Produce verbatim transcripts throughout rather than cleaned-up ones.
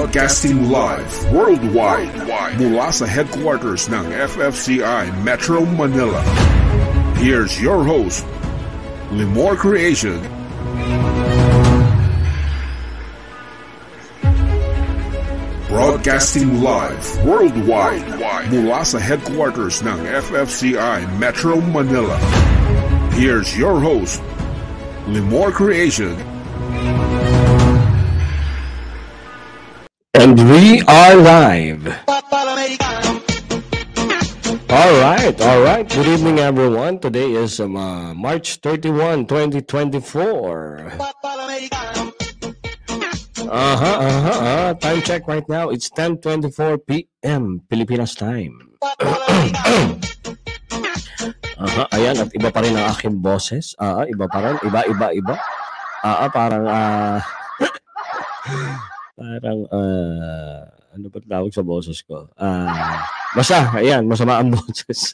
Broadcasting live worldwide mula sa headquarters ng F F C I Metro Manila. Here's your host, Limor Creation. Broadcasting live worldwide mula sa headquarters ng F F C I Metro Manila. Here's your host, Limor Creation. And we are live. All right, all right. Good evening, everyone. Today is um, uh, March thirty-first, twenty twenty-four. Uh-huh, uh-huh, uh. Time check right now. It's ten twenty-four p m Pilipinas time. uh-huh, ayan, at iba pa rin ang aking boses. Uh, iba pa rin. Iba, iba, iba. Uh, parang... Uh, Parang, uh, ano ba tawag sa boses ko? Uh, basta, ayan, masama ang boses.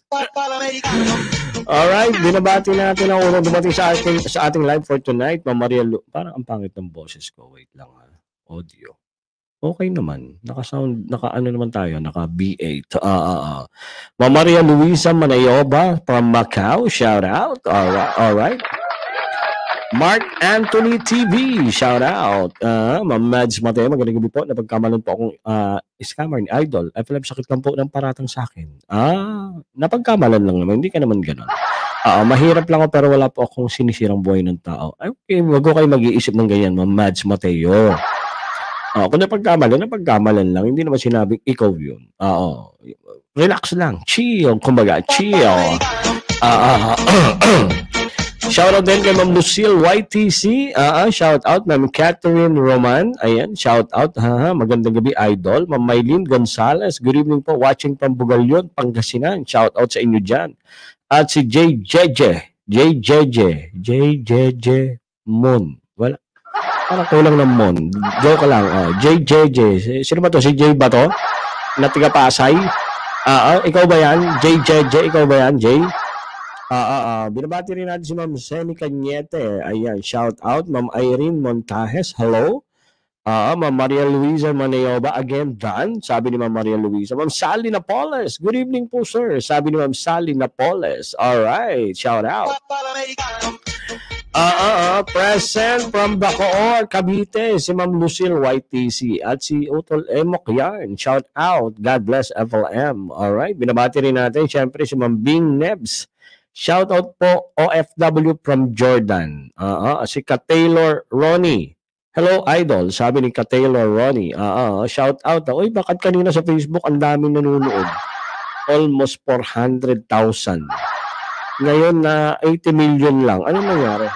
Alright, binabati natin ang unang dumating sa ating, sa ating live for tonight. Ma'am Maria Lu... Parang ang pangit ng boses ko. Wait lang ha. Audio. Okay naman. Naka-sound, naka-ano naman tayo, naka-B eight. Uh, uh, uh. Ma'am Maria Luisa Manayoba from Macau. Shout out. Alright, alright. Mark Anthony T V, shout out. Uh, Ma'am Mads Mateo, magandang gabi po. Napagkamalan po akong uh, scammer ni Idol. F L M, sakit lang po ng paratang sa akin. Ah, napagkamalan lang naman. Hindi ka naman ganun. Uh, mahirap lang ako pero wala po akong sinisirang buhay ng tao. Ay, okay, wag ko kayo mag-iisip ng ganyan, Ma'am Mads Mateo. Uh, kung napagkamalan, napagkamalan lang. Hindi naman sinabing ikaw yun. Oo. Uh, relax lang. Chill. Kumbaga, chill. Ah, uh, uh, Shoutout din kay Ma'am Lucille Y T C. Uh, uh, shout out Ma'am Catherine Roman. Ayan, shout out. Ha, magandang gabi, Idol. Ma'am Maylene Gonzalez. Good evening po. Watching from Bugalyon, Pangasinan. Shout out sa inyo dyan. At si J J J. J J J. J J J. Moon. Wala. Parang kulang ng Moon. Joke lang. Uh, J J J. Sino ba to? Si J ba to? Na tiga Pasay? Uh, uh, ikaw ba yan? J J J. Ikaw ba yan? J? Ah, uh, uh, uh. Binabati rin natin si Ma'am Seni Cañete. Ayan, shout out. Ma'am Irene Montajes, hello. Ah, uh, Ma'am Maria Luisa Manayoba, again, Dan. Sabi ni Ma'am Maria Luisa. Ma'am Sally Napoles, good evening po, sir. Sabi ni Ma'am Sally Napoles. Alright, shout out. Ah, uh, uh, uh, present from Bacoor, Cavite, si Ma'am Lucille Y T C at si Utol Emok Yarn. Shout out. God bless F L M. Alright, binabati rin natin, syempre, si Ma'am Bing Nebs. Shout out po O F W from Jordan. Uh, uh, si Ka-Taylor Ronnie. Hello, Idol. Sabi ni Ka-Taylor Ronnie. Uh, uh, shout out. Uy, bakit kanina sa Facebook ang daming nanonood? Almost four hundred thousand. Ngayon na uh, eighty million lang. Ano nangyari?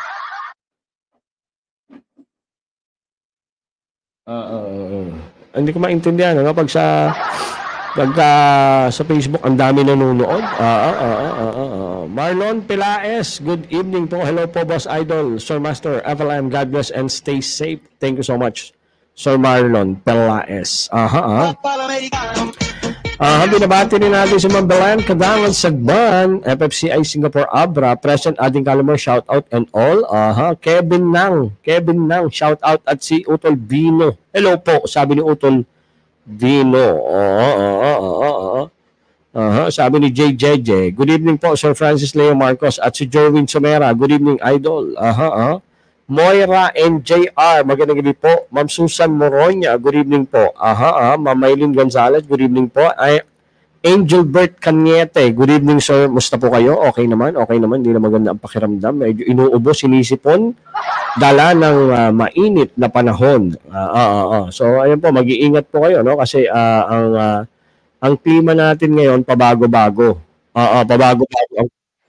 Uh, uh, uh, hindi ko maintindihan. Ano? Pag sa... Pagka sa Facebook, ang dami nanonood. Ah, ah, ah, ah, ah, ah. Marlon Pelaes, good evening po. Hello po, Boss Idol. Sir Master, F L M, God bless and stay safe. Thank you so much, Sir Marlon Pelaes. Aha, ah. Ah, binabati rin natin si Ma'am Belen Kadangan Sagban, F F C I Singapore Abra, present ating Calamar, shout out and all. Aha, Kevin Nang, Kevin Nang, shout out at si Utol Bino. Hello po, sabi ni Utol Dino. Oo, oo, oo, oo. Uh-huh. Sabi ni J J J. Good evening po, Sir Francis Leo Marcos. At si Jerwin Somera. Good evening, Idol. Aha, uh-huh, uh-huh. Moira and J R. Magandang gabi po. Ma'am Susan Moronya. Good evening po. Aha, uh-huh, uh-huh. Ma'am Maylene Gonzalez. Good evening po. Ay, Angel Bert Cañete. Good evening, sir. Musta po kayo? Okay naman. Okay naman. Hindi na maganda ang pakiramdam. Medyo inuubo, sinisipon. Dala ng uh, mainit na panahon. Uh, uh, uh, uh. So, ayun po, mag-iingat po kayo, no? Kasi uh, ang uh, ang klima natin ngayon, pabago-bago. Uh, uh, pabago-bago.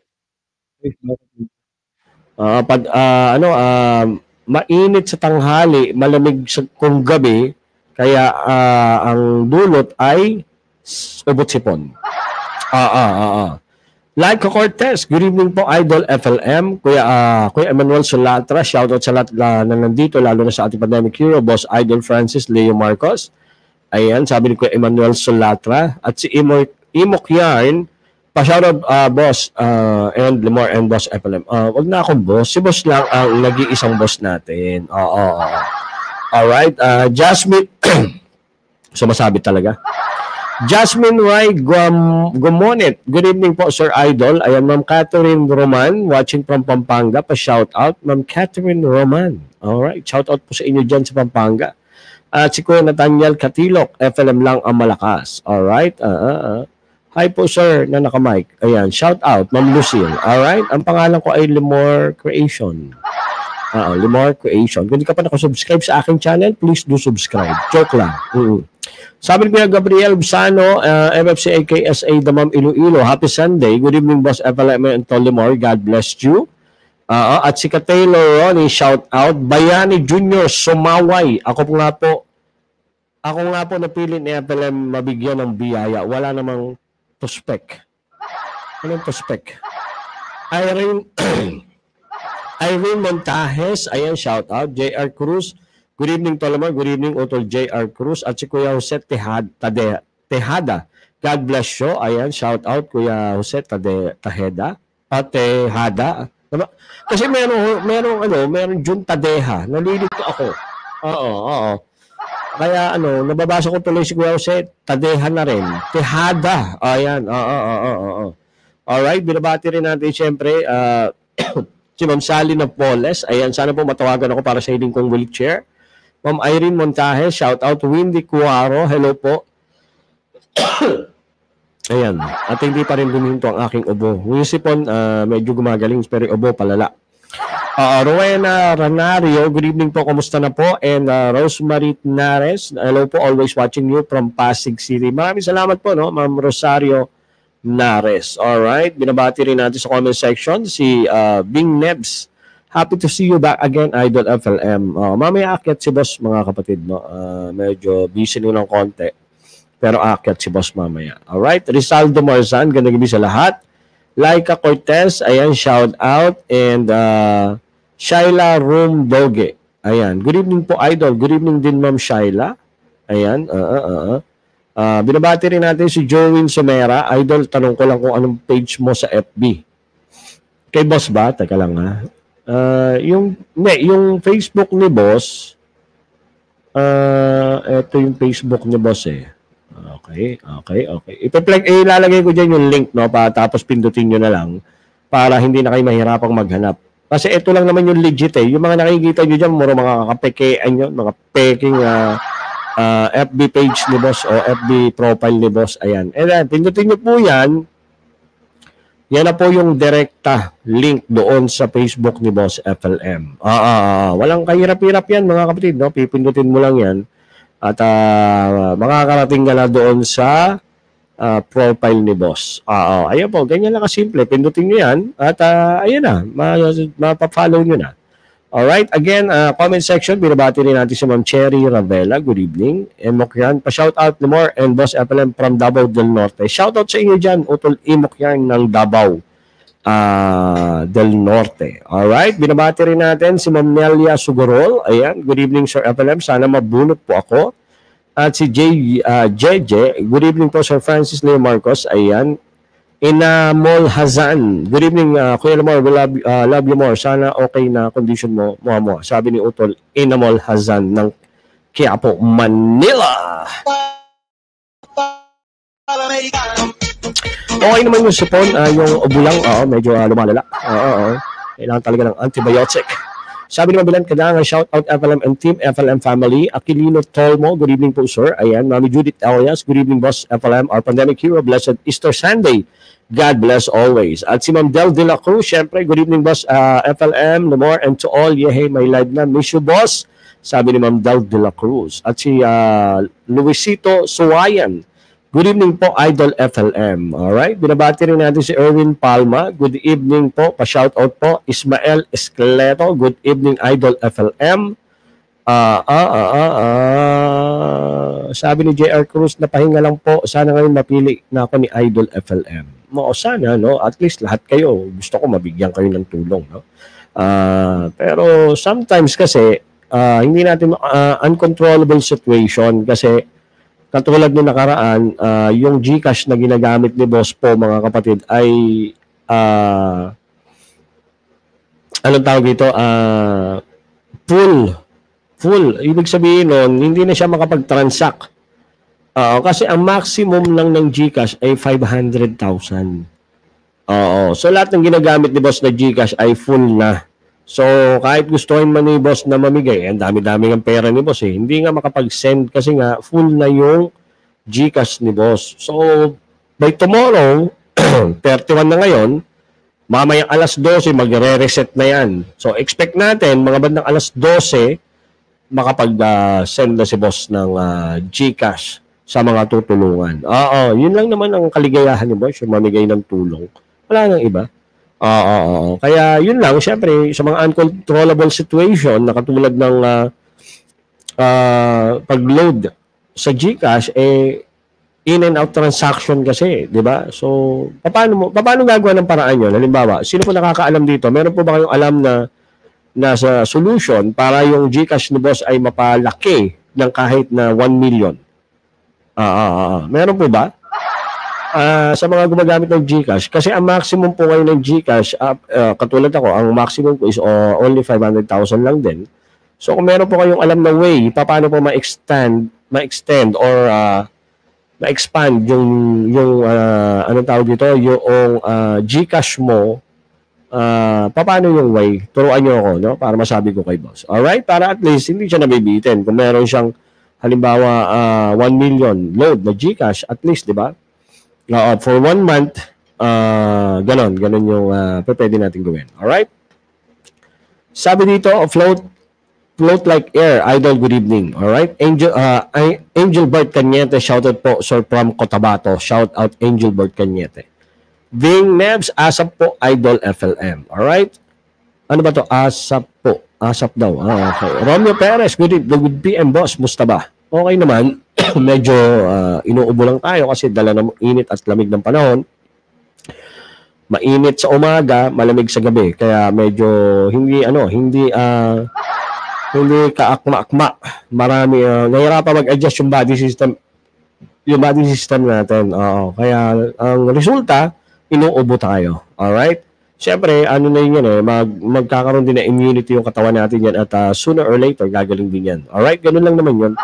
Uh, pag, uh, ano, uh, mainit sa tanghali, malamig sa kung gabi, kaya uh, ang dulot ay ubot sipon. Ah, ah, ah, ah. Like Cortez, good evening po, Idol F L M. Kuya, uh, Kuya Emmanuel Solatra, shoutout sa lahat uh, na nandito, lalo na sa ating pandemic hero, Boss Idol Francis Leo Marcos. Ayan, sabi ni Kuya Emmanuel Solatra. At si Imo, Imok Yarn, pa-shoutout, uh, Boss, uh, and Limor and Boss F L M. Uh, wag na akong boss, si Boss lang ang nag-iisang boss natin. Oo, oo, oo. Alright, uh, Jasmine, Sumasabi talaga. Jasmine Ray Gum Gumonit. Good evening po, Sir Idol. Ayan, Ma'am Catherine Roman, watching from Pampanga. Pa-shout out, Ma'am Catherine Roman. Alright, shout out po sa inyo dyan sa Pampanga. At si Kuya Nathaniel Katilok, F L M lang ang malakas. Alright, uh, uh, uh. Hi po, sir, na naka-mic. Ayan, shout out, Ma'am Lucille. Alright, ang pangalan ko ay Limor Creation. Uh, Limor Creation. Kung di ka pa nakasubscribe sa aking channel, please do subscribe. Joke lang. Mm-hmm. Sabi ni Kuya Gabriel Busano, uh, M F C A K S A Damam Iloilo. Happy Sunday. Good evening, Boss F L M and Tolimor. God bless you. Uh, at si Ka Taylor Ronnie, shout out. Bayani Junior Sumaway. Ako po nga po, ako nga po napili ni F L M mabigyan ng biyaya. Wala namang prospect. Anong prospect? Irene, Irene Montajes, ayan, shout out. J R Cruz, good evening, Tolimor. Good evening, Utol J R Cruz. At si Kuya Jose Tejada, Tade, Tejada. God bless you. Ayan, shout out, Kuya Jose Tade, Tejada. At Tejada. Kasi meron, meron, ano, meron Jun Tadeha. Nalilito ako. Oo, oo. Kaya, ano, nababasa ko tuloy si Kuya Jose, Tadeha na rin. Tejada. Ayan, oo, oo, oo. Alright, binabati rin natin, siyempre, uh, si Ma'am Sally na Poles. Ayan, sana po matawagan ako para sa hiling kong wheelchair. Ma'am Irene Montaje, shout out. Windy Cuaro, hello po. Ayan, at hindi pa rin guminto ang aking ubo. Wisipon, uh, medyo gumagaling, pero ubo palala. Uh, Rowena Ranario, good evening po, kumusta na po? And uh, Rosemary Nares, hello po, always watching you from Pasig City. Maraming salamat po, no, Ma'am Rosario Nares. Alright, binabati rin natin sa comment section si uh, Bing Nebs. Happy to see you back again, Idol F L M. Uh, mamaya akyat si Boss, mga kapatid, no? Uh, medyo busy nyo ng konti. Pero akyat si Boss mamaya. Alright, Rizaldo Marzan, ganda gabi sa lahat. Laika Cortez, ayan, shout out. And uh, Shaila Rumdoge, ayan. Good evening po, Idol. Good evening din, Ma'am Shaila. Ayan, uh, uh, uh, uh. Uh, binabati rin natin si Jowin Sumera. Idol, tanong ko lang kung anong page mo sa F B. Kay Boss ba? Teka lang ha. Uh, yung, ne, yung Facebook ni Boss, uh, ito yung Facebook ni Boss eh. Okay, okay, okay. Ipa-plug, eh, ilalagay ko dyan yung link, no? Pa, tapos pindutin nyo na lang para hindi na kayo mahirapang maghanap. Kasi ito lang naman yung legit eh. Yung mga nakikita nyo dyan, muro mga kapekean nyo, mga peking uh, uh, F B page ni Boss o F B profile ni Boss. Ayan. And then, pindutin nyo po yan. Yan na po yung direkta link doon sa Facebook ni Boss F L M. Ah, ah, ah. Walang kahirap-hirap yan, mga kapatid, no? Pipindutin mo lang yan. At uh, makakarating ka na doon sa uh, profile ni Boss. Uh, uh, ayun po, ganyan lang kasimple. Pindutin nyo yan at uh, ayun na, mapafollow nyo na. Alright, again, uh, comment section, binabati rin natin si Ma'am Cherry Ravela. Good evening. Imok yan. Pa-shout out ni More and Boss F L M from Davao del Norte. Shout out sa inyo dyan, Utol Imok yan ng Davao uh, del Norte. Alright, binabati rin natin si Ma'am Nelia Sugorol. Ayan, good evening, Sir F L M. Sana mabunot po ako. At si J, uh, J J, good evening po, Sir Francis Leo Marcos. Ayan, Inamol Hazan. Good evening, uh, Kuya Lamor. We love, uh, love you more. Sana okay na condition mo, mo, mo. Sabi ni Utol, Inamol Hazan ng Quiapo, Manila. Okay naman yung sipon, uh, yung ubulang, uh, medyo uh, lumalala. Oo, uh, uh, uh. Kailangan talaga ng antibiotic. Sabi ni Mabilan, kailangan shout out F L M and Team F L M family. Aquilino Tolmo, good evening po, sir. Ayan, Mami Judith Elias, good evening, Boss F L M. Our pandemic hero, blessed Easter Sunday. God bless always. At si Ma'am Del De La Cruz, syempre, good evening, Boss uh, F L M, Lamor, and to all, yehey, may live na. Miss you, Boss. Sabi ni Ma'am Del De La Cruz. At si uh, Luisito Suwayan, good evening po, Idol F L M. Alright, binabati rin natin si Erwin Palma. Good evening po, pa-shoutout po. Ismael Escleto, good evening, Idol F L M. Ah, ah, ah, ah, ah. Sabi ni J R Cruz, napahinga lang po. Sana ngayon mapili na ako ni Idol F L M. Mo, sana, no? At least lahat kayo, gusto ko mabigyan kayo ng tulong, no? Uh, pero sometimes kasi, uh, hindi natin, uh, uncontrollable situation kasi katulad ng nakaraan, uh, yung GCash na ginagamit ni Boss po, mga kapatid, ay uh, anong tawag dito? Uh, full. Full. Ibig sabihin nun, hindi na siya makapag-transact. Oo, kasi ang maximum lang ng GCash ay five hundred thousand. Oo. So, lahat ng ginagamit ni boss na GCash ay full na. So, kahit gustuhin man ni boss na mamigay, ang dami-dami ng pera ni boss eh. Hindi nga makapag-send kasi nga full na yung GCash ni boss. So, by tomorrow, thirty-one na ngayon, mamayang alas dose, magre-reset na yan. So, expect natin, mga bandang alas dose, makapag-send uh, na si boss ng uh, GCash sa mga tutulungan. Oo, yun lang naman ang kaligayahan ni boss, yung mamigay ng tulong. Wala nang iba. Oo, oo. Kaya yun lang, syempre, sa mga uncontrollable situation, na katulad ng uh, uh, pag-load sa GCash, eh, in and out transaction kasi, di ba? So, paano mo, paano gagawa ng paraan yun? Halimbawa, sino po nakakaalam dito? Meron po ba kayong alam na nasa solution para yung GCash ni boss ay mapalaki ng kahit na one million? Ah, ah, ah. Meron po ba? Uh, sa mga gumagamit ng GCash, kasi ang maximum po ngayon ng GCash, uh, uh, katulad ako, ang maximum po is uh, only five hundred thousand lang din. So kung meron po kayong alam na way, paano po ma-extend, ma-extend or uh, ma-expand yung, yung uh, anong tawag dito, yung uh, GCash mo, uh, paano yung way? Turuan nyo ako, no? Para masabi ko kay boss. Alright? Para at least hindi siya nabibitin. Kung meron siyang, halimbawa, uh, one million load na GCash, at least, di ba? Uh, for one month, uh, ganon, ganon yung uh, pwede natin gawin. Alright? Sabi dito, float, float like air, idol, good evening. Alright? Angel, uh, Angel Bird Cañete, shoutout po, sir, from Cotabato. Shout out, Angel Bird Cañete. Bing Nebs, asap po, idol, F L M. Alright? Ano ba to? Asap po. Asap daw. Ah, okay. Romeo Perez, good, good P M, boss. Musta ba? Okay naman. Medyo uh, inuubo lang tayo kasi dala ng init at lamig ng panahon. Mainit sa umaga, malamig sa gabi. Kaya medyo hindi ano, hindi uh, hindi kaakma-akma. Marami uh, nahirapan mag-adjust yung body system yung body system natin. Oo, kaya ang resulta, inuubo tayo. All right? Siyempre, ano na yun yan eh, mag, magkakaroon din na immunity yung katawan natin yan at uh, sooner or later, gagaling din yan. All right? Ganun lang naman yun.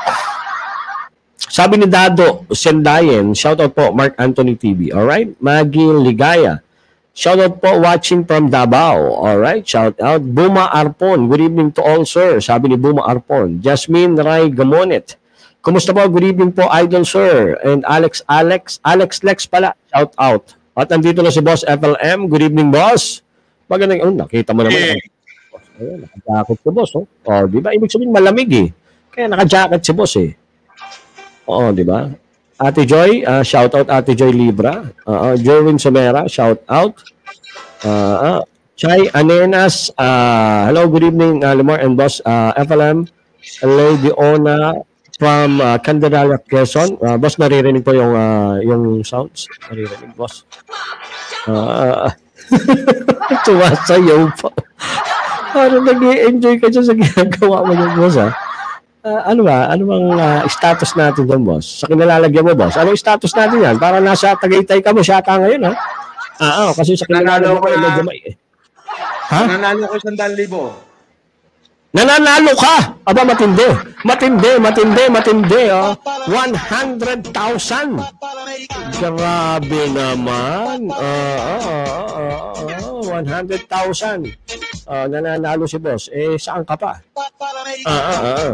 Sabi ni Dado Sendayen, shoutout po, Mark Anthony T V. Alright? Maggie Ligaya, shoutout po, watching from Davao. Alright? Shoutout. Buma Arpon, good evening to all, sir. Sabi ni Buma Arpon. Jasmine Ray Gamonet, kumusta po? Good evening po, idol, sir. And Alex, Alex, Alex Lex pala, shoutout. At nandito na si Boss F L M. Good evening, boss. Magandang, oh, nakita mo naman. Ayun, naka-jacket si boss, oh. Oh, di ba? Ibig sabihin malamig eh. Kaya naka-jacket si boss eh. Oo, di ba? Ate Joy, uh, shout out Ate Joy Libra. Uh, uh, Jerwin Somera, shout out. Uh, uh, Chay Anenas, uh, hello, good evening, uh, Limor and Boss uh, F L M. Lady Ona from uh, Candelaria, Quezon. Uh, boss, naririnig po yung, uh, yung sounds. Naririnig, boss. Uh, Tumasayaw po. Parang nag-i-enjoy ka dyan sa ginagawa mo yung boss, ha? Uh, ano ba? Ano bang uh, status natin doon, boss? Sa kinalalagyan mo, boss? Anong status natin yan? Para nasa Tagaytay ka mo siya ngayon, ha? Ah, oh, kasi sa kinalalagyan mo, medyo may... Ha? Nanalo ko sandal libo. Nananalo ka! Aba, matindi. Matindi, matindi, matindi, oh. one hundred thousand. Grabe naman. Uh, uh, uh, uh, one hundred thousand. Uh, nananalo si boss. Eh, saan ka pa? Ah, ah, ah.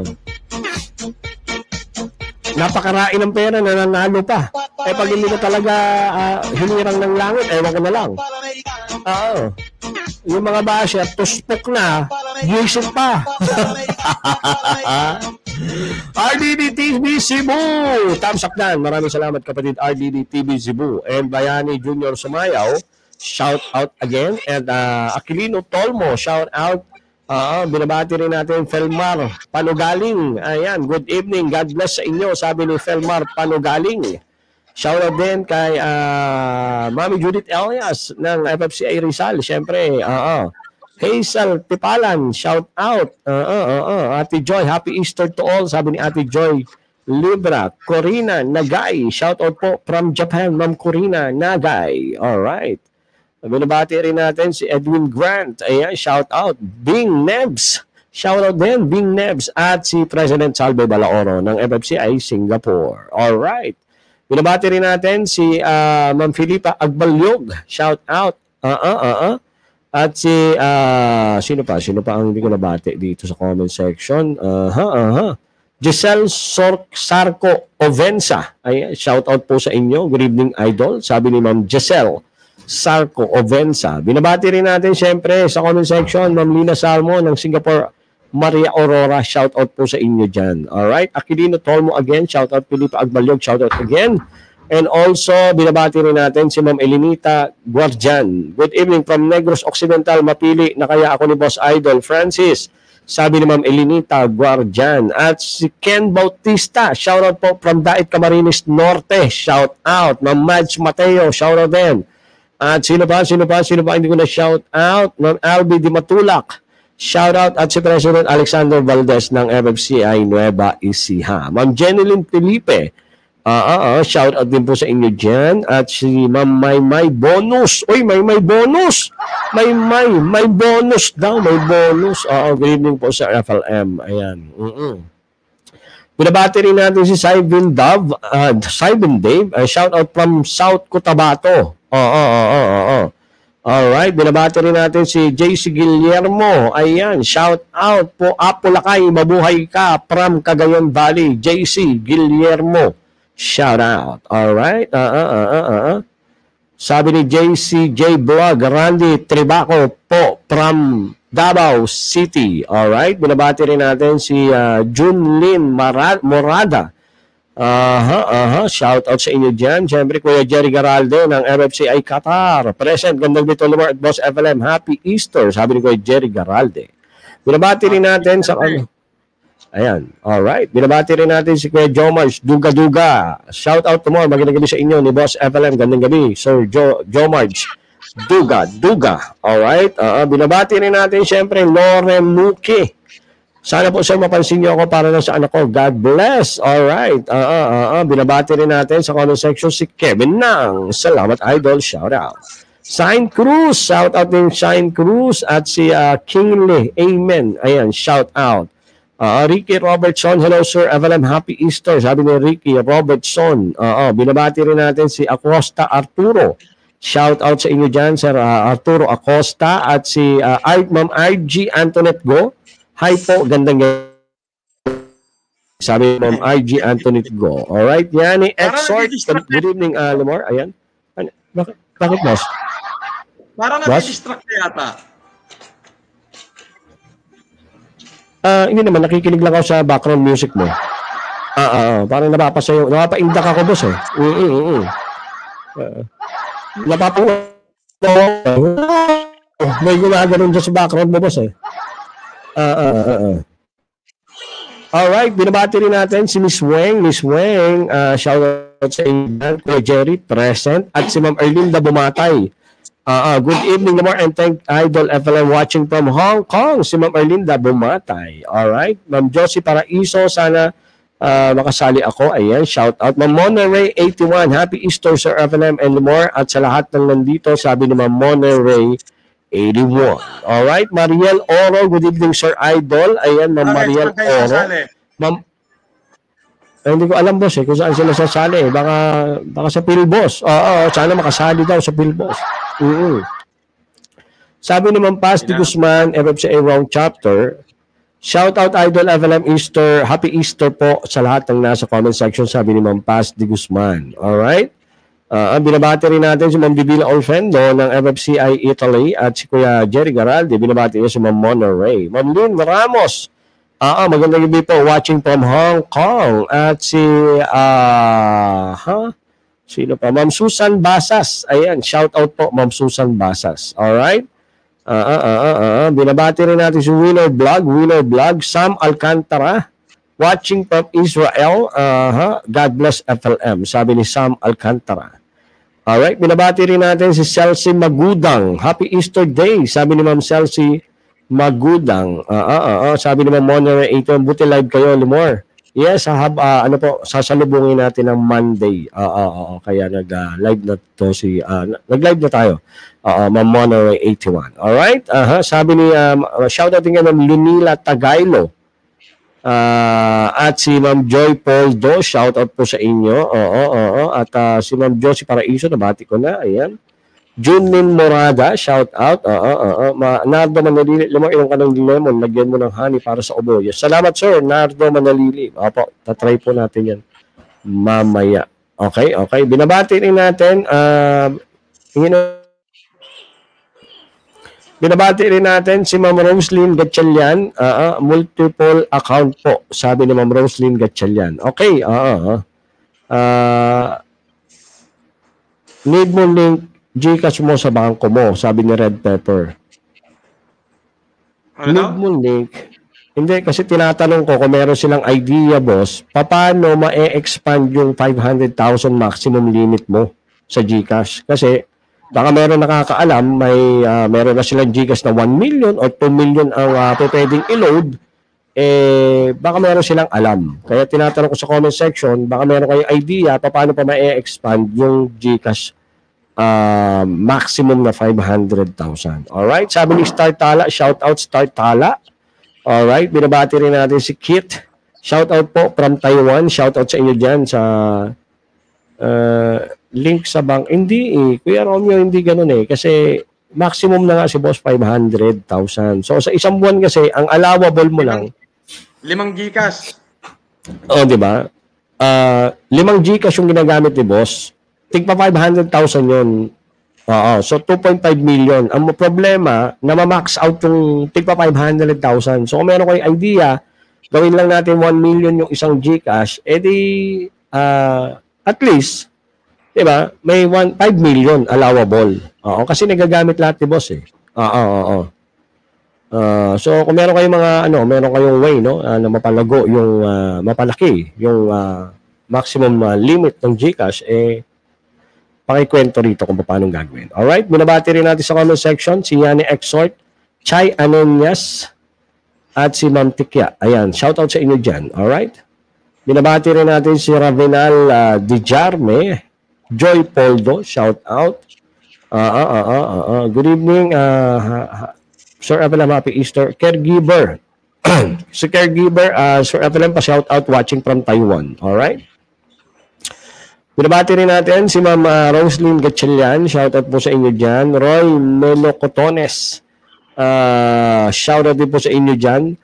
Napakarain ng pera, nananalo pa. Eh, pag hindi ka talaga uh, hinirang ng langit, ewan ko na lang. Oo. Yung mga basher, tuspok na, gisip pa. R D D T V Cebu! Thumbs up na. Maraming salamat, kapatid R D D T V Cebu. And Bayani Junior Sumayaw, shout out again. And uh, Aquilino Tolmo, shout out. Uh, binabati rin natin Felmar Panugaling. Ayan, good evening. God bless sa inyo, sabi ni Felmar Panugaling. Shout out din kay uh, Mami Judith Elias ng F F C I Rizal. Siyempre, uh, uh, Hazel Tipalan, shout out. Uh, uh, uh, uh. Ate Joy, happy Easter to all, sabi ni Ate Joy Libra. Corina Nagay, shout out po from Japan, Ma'am Corina Nagay. Alright. Binabati rin natin si Edwin Grant. Ayan, shout out. Bing Nebs, Shoutout din, Bing Nebs at si President Salve Balaoro ng F F C I Singapore. Alright. Binabati rin natin si uh, Ma'am Filipa Agbalyog. Shout out. Uh-uh, uh-uh. At si, uh, sino pa? Sino pa ang hindi ko nabati dito sa comment section? Uh-huh, uh-huh. Giselle Sor Sarco Ovensa. Ay, shout out po sa inyo. Good evening, Idol. Sabi ni Ma'am Giselle Sarco Ovensa. Binabati rin natin siyempre sa comment section, Ma'am Lina Salmo ng Singapore, Maria Aurora, shout out po sa inyo dyan. Alright, Aquilino Tolmo again, shout out Filipa Agbalyog, shout out again. And also, binabati rin natin si Ma'am Elinita Guardian. Good evening from Negros Occidental, Mapili na kaya ako ni Boss Idol Francis. Sabi ni Ma'am Elinita Guardian. At si Ken Bautista, shout out po from Dait Camarines Norte, shout out. Ma'am Madge Mateo, shout out din. At sino pa, sino pa, sino pa hindi ko na shout out? Ma'am Albi Di Matulak. Shout out at si President Alexander Valdez ng F F C I Nueva Ecija. Ma'am Jeneline Felipe. Uh, uh, uh, shout out din po sa inyo dyan. At si Ma'am May May Bonus. Uy, May May Bonus. May May, may bonus daw. May bonus. Oo, good evening po sa F L M. Ayan. Mm-mm. Binabati rin natin si Sybin Dave. Uh, Sybin Dave. Uh, shout out from South Cotabato. Oo, oo, oo, oo. Alright, binabati rin natin si J C Guillermo. Ayan, shout out po. Apulakay, mabuhay ka from Cagayan Valley. J C Guillermo. Shout out. Alright. Uh, uh, uh, uh, uh. Sabi ni J C J Blog, Randy Tribaco po from Davao City. Alright. Binabati rin natin si uh, Junlin Morada. Aha, aha. Shout out sa inyo dyan. Siyempre, Kuya Jerry Garalde ng F F C I Qatar. Present, gandang dito lumar at Boss F L M. Happy Easter, sabi ni Kuya Jerry Garalde. Binabati rin natin sa ano. Ayan, alright. Binabati rin natin si Kuya Jomars, Duga Duga. Shout out to more. Magandang gabi sa inyo ni Boss F L M. Gandang gabi, Sir jo Jomars, Duga Duga. Alright. Uh, binabati rin natin siyempre Loren Muki. Sana po sir mapansin niyo ako para na sa anak ko. God bless. Alright. Uh, uh, uh, uh. Binabati rin natin sa comment section si Kevin Nang. Salamat Idol. Shout out. Shine Cruz. Shout out din Shine Cruz. At si uh, Kingley. Amen. Ayan. Shout out. Uh, Ricky Robertson. Hello sir. F L M. Happy Easter. Sabi ni Ricky Robertson. Uh, uh, binabati rin natin si Acosta Arturo. Shout out sa inyo dyan sir. Uh, Arturo Acosta. At si uh, Ma'am R G Antoinette Go. Hi po, gandang gabi. Sabi Ma'am I G Antoinette Go. Alright, yan ni Exhort. Good evening, uh, Lamar. Ayan. Bakit, bakit boss? Parang nag-distract na yata. Uh, hindi naman, nakikinig lang ako sa background music mo. Ah, uh, uh, parang napapasayo. Napapaindak ako, boss eh. Mm -mm -mm. Uh, napapaindak ako. May gumagano'n dyan sa background mo, boss eh. Uh, uh, uh, uh. Alright, binabati rin natin si Miss Weng. Miss Weng, uh, shout out sa inyo, Kuya Jerry, present. At si Ma'am Erlinda Bumatay. Uh, uh, good evening naman and thank Idol F L M watching from Hong Kong. Si Ma'am Erlinda Bumatay. Alright, Ma'am Josie Paraiso, sana uh, makasali ako. Ayan, shout out. Ma'am Monterey eighty-one, Happy Easter Sir F L M and more. At sa lahat ng nandito, sabi ni Ma'am Monterey eighty-one. Alright, Mariel Oro. Good evening, Sir Idol. Ayan, Ma'am Mariel Oro. Ma'am, eh, hindi ko alam, boss, eh, kung saan sila sasali. Eh. Baka, baka sa Pilboss. Oo, sana makasali daw sa Pilboss. Uh-huh. Sabi ni Ma'am Paz Di Guzman, F F C A Wrong Chapter, shout out Idol F L M Easter. Happy Easter po sa lahat ng nasa comment section, sabi ni Ma'am Paz Di Guzman. Alright? Uh, binabati rin natin si Ma'am Bibila Olfendo ng F F C I Italy at si Kuya Jerry Garaldi. Binabati niya si Ma'am Mona Ray. Ma'am Lynn Ramos. Uh, uh, magandang gabi po watching from Hong Kong. At si, uh, huh? Sino pa? Ma'am Susan Basas. Ayan, shout out po Ma'am Susan Basas. Alright? Uh, uh, uh, uh, uh. Binabati rin natin si Winner Vlog. Winner Vlog. Sam Alcantara. Watching from Israel. Uh, huh? God bless F L M. Sabi ni Sam Alcantara. Alright, binabati rin natin si Celsi Magudang. Happy Easter Day, sabi ni Ma'am Celsi Magudang. Uh, uh, uh, uh, sabi ni Ma'am Monera, ito, buti live kayo, Limor. Yes, hab, uh, ano po, sasalubungin natin ng Monday. Oo, uh, uh, uh, kaya nag-live uh, na to si, uh, nag-live na tayo. Oo, uh, Ma'am Monterey eighty-one. Alright? Uh-huh. Sabi ni, um, shoutout nga ng Lunila Tagailo. Uh, at si Ma'am Joy Poldo, shoutout po sa inyo. Oo, oo. At uh, si Ma'am Josie Paraiso, nabati ko na. Ayan. Junlin Morada, shout out. Oo, oo. Nardo Manalili, limang ilang ka ng lemon, lagyan mo ng honey para sa ubo. Yes. Salamat sir, Nardo Manalili. Opo, tatry po natin yan mamaya. Okay, okay. Binabati rin natin. Uh, binabati rin natin si Ma'am Roslyn Gatchalian. Uh, uh, multiple account po, sabi ni Ma'am Roslyn Gatchalian. Okay, oo. Uh, uh, need mo link Gcash mo sa bangko mo, sabi ni Red Pepper. Ano? Need mo link. Hindi, kasi tinatanong ko kung meron silang idea, boss, paano ma-e-expand yung five hundred thousand maximum limit mo sa Gcash? Kasi baka meron nakakaalam, may uh, meron na silang Gcash na one million or two million ang uh, pwedeng i-load, eh, baka meron silang alam. Kaya tinatanong ko sa comment section, baka meron kayong idea paano pa ma-e-expand yung Gcash Uh, maximum na five hundred thousand. Alright? Sabi ni Star Tala, shout out Star Tala. Alright? Binabati rin natin si Kit. Shout out po from Taiwan. Shout out sa inyo dyan sa uh, link sa bank. Hindi eh. Kuya Romeo, hindi ganun eh. Kasi maximum na nga si boss five hundred thousand. So sa isang buwan kasi, ang allowable mo lang. Limang Gcash. Oo, di ba? Uh, limang Gcash yung ginagamit ni boss. Tigpa five hundred thousand yun. Oo. So, two point five million. Ang problema, na ma-max out yung tigpa five hundred thousand. So, kung meron kayong idea, gawin lang natin one million yung isang Gcash, edi, uh, at least, di ba, may five million allowable. Oo. Kasi nagagamit lahat ni boss eh. Oo, oo, oo. Uh, so, kung meron kayong mga, ano, meron kayong way, no, uh, na mapalago yung, uh, mapalaki yung uh, maximum uh, limit ng Gcash, eh, pakikwento rito kung paano gagawin. Alright? Binabati rin natin sa comment section si Yani Exhort, Chai Anonias, at si Ma'am Tikya. Ayan, shoutout sa inyo dyan. Alright? Binabati rin natin si Ravenal uh, Dijarme, Joy Poldo, shoutout. Uh, uh, uh, uh, uh, uh. Good evening, uh, uh, Sir Evelyn, happy Easter. Caregiver. Si Caregiver, uh, Sir Evelyn, pa-shoutout watching from Taiwan. Alright? Binabati rin natin si Ma'am uh, Roslyn Gatchalian. Shoutout po sa inyo dyan. Roy Melocotones. Uh, shoutout din po sa inyo dyan.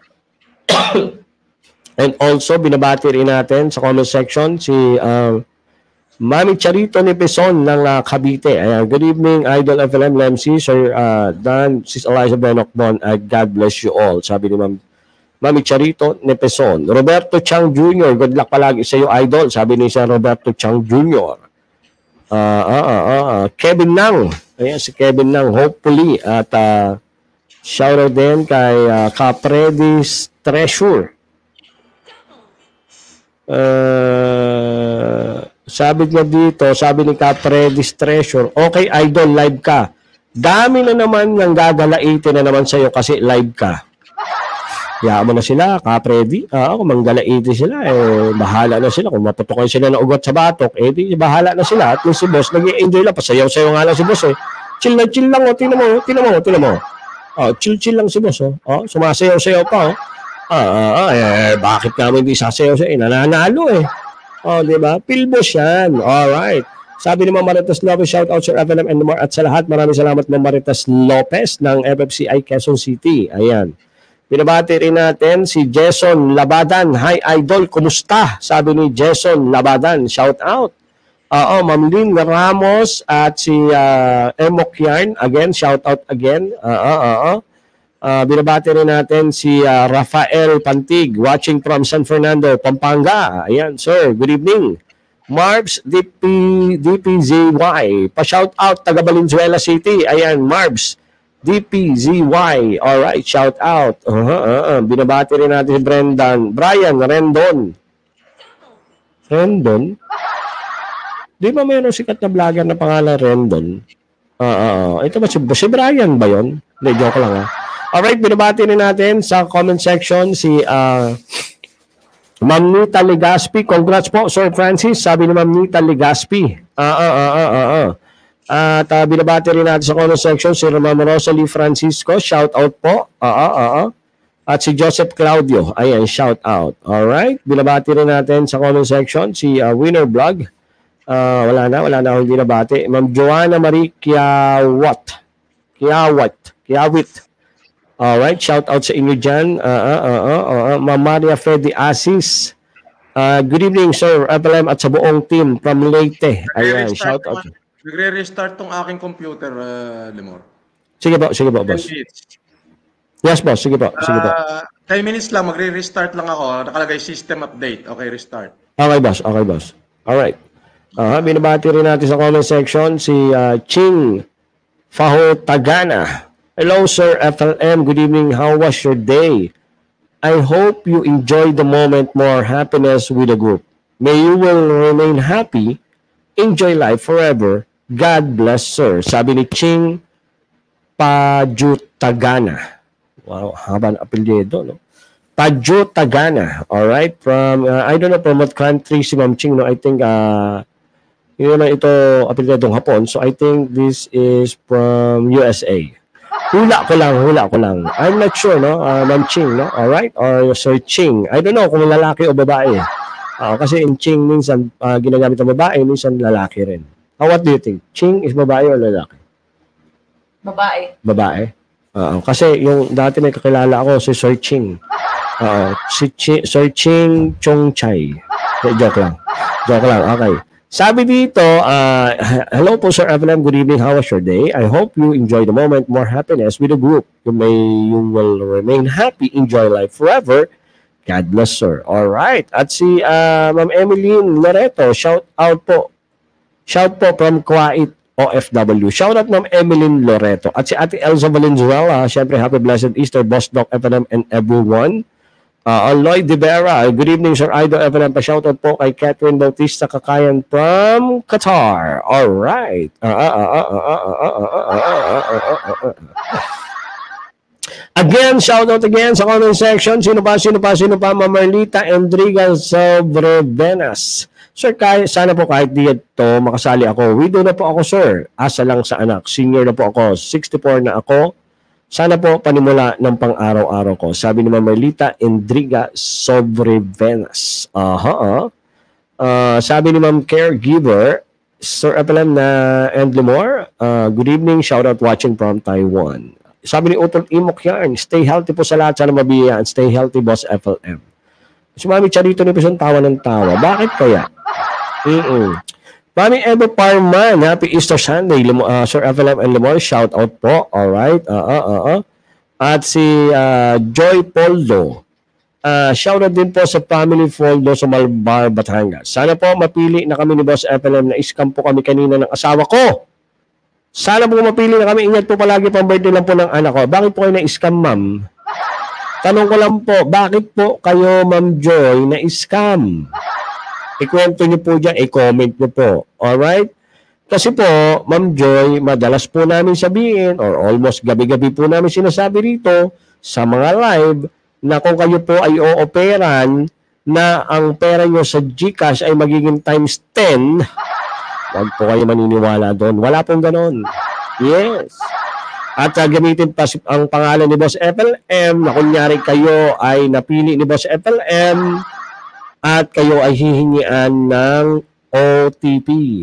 And also, binabati rin natin sa comment section si uh, Mami Charito Nepeson ng uh, Cavite. Ayan, good evening, Idol F L M, M C, Sir uh, Dan, Sis Eliza Benocbon. Uh, God bless you all. Sabi ni Ma'am Mami Charito Nepeson. Roberto Chang Junior Good luck palagi sa iyo, Idol. Sabi ni Sir Roberto Chang Junior Uh, uh, uh, uh, uh. Kevin Nang. Ayan, si Kevin Nang. Hopefully. At uh, shoutout din kay uh, Capredis Treasure. Uh, sabi niya dito, sabi ni Capredis Treasure, okay, Idol, live ka. Dami na naman ng gagalaitin na naman sa iyo kasi live ka. Hayaan mo na sila, Kapredi. Ah, kung manggalaiti sila, eh, bahala na sila. Kung maputukoy sila na ugat sa batok, eh, di, bahala na sila. At yung si boss, nag-i-enjoy lang. Pasayaw-sayaw nga lang si boss, eh. Chill na chill lang, oh. Tingnan mo, tingnan mo, tingnan mo. Oh, chill-chill lang si boss, oh. Oh, sumasayaw-sayaw pa, oh. Ah, ah, ah, eh, bakit namin hindi sasayaw-sayaw? Eh, nananalo, eh. Oh, di ba? Pilbos yan. Alright. Sabi ni Ma'am Maritas Lopez, shout out Sir F L M and more. At sa lahat, maraming salamat Ma'am Maritas Lopez ng F F C I Quezon City. Ayan. Binabati rin natin si Jason Labadan. Hi, Idol. Kumusta? Sabi ni Jason Labadan. Shout out. Oo, Ma'am Lynn Ramos at si uh, Emok Yarn. Again, shout out again. Oo, oo. Uh, binabati rin natin si uh, Rafael Pantig watching from San Fernando, Pampanga. Ayan, sir. Good evening. Marbs D P, D P Z Y. Pa-shout out taga Valenzuela City. Ayan, Marbs D P Z Y. Alright, shout out. Uh-huh, uh-huh. Binabati rin natin si Brendan. Brian Rendon. Rendon? Di ba mayroong sikat na vlogger na pangalan Rendon? Uh, uh, ito ba si, si Brian ba yun? Hindi, joke lang ha. Alright, binabati rin natin sa comment section si uh, Ma'am Nita Legaspi, congrats po, Sir Francis. Sabi ni Ma'am Nita Legaspi. Ah, ah, ah, ah, ah, ah. At uh, binabati rin natin sa comment section si Ma'am Rosalie Francisco. Shout out po. Ah, ah, ah, ah. At si Joseph Claudio. Ayan, shout out. Alright. Binabati rin natin sa comment section si uh, Winner Vlog. Uh, wala na, wala na akong binabati. Ma'am Joanna Marie Kiawat. Kiawat. Kiawit. Alright, shout out sa inyo dyan. Uh, uh, uh, uh, uh, Ma'am Maria Fede Asis. Uh, good evening, Sir F L M at sa buong team from Leyte. Ayan, shout out. Nagre-restart tong aking computer, uh, Lemor. Sige po, sige po, boss. Yes, boss. Sige po, sige po. Uh, ten minutes lang, magre-restart lang ako. Nakalagay system update. Okay, restart. Okay, boss. Okay, boss. Alright. Uh, binabati rin natin sa comment section si uh, Ching Faho Tagana. Hello, Sir F L M. Good evening. How was your day? I hope you enjoy the moment more happiness with the group. May you will remain happy. Enjoy life forever. God bless, sir. Sabi ni Ching Pajutagana. Wow, haba ng apelyido, no? Pajutagana. Alright, from, uh, I don't know from what country si Ma'am Ching, no? I think, uh, yun naman ito, apelyidong Hapon. So, I think this is from U S A. Hula ko lang, hula ko lang. I'm not sure, no? Uh, Ma'am Ching, no? Alright? Or Sir Ching. I don't know kung lalaki o babae. Uh, kasi in Ching, minsan uh, ginagamit ang babae, minsan lalaki rin. Uh, what do you think? Ching is babae o lalaki? Babae. Babae? Uh, kasi yung dati may kakilala ako, si Sir Ching. Uh, si Chi, Sir Ching Chong Chai. Joke lang. Joke lang, okay. Sabi dito, uh, hello po Sir F L M, good evening, how was your day? I hope you enjoy the moment, more happiness with the group. You may, you will remain happy, enjoy life forever. God bless, sir. Alright. At si uh, Ma'am Emeline Loreto, shout out po. Shout po from Kuwait, O F W. Shout out Ma'am Emeline Loreto. At si Ate Elza Valenzuela, syempre happy blessed Easter, Boss Doc F L M and everyone. Uh, Lloyd De Vera, good evening, Sir Idol F L M. Pa-shoutout po kay Catherine Bautista Kakayan from Qatar. All right. Again, shoutout again sa comment section. Sino pa, sino pa, sino pa? Mamarlita Endriga Sobrevenas. Sir, kaya, sana po kahit dito makasali ako. Widow na po ako, sir. Asa lang sa anak. Senior na po ako. sixty-four na ako. Sana po panimula ng pang-araw-araw ko. Sabi ni Mamarlita Endriga Sobrevenas. Aha. Uh-huh. Uh, sabi ni Ma'am Caregiver, Sir F L M na and Lemore, uh, good evening, shout out watching from Taiwan. Sabi ni Utol Imok yan, stay healthy po sa lahat, sana mabiyaan, stay healthy, Boss F L M. Si Mami Charito ni Pison, tawa ng tawa. Bakit kaya? Mm-mm. Mami Evo Parman, happy Easter Sunday, uh, Sir F L M and Lemore, shout out po. Alright, uh, uh, uh, uh. At si uh, Joy Poldo, uh, shout out din po sa family Poldo sa Malbar, Batangas. Sana po mapili na kami ni Boss F L M, na iskam po kami kanina ng asawa ko. Sana po mapili na kami, ingat po palagi pang birthday lang po ng anak ko. Bakit po kayo na-scam, ma'am? Tanong ko lang po, bakit po kayo, Ma'am Joy, na-scam? Ikwento nyo po dyan, i-comment nyo po. Alright? Kasi po, Ma'am Joy, madalas po namin sabihin, or almost gabi-gabi po namin sinasabi rito, sa mga live, na kung kayo po ay o-operan, na ang pera nyo sa GCash ay magiging times ten, wag po kayo maniniwala doon. Wala pong ganon. Yes. At uh, gamitin pa ang pangalan ni Boss F L M, na kunyari kayo ay napili ni Boss F L M, at kayo ay hihingian ng O T P.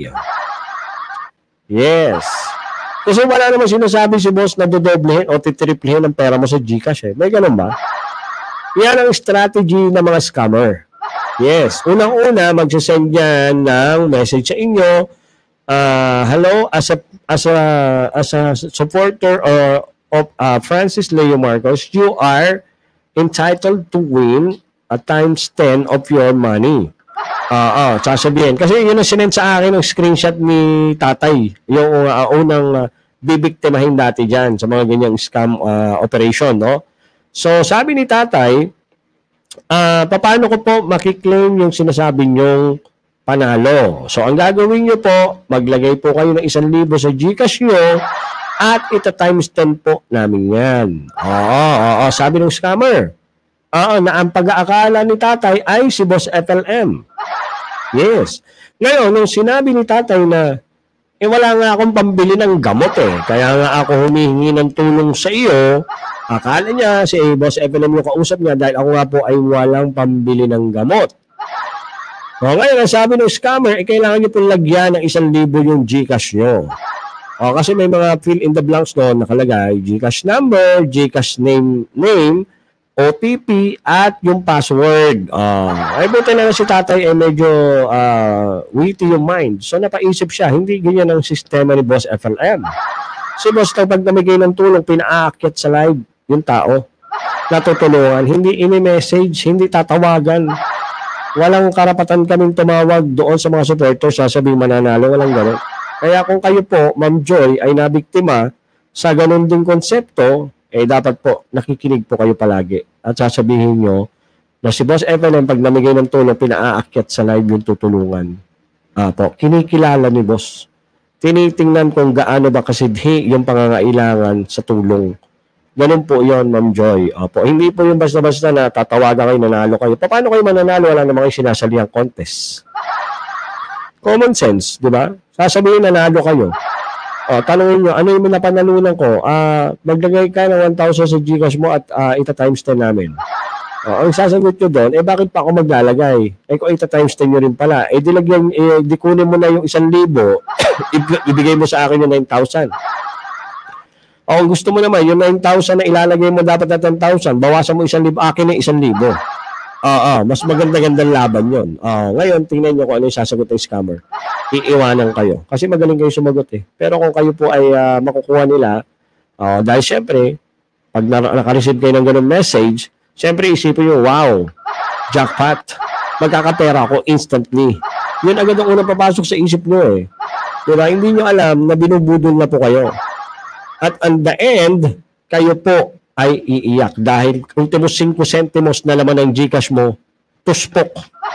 Yes. Kasi wala naman sinasabi si boss na dodoblehin o titriplehin ang pera mo sa GCash eh. May ganun ba? Yan ang strategy ng mga scammer. Yes. Unang-una, magsasend yan ng message sa inyo. Uh, hello, as a, as a, as a supporter or, of uh, Francis Leo Marcos, you are entitled to win at times ten of your money. Ah, uh, uh, sasabihin. Kasi yun ang sinend sa akin ng screenshot ni tatay. Yung uh, unang uh, bibiktimahin dati dyan sa mga ganyang scam uh, operation, no? So, sabi ni tatay, uh, paano ko po makiklaim yung sinasabi nyong panalo? So, ang gagawin nyo po, maglagay po kayo ng isang libo sa GCash nyo at ita times ten po namin yan. Oo, oo, sabi ng scammer. Oo, na ang pag-aakala ni tatay ay si Boss F L M. Yes. Ngayon, nung sinabi ni tatay na, eh wala nga akong pambili ng gamot eh, kaya nga ako humihingi ng tulong sa iyo, akala niya si Boss F L M yung kausap niya dahil ako nga po ay walang pambili ng gamot. O ngayon, ang sabi ng scammer, eh kailangan niyo pong lagyan ng isang libo yung GCash niyo. O kasi may mga fill in the blanks doon nakalagay, GCash number, GCash name, name, O T P at yung password. Uh, ay buti na si tatay ay eh, medyo uh, witty yung mind. So napaisip siya, hindi ganyan ang sistema ni Boss F L M. Si Boss kapag namigay ng tulong, pinaakyat sa live yung tao. Natutulungan, hindi ini-message, hindi tatawagan. Walang karapatan kaming tumawag doon sa mga supporters, sasabihin mananalo, walang gano'n. Kaya kung kayo po, Ma'am Joy, ay nabiktima sa ganun ding konsepto, eh dapat po nakikinig po kayo palagi at sasabihin nyo na si Boss F L M pag namigay ng tulong, pinaakyat sa live yung tutulungan. Ah, po, kinikilala ni Boss. Tinitingnan kung gaano ba kasidhi yung pangangailangan sa tulong. Ganun po yon, Ma'am Joy. Opo, hindi po yung basta-basta na tatawagan kayo, nanalo kayo. Paano kayo mananalo? Wala namang kayo sinasaliang contest. Common sense, di ba? Sasabihin nanalo kayo. O, tanongin nyo, ano yung napanalunan ko? Uh, maglagay ka ng one thousand sa GCash mo at uh, ita-times ten namin. O, ang sasagot nyo doon, eh bakit pa ako maglalagay? Eh kung ita-times ten nyo rin pala, eh dilagyan, eh, di kunin mo na yung isang libo, ibigay mo sa akin yung nine thousand. O kung gusto mo naman, yung nine thousand na ilalagay mo dapat na ten thousand, bawasan mo isang libo, akin na isang libo. Oo, mas maganda-gandang laban yun. Uh, ngayon, tingnan nyo kung ano yung sasagot ng scammer. Iiwanan kayo. Kasi magaling kayo sumagot eh. Pero kung kayo po ay uh, makukuha nila, uh, dahil syempre, pag na- nakareceive kayo ng ganun message, syempre isipin nyo, wow, jackpot. Magkakapera ako instantly. Yun agad ang unang papasok sa isip nyo eh. Diba? Hindi nyo alam na binubudol na po kayo. At on the end, kayo po ay iiyak dahil ultimo five centimos na laman ng GCash mo, tuspok.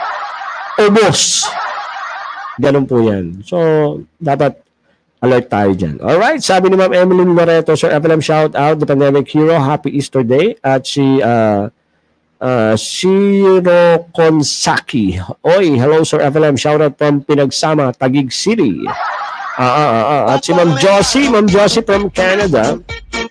Ubos. Ganun po yan. So, dapat alert tayo dyan. Alright, sabi ni Ma'am Emily Loreto, Sir F L M, shout out, the Pandemic Hero, Happy Easter Day. At si uh, uh, Shiro Konsaki. Oy, hello Sir F L M, shout out from Pinagsama, Taguig City. Uh, uh, uh, uh. At si Ma'am Josie, Ma'am Josie from Canada.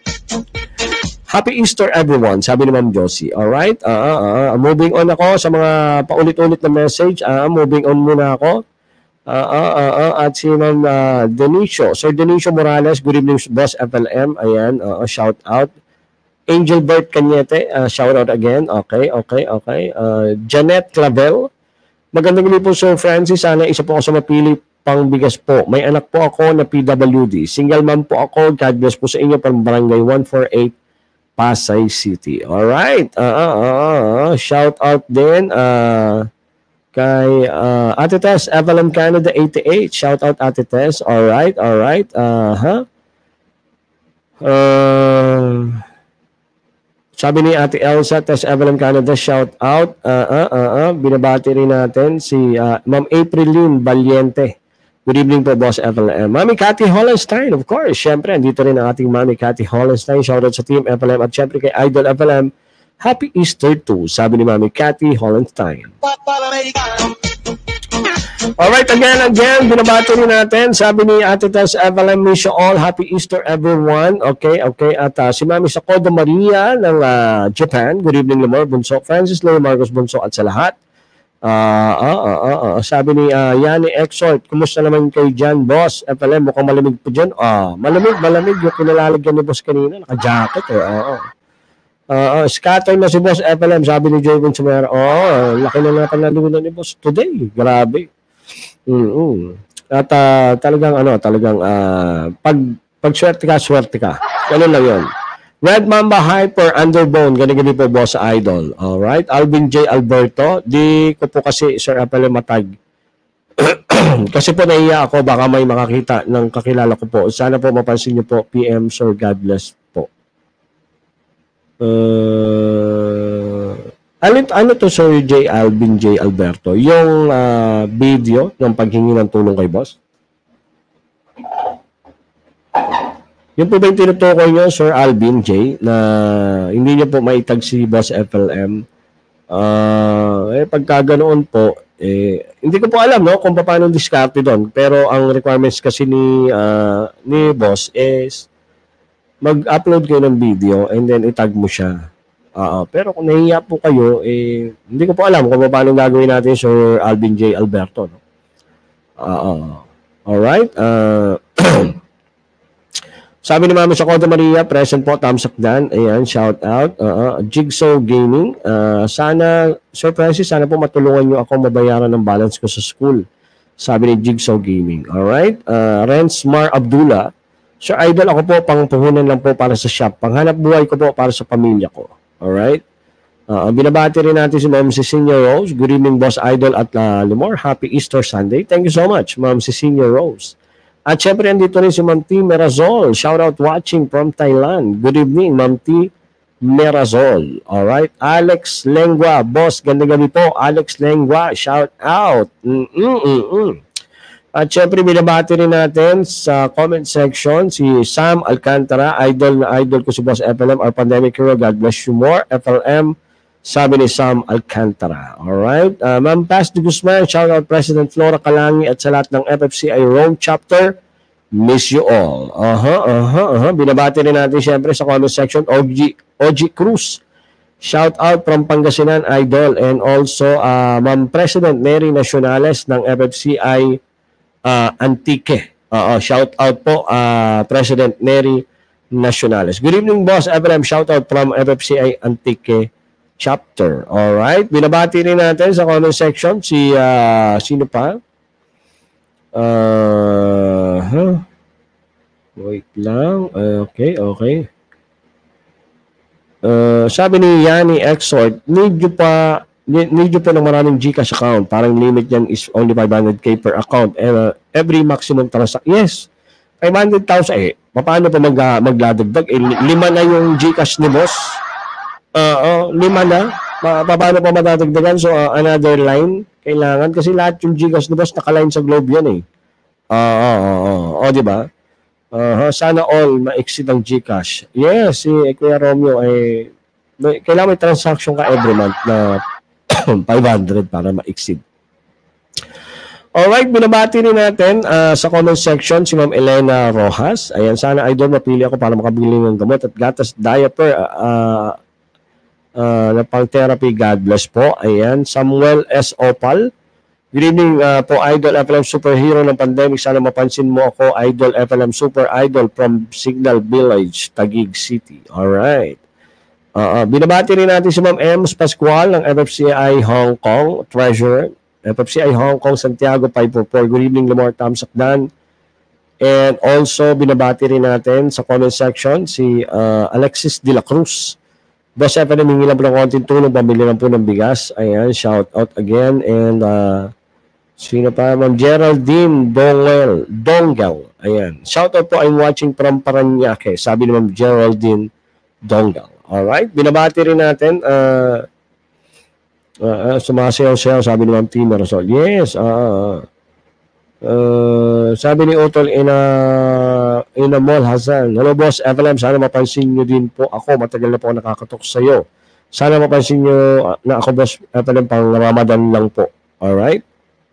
Happy Easter everyone, sabi ni Ma'am Josie. Alright, uh, uh, uh, moving on ako sa mga paulit-ulit na message. Uh, moving on muna ako. Uh, uh, uh, uh, at si Ma'am uh, Denicio. Sir Denicio Morales, good evening Boss F L M. Ayan, uh, shout out. Angel Bert Cañete, uh, shout out again. Okay, okay, okay. Uh, Janet Clavel. Magandang gabi po Sir Francis. Sana isa po ako sa mapili pang bigas po. May anak po ako na P W D. Single mom po ako. God bless po sa inyo from Barangay one forty-eight. Pasay City. Alright. Uh, uh, uh, uh, shout out din uh, kay uh, Ate Tess, F L M Canada eighty-eight. Shout out Ate Tess. Alright, alright. Uh, huh? uh, sabi ni Ate Elsa, Tess F L M Canada, shout out. Uh, uh, uh, uh, binabati rin natin si uh, Ma'am Aprilyn Valiente. Good evening po, Boss F L M. Mami Cathy Hollenstein, of course. Siyempre, andito rin ang ating Mami Cathy Hollenstein. Shoutout sa Team F L M at siyempre kay Idol F L M. Happy Easter too, sabi ni Mami Cathy Hollenstein. Alright, again, again, binabati rin natin. Sabi ni Ate Tess F L M, wish you all happy Easter everyone. Okay, okay. At uh, si Mami Sakoda Maria ng uh, Japan. Good evening, Lamor Bunso. Francis Loy, Marcos Bunso at sa lahat. Uh, uh, uh, uh, uh. Sabi ni uh, Yanni Exhort, kumusta naman kay Jan, Boss F L M? Mukhang malamig po dyan. Uh, malamig, malamig. Yung kinalalagyan ni Boss kanina, naka-jacket eh. Uh, uh. Uh, uh, scatter na si Boss F L M, sabi ni Joy Vincumera. Oh, laki na na panalunan ni Boss today. Grabe. Mm-hmm. At uh, talagang ano, talagang uh, pag, pag swerte ka, swerte ka. Ganun lang yun. Red Mamba Hyper Underbone, ganun-ganun po Boss Idol. Alright, Alvin J. Alberto, di ko po kasi Sir F L M matag. Kasi po naiya ako, baka may makakita ng kakilala ko po. Sana po mapansin niyo po, P M Sir, God bless po. Uh, ano, ano to Sir J. Alvin J. Alberto? Yung uh, video ng paghingi ng tulong kay Boss? Yung po ba yung tinutukoy nyo, Sir Alvin J, na hindi nyo po maitag si Boss F L M Uh, eh, pagka ganoon po, eh, hindi ko po alam no, kung paano diskarte doon. Pero ang requirements kasi ni, uh, ni boss is mag-upload kayo ng video and then itag mo siya. Uh, pero kung nahiya po kayo, eh, hindi ko po alam kung paano gagawin natin Sir Alvin J. Alberto. No? Uh, alright. Uh, Sabi ni Mama Sakoda Maria, present po, thumbs up dan. Ayan, shout out. Uh, uh, Jigsaw Gaming. Uh, sana, Sir Francis, sana po matulungan nyo ako mabayaran ng balance ko sa school. Sabi ni Jigsaw Gaming. Alright. Uh, Renz Mar Abdullah. Sir Idol, ako po, pangpuhunan lang po para sa shop. Panghanap buhay ko po para sa pamilya ko. Alright. Uh, binabati rin natin si Ma'am Cecilia Rose. Good evening, Boss Idol at uh, Limor. Happy Easter Sunday. Thank you so much, Ma'am Cecilia Rose. At syempre, andito rin si Ma'am T. Merazol. Shout out watching from Thailand. Good evening, Ma'am T. Merazol. Alright. Alex Lengua. Boss, ganda gabi po. Alex Lengua. Shout out. Mm-mm-mm. At syempre, binabati rin natin sa comment section si Sam Alcantara. Idol na idol ko si Boss F L M. Our pandemic hero. God bless you more. F L M. Sabi ni Sam Alcantara. Alright. Uh, Ma'am Paz de Guzman, shout out President Flora Calangi at sa lahat ng F F C I Rome chapter. Miss you all. Aha, aha, aha. Binabati rin natin syempre sa comment section O G, O G Cruz. Shout out from Pangasinan Idol and also uh, Ma'am President Mary Nacionales ng F F C I uh, Antique. Uh, uh, shout out po uh, President Mary Nacionales. Good evening, Boss F L M. Shout out from F F C I Antique chapter. Alright. Binabati rin natin sa comment section si, uh, sino pa? Uh, huh? Wait lang. Uh, okay, okay. Uh, sabi ni Yanni Exhort, need you pa, need, need you pa ng maraming GCash account. Parang limit yan is only five hundred K per account. And, uh, every maximum transaction. Yes. five hundred thousand. Eh, paano pa mag, magladagdag? Eh, lima na yung GCash ni boss. Uh, uh, lima na. Pa paano pa matadagdagan? So, uh, another line kailangan. Kasi lahat yung GCash na boss nakaline sa globe yan eh. Oo, uh, oo, uh, oo. Uh, uh. O, diba? Uh, sana all ma-exceed ang GCash. Yes, si Kuya Romeo ay eh, kailangan may transaction ka every month na five hundred para ma-exceed. Alright, binabati rin natin uh, sa comment section si Ma'am Elena Rojas. Ayan, sana idol mapili ako para makabili ng gamot at gatas diaper. Uh, Uh, na pang therapy. God bless po. Ayan, Samuel S. Opal. Good evening uh, po, Idol F L M Superhero ng pandemic. Sana mapansin mo ako, Idol F L M Super Idol from Signal Village, Taguig City. Alright. Uh, uh, binabati rin natin si Ma'am Ems Pascual ng F F C I Hong Kong, Treasurer. F F C I Hong Kong, Santiago five four four. Good evening, Lamar Tamsakdan. And also, binabati rin natin sa comment section si uh, Alexis De La Cruz. Boss F L M, hingi lang po ng konting tulong, pamili lang po ng bigas. Ayan, shout out again. And uh, sino pa? Ma'am Geraldine Dongel. Dongel. Ayan. Shout out po, I'm watching from Paranaque. Sabi ni Ma'am Geraldine Dongel. Alright. Binabati rin natin. Uh, uh, uh, sumasayaw-sayaw, sabi ni Ma'am T. Marasol. Yes. Uh, uh, sabi ni Utol Ina Ina Mall Hasan. Hello, Boss F L M. Sana mapansin nyo din po ako. Matagal na po ako nakakatok sa iyo. Sana mapansin nyo uh, na ako, Boss F L M, pang Ramadan lang po. Alright?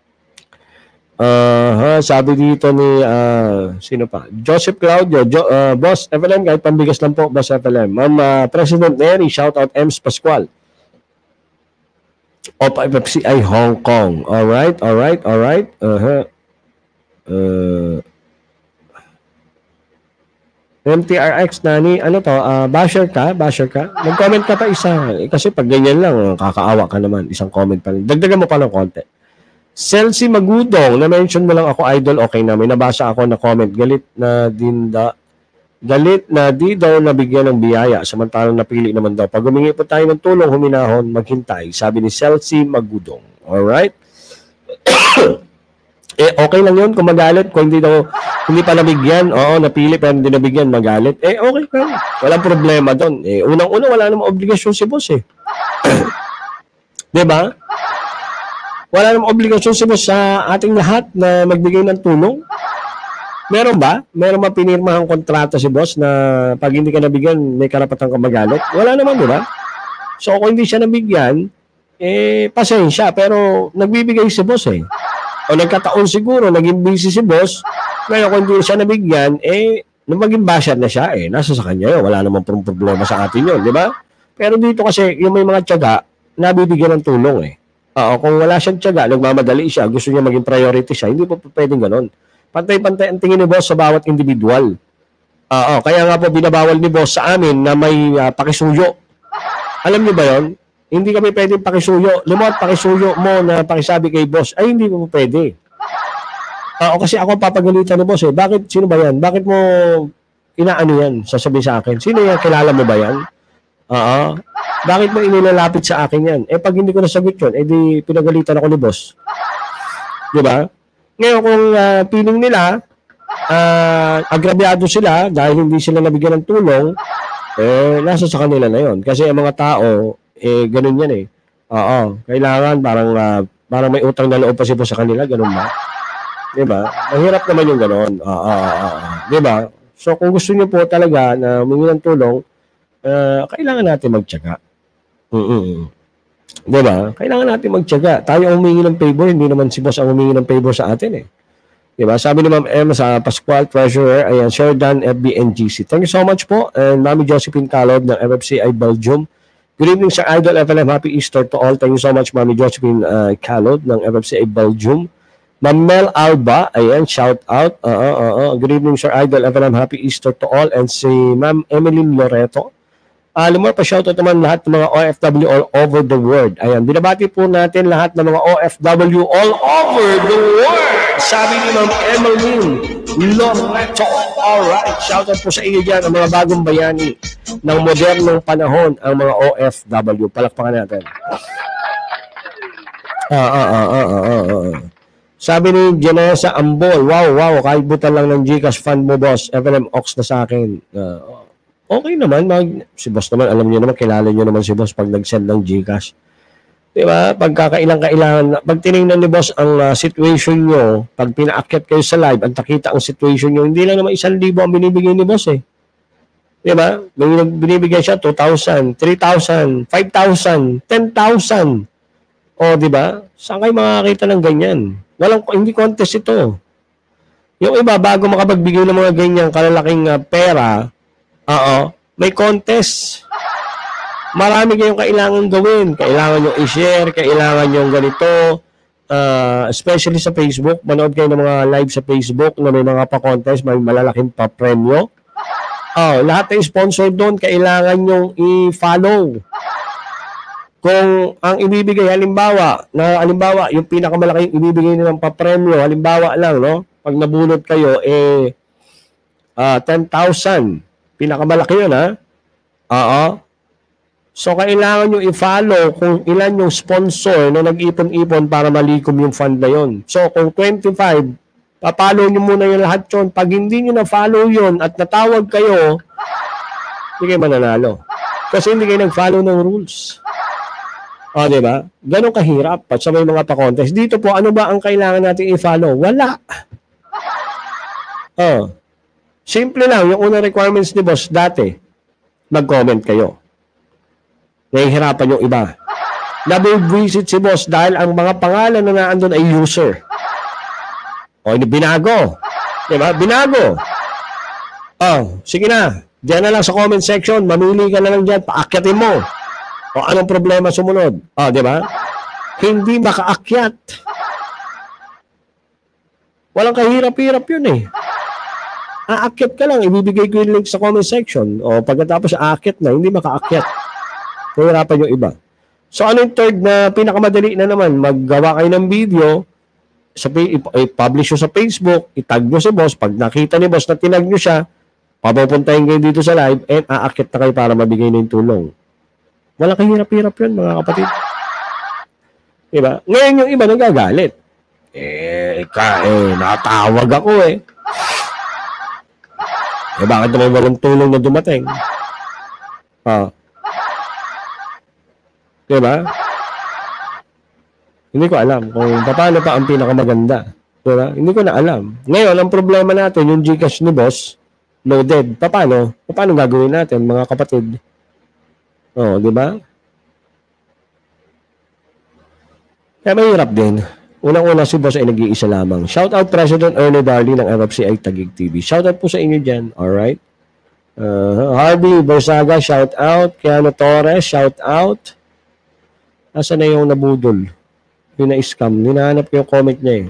Uh, ha, sabi dito ni uh, sino pa? Joseph Claudio. Jo, uh, Boss F L M, kahit pambigas lang po, Boss F L M. Ma'am uh, President Mary, shout out Ems Pascual of F F C I Hong Kong. Alright, alright, alright. Uh-huh. Uh, M T R X, Nani, ano to? Uh, basher ka? Basher ka? Mag-comment ka pa isa. Eh, kasi pag ganyan lang, kakaawa ka naman. Isang comment pa lang. Dagdagan mo pa ng konti. Celsi Magudong, na-mention mo lang ako, idol, okay na. May nabasa ako na comment. Galit na din da, galit na di daw nabigyan ng biyaya. Samantalang napili naman daw. Pag humingi po tayo ng tulong, huminahon, maghintay. Sabi ni Celsi Magudong. Alright? Eh, okay lang yun kung magalit. Kung hindi daw, hindi pa nabigyan, oo, napili pero hindi nabigyan, magalit. Eh, okay ka. Walang problema doon. Eh, unang-una, wala namang obligasyon si boss eh. Diba? Wala namang obligasyon si boss sa ating lahat na magbigay ng tulong. Meron ba? Meron ba pinirmahang kontrata si boss na pag hindi ka nabigyan, may karapatan ka magalit? Wala naman, diba? So, kung hindi siya nabigyan, eh, pasensya, pero nagbibigay si boss eh. O nagkataon siguro, naging busy si boss, ngayon kung hindi siya nabigyan, eh, nung maging basher na siya, eh, nasa sa kanya yun, wala namang problema sa atin yun, di ba? Pero dito kasi, yung may mga tiyaga, nabibigyan ng tulong eh. Oo, kung wala siyang tiyaga, nagmamadali siya, gusto niya maging priority siya, hindi po pwedeng ganon. Pantay-pantay ang tingin ni boss sa bawat individual. Oo, kaya nga po binabawal ni boss sa amin na may uh, pakisuyo. Alam niyo ba yon? Hindi kami pwedeng pakisuyo. Limot, pakisuyo mo na pakisabi kay boss. Ay, hindi mo pwede. Oo, kasi ako papagalitan ni boss eh. Bakit, sino ba yan? Bakit mo inaano yan? Sasabihin sa akin. Sino yan? Kilala mo ba yan? Oo. Bakit mo inilalapit sa akin yan? Eh, pag hindi ko nasagot yun, eh di pinagalitan ako ni boss. Di ba? Ngayon, kung uh, feeling nila, uh, agrabyado sila dahil hindi sila nabigyan ng tulong, eh, nasa sa kanila na yon. Kasi ang mga tao, eh, ganun yan eh. Oo. Kailangan parang, uh, parang may utang na loob pa si boss sa kanila. Ganun ba? Diba? Mahirap naman yung ganun. Oo. Oo. Diba? So, kung gusto niyo po talaga na humingi ng tulong, uh, kailangan natin magtiyaga. Mm-mm. Diba? Kailangan natin magtiyaga. Tayo ang humingi ng favor, hindi naman si boss ang humingi ng favor sa atin eh. Diba? Sabi ni Ma'am M sa Pascual Treasurer, ayan, Sir Dan, F B N G C. Thank you so much po. And Mami Josephine Calod ng F F C I Belgium. Good evening, Sir Idol F L M. Happy Easter to all. Thank you so much, Mami Josephine uh, Calod ng F F C I Belgium. Ma'am Mel Alba, ayan, shout out. Uh, uh, uh, uh. Good evening, Sir Idol F L M. Happy Easter to all. And si Ma'am Emeline Loreto. Uh, Limor, pa-shoutout naman lahat ng mga O F W all over the world. Ayan, binabati po natin lahat ng mga O F W all over the world. Sabi ni Ma'am Emeline Loreto. Alright, shoutout po sa iyo dyan, ang mga bagong bayani ng modernong panahon, ang mga O F W. Palakpakan natin. Ah, ah, ah, ah, ah, ah, ah. Sabi ni Janessa Ambol, wow, wow, kahit butan lang ng Gcash fund mo, boss. F L M Ox na sa akin. Uh, okay naman. Mag, si boss naman, alam niyo naman, kilala niyo naman si boss pag nag-send ng Gcash. Diba? Pagkakailang-kailangan, pag tinignan ni boss ang uh, situation nyo, pag pinaakyat kayo sa live, ang takita ang situation nyo, hindi lang naman isang libo ang binibigay ni boss eh. Diba? Binibigay siya two thousand, three thousand, five thousand, ten thousand. O, diba? Saan kayo makakita ng ganyan? Walang, hindi contest ito. Yung iba, bago makapagbigay ng mga ganyang kalalaking uh, pera, oo, may contest. Marami kayong kailangan gawin. Kailangan nyo i-share, kailangan nyo ganito, uh, especially sa Facebook. Manood kayo ng mga live sa Facebook na may mga pa-contest, may malalaking pa-premyo. Oh, lahat ng sponsor doon, kailangan nyo i-follow. Kung ang ibibigay, halimbawa, na halimbawa, yung pinakamalaking ibibigay nilang pa-premyo, halimbawa lang, no? Pag nabunot kayo, eh, uh, ten thousand. Pinakamalaki yun, ha? Oo. So, kailangan nyo i-follow kung ilan yung sponsor na nag-ipon-ipon para malikom yung fund na yun. So, kung twenty-five, papalo nyo muna yung lahat yun. Pag hindi nyo na-follow yun at natawag kayo, hindi kayo mananalo. Kasi hindi kayo nag-follow ng rules. O, diba? Ganun kahirap at sa may mga pa-contest. Dito po, ano ba ang kailangan natin i-follow? Wala. O. Simple lang. Yung unang requirements ni boss dati, mag-comment kayo. Nahihirapan yung iba. Nabivisit si boss dahil ang mga pangalan na naandun ay user. O, ini binago. Diba? Binago. O, sige na. Diyan na lang sa comment section. Mamili ka na lang dyan. Paakyatin mo. O, anong problema sumunod? O, diba? Hindi makaakyat. Walang kahirap-hirap yun eh. Aakyat ka lang. Ibibigay ko yung link sa comment section. O, pagkatapos aakyat na, hindi makaakyat. Kahirapan yung iba. So, ano yung third na pinakamadali na naman? Maggawa kayo ng video, sa, i-publish nyo sa Facebook, itag nyo si boss. Pag nakita ni boss na tinag nyo siya, papupuntahin kayo dito sa live, and aakyat na kayo para mabigay na yung tulong. Wala kahirap-hirap yun, mga kapatid. Diba? Ngayon yung iba nagagalit. Eh, ka, eh, natawag ako eh. Eh, bakit naman walang tulong na dumating? Ah. Diba? Hindi ko alam kung paano pa ang pinakamaganda. Diba? Hindi ko na alam. Ngayon, ang problema natin, yung Gcash ni boss, loaded. Paano? Paano gagawin natin, mga kapatid? Oh, diba? Kaya mahirap din. Unang-una si boss ay nag-iisa lamang. Shoutout President Ernie Darley ng F F C I Taguig T V. Shoutout po sa inyo dyan. Alright? Uh, Harvey Bersaga, shoutout. Keanu Torres, shoutout. Asa na yung nabudol? Yung na-scam. Hinahanap ko yung comment niya eh.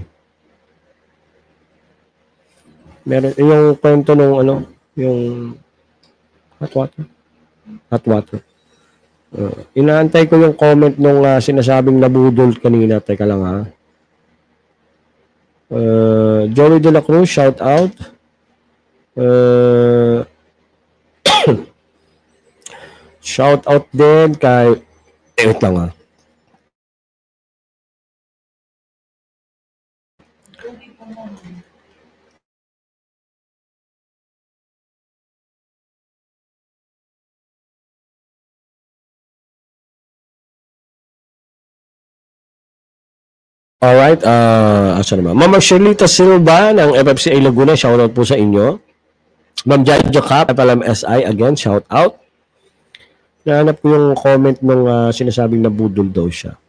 Meron, yung kwento nung ano, yung hot water. Hot water. Uh, inaantay ko yung comment nung uh, sinasabing nabudol kanina. Teka lang ha. Uh, Joey De La Cruz, shout out. Uh, shout out din kay eh, wait lang ha. Alright, uh, asa naman? Mama Sherlita Silva ng F F C I Laguna, shoutout po sa inyo. Ma'am Jaja Cap, F L M S I, again, shoutout. Nahanap ko yung comment ng uh, sinasabing nabudol daw siya.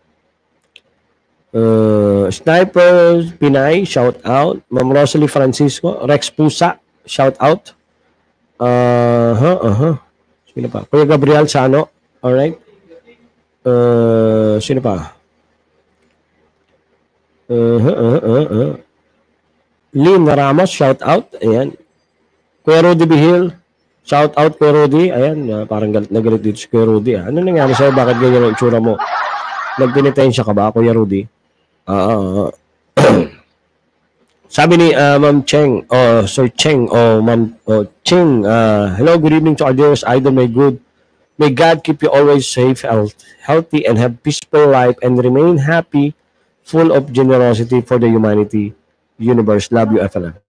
Uh, Sniper Pinay, shoutout. Ma'am Rosalie Francisco, Rex Pusa, shoutout. Uh-huh, uh-huh. Sino pa? Kuya Gabriel Sano, alright. Uh, sino pa? Uh, uh, uh, uh. Lynn Ramos, shout out. Ayan. Kuya Rudy Bihil, shout out Kuya Rudy. Ayan, uh, parang galit na galit dito si Kuya Rudy. Ah. Ano nangyari sa'yo? Bakit ganyan ang itsura mo? Nagpinitensya ka ba, Kuya Rudy? Ah, uh, uh, sabi ni uh, Ma'am Cheng, oh, Sir Cheng, oh, Ma'am oh, Cheng, uh, hello, good evening to our dearest idol, may good. May God keep you always safe, health, healthy, and have peaceful life, and remain happy, full of generosity for the humanity universe. Love you, F L M.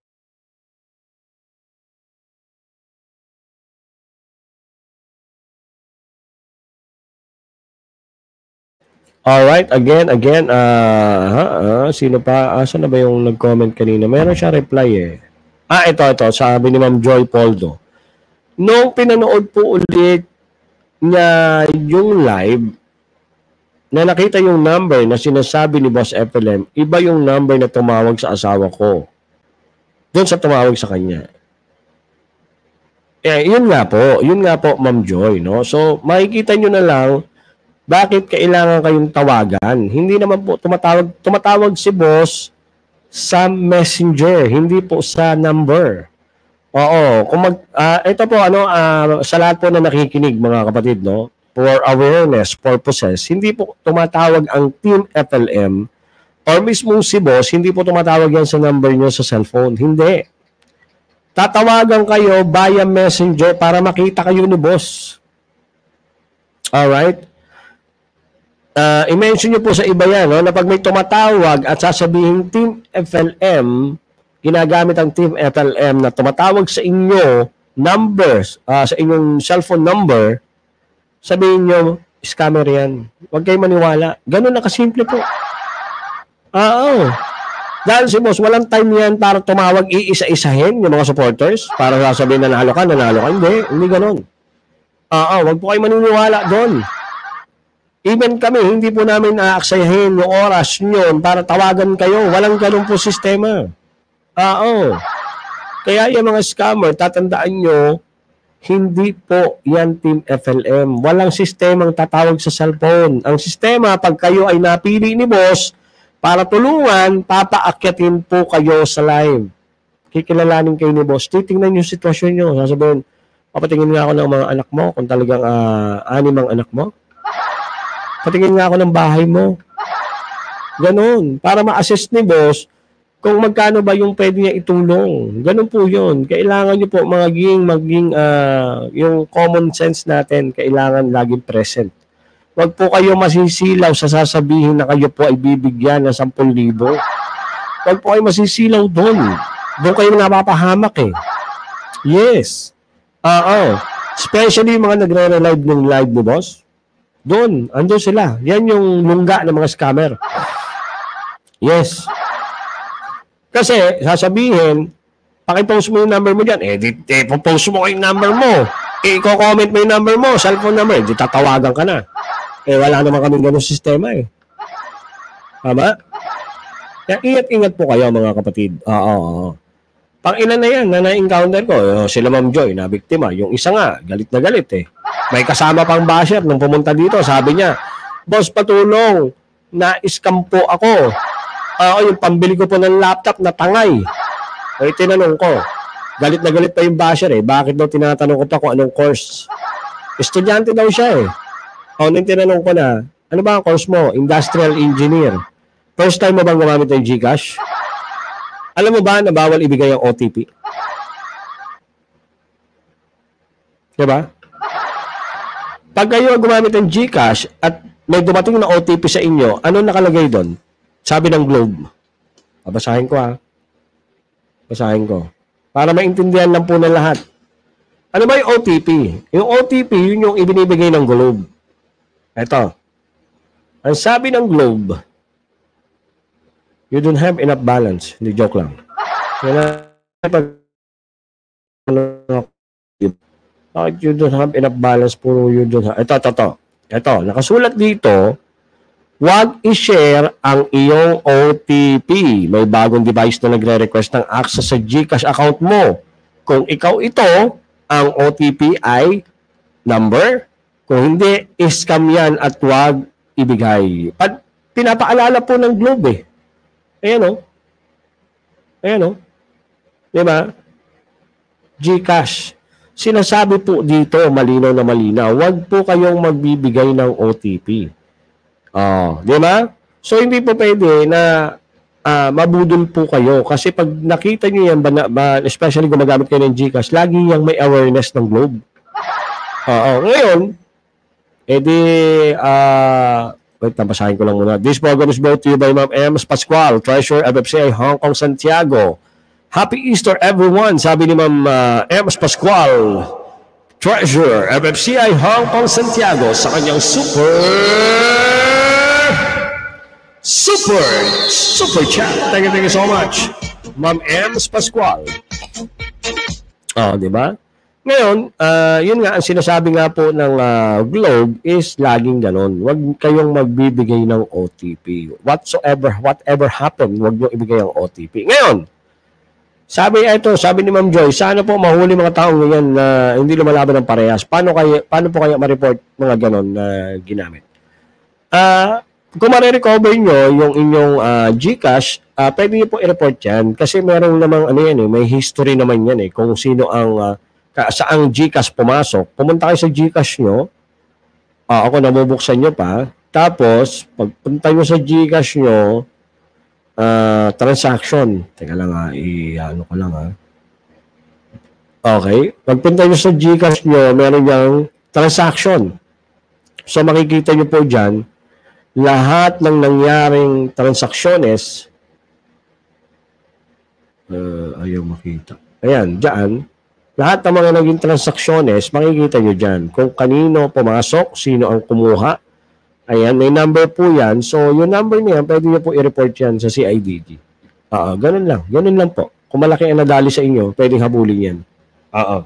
Alright, again, again, uh, uh, uh, sino pa? Asa na ba yung nag-comment kanina? Meron siya reply eh. Ah, ito, ito. Sabi ni Ma'am Joy Poldo. Nung pinanood po ulit niya yung live, na nakita yung number na sinasabi ni Boss F L M, iba yung number na tumawag sa asawa ko. Doon sa tumawag sa kanya. Eh, yun nga po. Yun nga po, Ma'am Joy. No? So, makikita nyo na lang bakit kailangan kayong tawagan. Hindi naman po tumatawag, tumatawag si Boss sa messenger, hindi po sa number. Oo. Kung mag, uh, ito po, ano, uh, sa lahat po na nakikinig, mga kapatid, no? For awareness purposes, hindi po tumatawag ang Team F L M or mismo si Boss, hindi po tumatawag yan sa number nyo sa cellphone. Hindi. Tatawagan kayo via messenger para makita kayo ni Boss. Alright? Uh, i-mention nyo po sa iba yan, no? Na pag may tumatawag at sasabihin Team F L M, ginagamit ang Team F L M na tumatawag sa inyo numbers, uh, sa inyong cellphone number, sabihin nyo, scammer yan. Huwag kayo maniwala. Ganun na kasimple po. Oo. Dahil si Boss, walang time yan para tumawag iisa-isahin yung mga supporters para sasabihin na nalo ka, nanalo ka. Hindi, hindi ganun. Oo, huwag po kayo maniniwala doon. Even kami, hindi po namin aaksayahin yung oras nyo para tawagan kayo. Walang ganun po sistema. Oo. Kaya yung mga scammer, tatandaan nyo, hindi po yan Team F L M. Walang sistemang tatawag sa cellphone. Ang sistema, pag kayo ay napili ni Boss para tulungan, papaakyatin po kayo sa live. Kikilalanin kayo ni Boss. Titingnan yung sitwasyon nyo. Sasabihin, papatingin nga ako ng mga anak mo kung talagang uh, anim ang anak mo. Patingin nga ako ng bahay mo. Ganon. Para ma-assess ni Boss kung magkano ba yung pwede niya itulong. Ganon po yun. Kailangan nyo po maging, maging uh, yung common sense natin, kailangan laging present. Huwag po kayo masisilaw sa sasabihin na kayo po ay bibigyan ng sampu libo. Huwag po kayo masisilaw doon. Doon kayo napapahamak eh. Yes. Oo. Especially yung mga nagre-relive ng live ni Boss. Doon, andun sila. Yan yung lungga ng mga scammer. Yes. Kasi, sasabihin, pakipost mo yung number mo dyan. Eh, di, eh post mo yung number mo. Eh, i-comment mo yung number mo, cellphone number. Di tatawagan ka na. Eh, wala naman kami ganun sistema eh. Tama? Kaya ingat-ingat po kayo mga kapatid. Oo, oo. Pang ilan na yan na na-encounter ko, sila Ma'am Joy na biktima. Yung isa nga, galit na galit eh. May kasama pang basher nung pumunta dito. Sabi niya, boss, patulong. Na-scam po ako. Oo, yung pambili ko po ng laptop na tangay. Ay, tinanong ko. Galit na galit pa yung basher eh. Bakit daw tinatanong ko pa kung anong course? Estudyante daw siya eh. O, nung tinanong ko na, ano ba ang course mo? Industrial Engineer. First time mo bang gumamit ng GCash? Alam mo ba na bawal ibigay ang O T P? Diba? Pag kayo gumamit ng GCash at may dumating na O T P sa inyo, ano nakalagay doon? Sabi ng Globe. Babasahin ko ha. Basahin ko. Para maintindihan lang po ng lahat. Ano ba yung O T P? Yung O T P, yun yung ibinibigay ng Globe. Ito. Ang sabi ng Globe, you don't have enough balance. Hindi, joke lang. You don't have enough balance. Puro you don't have. Ito, ito, ito. Ito, nakasulat dito, huwag i-share ang iyong O T P. May bagong device na nagre-request ng access sa GCash account mo. Kung ikaw ito, ang O T P ay number. Kung hindi, scam yan at huwag ibigay. At pinapaalala po ng Globe eh. Ayan o. Ayan o. Diba? GCash. Sinasabi po dito, malinaw na malinaw, huwag po kayong magbibigay ng O T P. Oh, diba? So, hindi po pwede na uh, mabudol po kayo. Kasi pag nakita nyo yan, ba, ba, especially gumagamit kayo ng GCash, lagi yung may awareness ng Globe. Oo. Ngayon, edi, ah, uh, wait, nabasahin ko lang muna. This program is brought to you by Ma'am Ems Pascual, Treasurer, F F C I, Hong Kong, Santiago. Happy Easter, everyone, sabi ni Ma'am uh, Ems Pascual, Treasurer, F F C I, Hong Kong, Santiago, sa kanyang super, super, super chat. Thank you, thank you so much, Ma'am Ems Pascual. Oh, di ba? Ngayon, uh, yun nga, ang sinasabi nga po ng uh, Globe is laging ganon. Huwag kayong magbibigay ng O T P. Whatsoever, whatever happened, huwag nyo ibigay ang O T P. Ngayon, sabi ito, sabi ni Ma'am Joy, sana po mahuli mga taong ngayon na uh, hindi lumalaban ng parehas. Paano, kayo, paano po kaya ma-report mga ganon na uh, ginamit? Uh, kung ma-recover nyo yung inyong uh, GCash, uh, pwede nyo po i-report yan. Kasi meron namang, ano yan eh, may history naman yan eh, kung sino ang... Uh, saang GCash pumasok, pumunta kayo sa GCash nyo, uh, ako namubuksan nyo pa, tapos, pagpunta nyo sa GCash nyo, uh, transaction, teka lang ha, i-ano ko lang ha, okay, pagpunta nyo sa GCash nyo, meron yung transaction, so makikita nyo po dyan, lahat ng nangyaring transactiones, uh, ayaw makita, ayan, dyan, lahat ng mga naging transactiones, makikita nyo dyan. Kung kanino pumasok, sino ang kumuha. Ayan, may number po yan. So, yung number niya, pwede nyo po i-report yan sa C I D G. Oo, ganun lang. Ganun lang po. Kung malaki ang nadali sa inyo, pwedeng habulin yan. Oo.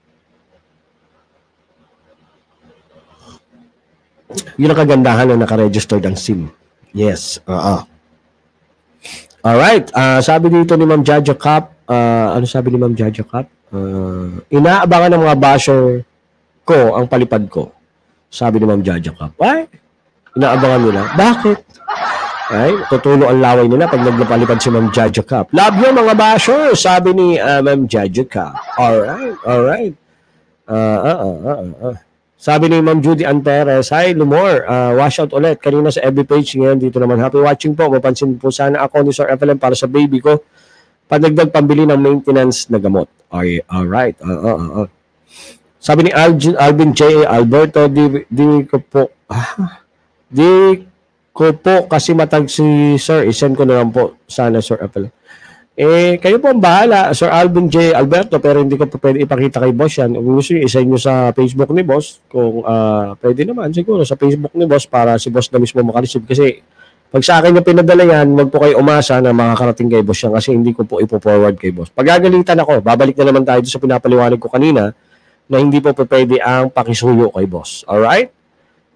Yun ang kagandahan na nakaregistered ang SIM. Yes. Oo. Alright. Uh, sabi dito ni Ma'am Jaja Cap, uh, ano sabi ni Ma'am Jaja Cap? Uh, inaabangan ng mga basher ko ang palipad ko. Sabi ni Ma'am Jaja Cap. Ay, inaabangan nila. Bakit? Ay, tutulo ang laway nila pag nagpalipad si Ma'am Jaja Cap. Love you mga basher, sabi ni uh, Ma'am Jaja Cap. Alright, alright. Uh, uh, uh, uh, uh. Sabi ni Ma'am Judy Ann Perez, hi, Lumor, uh, wash out ulit. Kanina sa F B page ngayon, dito naman. Happy watching po. Mapansin po sana ako ni Sir F L M para sa baby ko. Padagdag pambili ng maintenance na gamot. Ay, alright. Uh, uh, uh, uh. Sabi ni Alvin, Alvin J. Alberto, di, di ko po, ah, di ko po kasi matag si Sir. I-send ko na lang po sana, Sir F L M. Eh, kayo po ang bahala, Sir Alvin J. Alberto, pero hindi ko po pwede ipakita kay Boss yan. Kung gusto nyo, isend nyo sa Facebook ni Boss. Kung uh, pwede naman, siguro sa Facebook ni Boss para si Boss na mismo makareceive. Kasi pag sa akin yung pinadala yan, wag po kayo umasa na makakarating kay Boss yan kasi hindi ko po ipo-forward kay Boss. Pagagalitan ako, babalik na naman tayo sa pinapaliwanag ko kanina na hindi po po pwede ang pakisuyo kay Boss. Alright?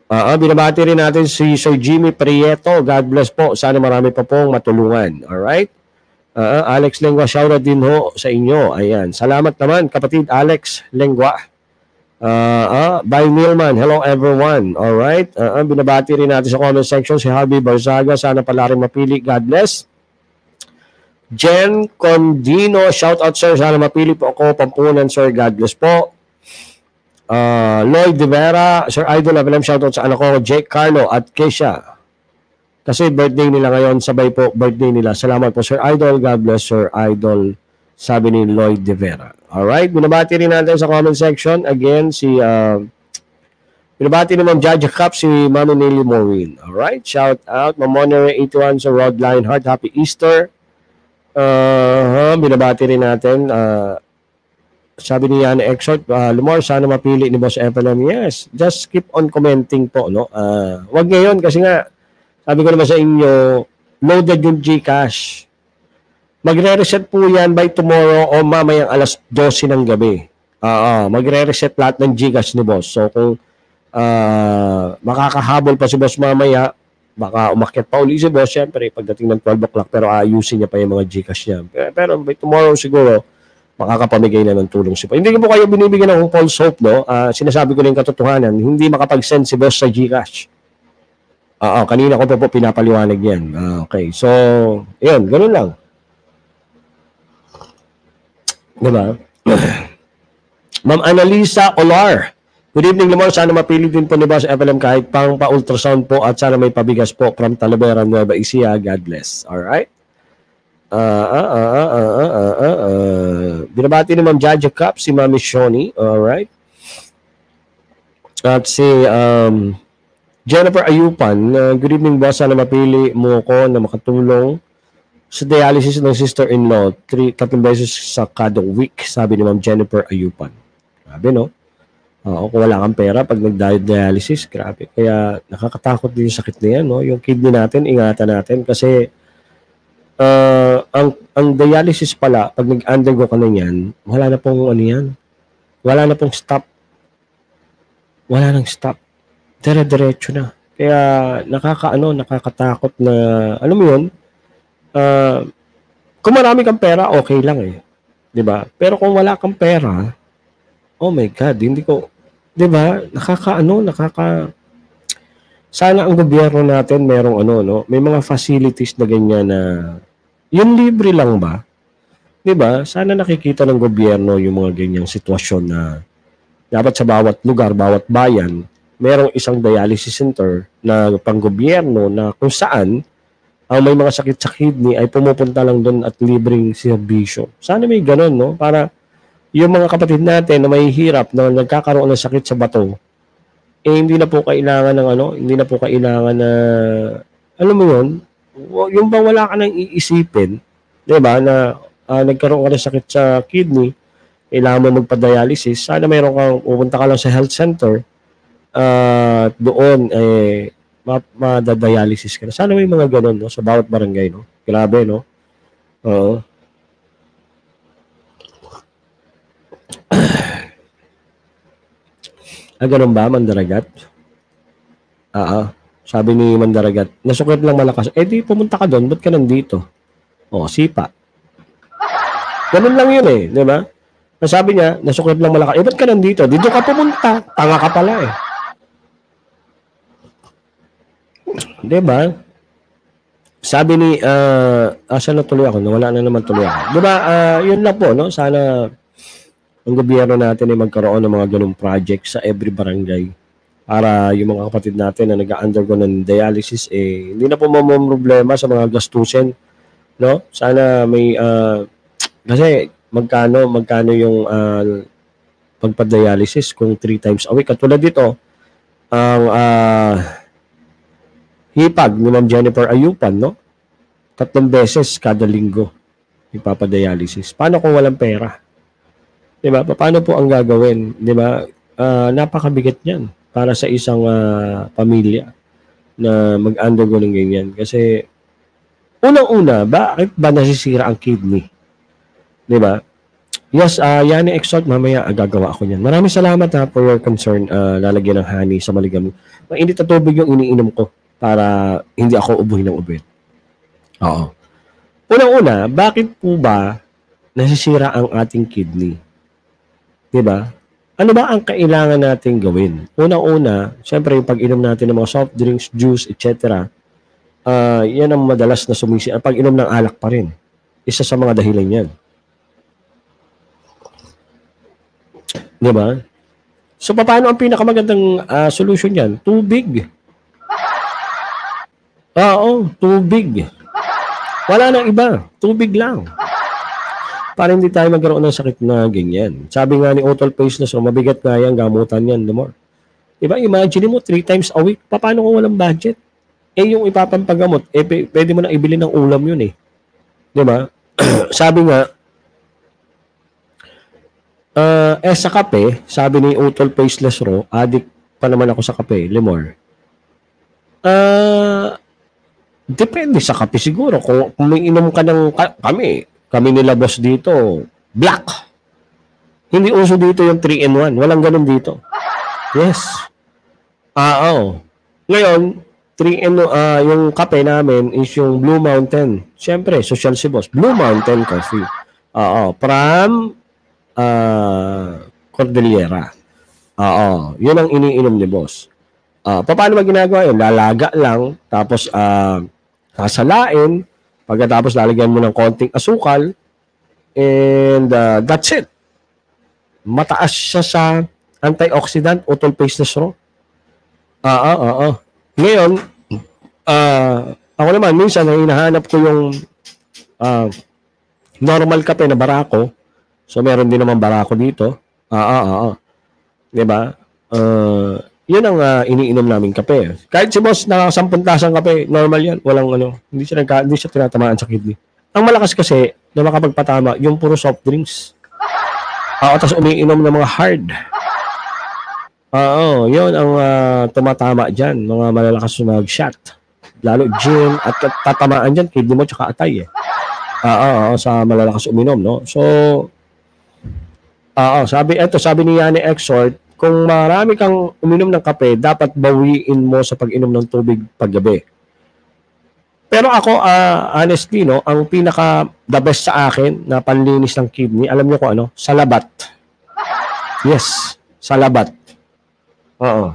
Uh, binabati rin natin si Sir Jimmy Prieto. God bless po. Sana marami pa pong matulungan. Alright? Uh, Alex Lengua, shoutout din ho sa inyo. Ayan. Salamat naman, kapatid Alex Lengua. Uh, uh, by Milman. Hello everyone. Alright? Uh, uh, binabati rin natin sa comment section si Harvey Barzaga. Sana pala rin mapili. God bless. Jen Condino. Shoutout sir. Sana mapili po ako. Pampunan sir. God bless po. Uh, Lloyd De Vera, Sir Idol, alam shoutout sa anak ko, Jake Carlo at Keisha. Kasi birthday nila ngayon, sabay po birthday nila. Salamat po Sir Idol, God bless Sir Idol, sabi ni Lloyd De Vera. Alright, binabati rin natin sa comment section. Again, si, uh, binabati naman Jaja Cup, si Mami Nelly Maureen. Alright, shout out, Mamonere eighty-one sa Rod Lionheart, Happy Easter. Uh, binabati rin natin, uh, sabi ni Yana Exhort, uh, Lumor, sana mapili ni Boss F L M. Yes, just keep on commenting po, no? Uh, wag ngayon kasi nga, sabi ko naman sa inyo, loaded yung GCash. Magre-reset po yan by tomorrow o mamayang alas dose ng gabi. Uh, uh, magre-reset lahat ng GCash ni Boss. So kung uh, makakahabol pa si Boss mamaya, baka umakyat pa uli si Boss, syempre, pagdating ng twelve o'clock, pero ayusin niya pa yung mga GCash niya. Pero, pero by tomorrow siguro, makakapamigay na ng tulong si Boss. Hindi ko po kayo binibigyan ng false hope, no? Uh, sinasabi ko na yung katotohanan, hindi makapag-send si Boss sa GCash. Oo, kanina ko po po pinapaliwanag yan. Uh, okay, so, yun, ganun lang. Diba? Ma'am Annalisa Olar. Good evening, Lamar. Sana mapili din po ni Boss F L M kahit pang pa-ultrasound po at sana may pabigas po from Talavera, Nueva Ecija. God bless. Alright? Uh, uh, uh, uh, uh, uh, uh, uh. Binabati ni Ma'am Jaja Cup, si Mami Shoni, alright. At si um, Jennifer Ayupan, uh, good evening boss, sana mapili mo ko na makatulong sa dialysis ng sister-in-law, three, tatlong beses sa kada week, sabi ni Ma'am Jennifer Ayupan. Grabe, no? Uh, kung wala kang pera pag nag-dialysis, grabe. Kaya nakakatakot din yung sakit na yan, no? Yung kidney natin, ingatan natin kasi Uh, ang ang dialysis pala, pag nag-undergo ka na yan, wala na pong ano yan. Wala na pong stop. Wala nang stop. Dire-diretso na. Kaya nakakaano, nakakatakot na, alam mo yun, uh, kung marami kang pera, okay lang eh. Diba? Pero kung wala kang pera, oh my God, hindi ko, diba? Nakakaano, nakaka, sana ang gobyerno natin merong ano, no? May mga facilities na ganyan na yung libre lang ba? 'Di ba? Sana nakikita ng gobyerno yung mga ganyang sitwasyon na dapat sa bawat lugar, bawat bayan, merong isang dialysis center na panggobyerno na kung saan ang may mga sakit sa kidney ay pumupunta lang doon at libreng serbisyo. Sana may ganun, no? Para yung mga kapatid natin na may hirap na nagkakaroon ng sakit sa bato, eh hindi na po kailangan ng ano, hindi na po kailangan na, alam mo yun, yung bang wala ka nang iisipin, di ba, na uh, nagkaroon ka ng sakit sa kidney, kailangan mo magpa-dialysis, sana mayroon kang, pupunta ka lang sa health center, at uh, doon, eh, ma-dialysis ka na. Sana may mga ganun, no, sa bawat barangay, no? Grabe, no? Oo. Ah, ganun ba, Mandaragat? Ah, sabi ni Mandaragat, nasukit lang malakas. Eh, di pumunta ka doon, ba't ka nandito? O, sipa. Ganun lang yun eh, di ba? Sabi niya, nasukit lang malakas. Eh, ba't ka nandito? Dito ka pumunta. Tanga ka pala eh. Di ba? Sabi ni, uh, asa na tuloy ako? Nawala na naman tuloy ako. Di ba, uh, yun lang po, no? Sana ang gobyerno natin ay magkaroon ng mga ganung project sa every barangay para yung mga kapatid natin na nag-undergo ng dialysis, eh, hindi na po mamamroblema sa mga gastusin, no? Sana may, uh, kasi magkano, magkano yung uh, pagpa-dialysis kung three times a week. Katulad dito, ang uh, hipag ni Ma'am Jennifer Ayupan, no? Tatlong beses kada linggo ipapa-dialysis. Paano kung walang pera? Diba? Paano po ang gagawin? Diba? Uh, napakabigat niyan para sa isang uh, pamilya na mag-undergo ng ganyan. Kasi, unang-una, bakit ba nasisira ang kidney? Diba? Yes, uh, Yani Exalt, mamaya uh, gagawa ako niyan. Maraming salamat ha, for your concern. Uh, lalagyan ng honey sa maligam. Mainit na tubig yung iniinom ko para hindi ako ubuhin ng ubit. Oo. Unang-una, bakit po ba nasisira ang ating kidney? Diba? Ano ba ang kailangan natin gawin? Unang-una, syempre yung pag-inom natin ng mga soft drinks, juice, et cetera. Uh, yan ang madalas na sumisi. Pag-inom ng alak pa rin. Isa sa mga dahilan yan. Diba? So, paano ang pinakamagandang uh, solution yan? Tubig. Oo, tubig. Wala nang iba. Tubig lang. Para hindi tayo magkaroon ng sakit na ganyan. Sabi nga ni Otol Pace na so, mabigat nga yan, gamutan yan, Limor. Diba? Imagine mo, three times a week. Paano kung walang budget? Eh, yung ipapampagamot, eh, pwede mo na ibili ng ulam yun eh. Diba? Sabi nga, uh, eh sa kape, sabi ni Otol Pace Lesro, addict pa naman ako sa kape, Limor. Ah... Uh, Depende sa kape siguro. Kung, kung may inom ka ng kami, kami nila boss dito, black. Hindi uso dito yung three in one. Walang ganun dito. Yes. Ah, oo. Ngayon, three in uh, yung kape namin is yung Blue Mountain. Siyempre, social si boss. Blue Mountain Coffee. Oo. From uh, Cordillera. Oo. Yun ang iniinom ni boss. Uh, paano ba ginagawa yun? Lalaga lang. Tapos, ah, uh, sasalain, pagkatapos lalagyan mo ng konting asukal, and uh, that's it. Mataas siya sa antioxidant, Otol Pace Lesro. Ah, ah, ah, ah. Ngayon, uh, ako naman, minsan, hinahanap ko yung uh, normal kape na barako. So, meron din naman barako dito. Ah, ah, ah, ah. Diba? Uh, Yun ang uh, iniinom naming kape. Kahit si boss nakasampung tasang kape, normal yan. Walang ano, hindi siya, nagka, hindi siya tinatamaan sa kidney. Ang malakas kasi na makapagpatama, yung puro soft drinks. Oo, tapos umiinom ng mga hard. Oo, yun ang uh, tumatama dyan. Mga malalakas na mag-shot. Lalo gin at tatamaan dyan, kidney mo tsaka atay eh. Oo, sa malalakas uminom, no? So, oo, sabi, eto, sabi ni Yani Exhort, kung marami kang uminom ng kape, dapat bawiin mo sa pag-inom ng tubig paggabi. Pero ako, uh, honestly, no, ang pinaka the best sa akin na panlinis ng kidney, alam niyo ko ano? Salabat. Yes, salabat. Oo.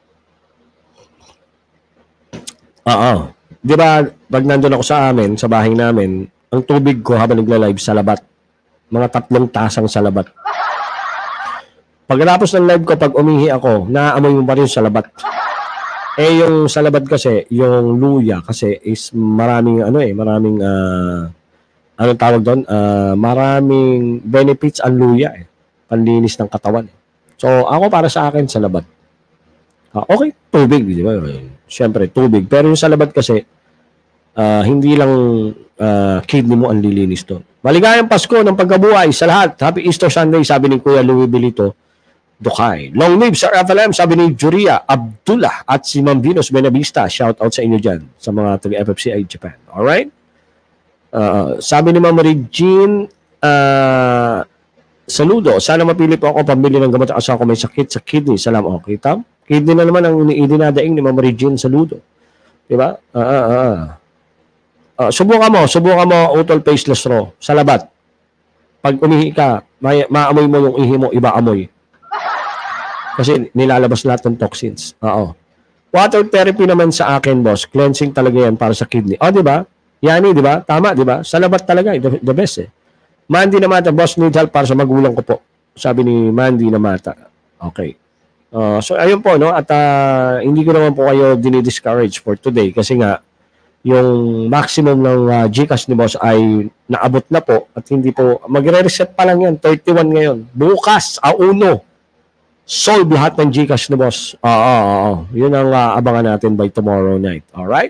Oo. Di ba, pag nandun ako sa amin, sa bahay namin, ang tubig ko habang nagla-live, salabat. Mga tatlong tasang salabat. Pagkatapos ng live ko, pag umihi ako, naaamoy mo pa rin sa labat. Eh, yung sa labat kasi, yung luya, kasi is maraming, ano eh, maraming, uh, anong tawag doon? Uh, maraming benefits ang luya eh. Panlinis ng katawan eh. So, ako para sa akin, sa labat. Uh, okay, tubig, di ba? Siyempre, tubig. Pero yung sa labat kasi, uh, hindi lang uh, kidney mo ang lilinis doon. Maligayang Pasko ng pagkabuhay sa lahat. Happy Easter Sunday, sabi ni Kuya Louie Bilito Dukay. Long live sa F L M, sabi ni Juria Abdullah at si Ma'am Venus Benavista. Shout out sa inyo dyan sa mga taga-F F C I Japan. Alright? Uh, sabi ni Ma'am Regine, uh, saludo. Sana mapili po ako pambili ng gamot asa ko may sakit sa kidney. Salam. Okay, tam? Kidney na naman ang idinadaing ni Ma'am Regine. Saludo. Diba? Ah, uh, ah, uh, uh. uh, subukan mo. Subukan mo Otol Pace Lesro sa labat. Pag umihi ka, may, maamoy mo yung ihi mo, iba amoy. Kasi nilalabas lahat ng toxins. Oo. Water therapy naman sa akin, boss. Cleansing talaga yan para sa kidney. O, di ba? Yani, di ba? Tama, di ba? Sa labat talaga, the, the best eh. Mandy Namata, boss, need help para sa magulang ko po. Sabi ni Mandy Namata. Okay. Uh, so, ayun po, no? At uh, hindi ko naman po kayo dinidiscourage for today kasi nga, yung maximum ng uh, Gcash ni boss ay naabot na po at hindi po, magre-reset pa lang yan, thirty-one ngayon. Bukas, a uno. Solve lahat ng Gcash ni boss. Oo, oo, oo. Yun ang uh, abangan natin by tomorrow night. Alright?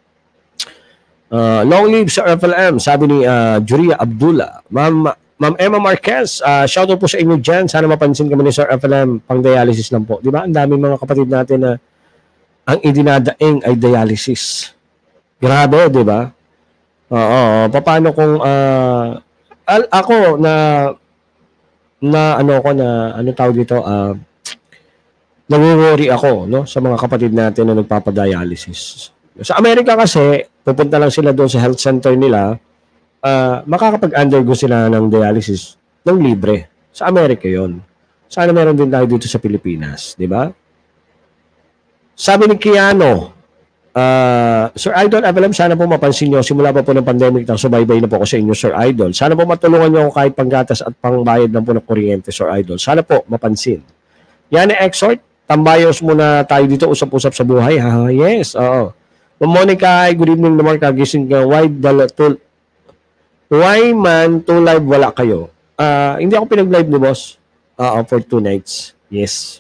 Uh, long live sa F L M, sabi ni uh, Juria Abdullah. Ma'am, Ma'am Emma Marquez, uh, shoutout po sa inyo dyan. Sana mapansin kami ni Sir F L M, pang dialysis lang po. Di ba? Ang daming mga kapatid natin na ang idinadaing ay dialysis. Grabe, di ba? Oo, paano kung uh, al- ako na na ano ko na ano tawag dito ah uh, nangwo-worry ako no sa mga kapatid natin na nagpapadialysis. Sa Amerika kasi pupunta lang sila doon sa health center nila, uh, makakapag-undergo sila ng dialysis ng libre. Sa Amerika 'yon. Sana meron din tayo dito sa Pilipinas, di ba? Sabi ni Keanu, uh, Sir Idol, F L M, sana po mapansin nyo, simula pa po ng pandemic, nang subaybay na po ako sa inyo, Sir Idol. Sana po matulungan nyo ako kahit panggatas at pangbayad lang po ng kuryente, Sir Idol. Sana po mapansin. Yan ang exhort. Tambayos muna tayo dito, usap-usap sa buhay. Ha? Yes, oo. Ma'am Monica, good evening naman, kagising ka. Why, dala, to, why man to live wala kayo? Uh, hindi ako pinag-live ni boss. Oo, for two nights. Yes.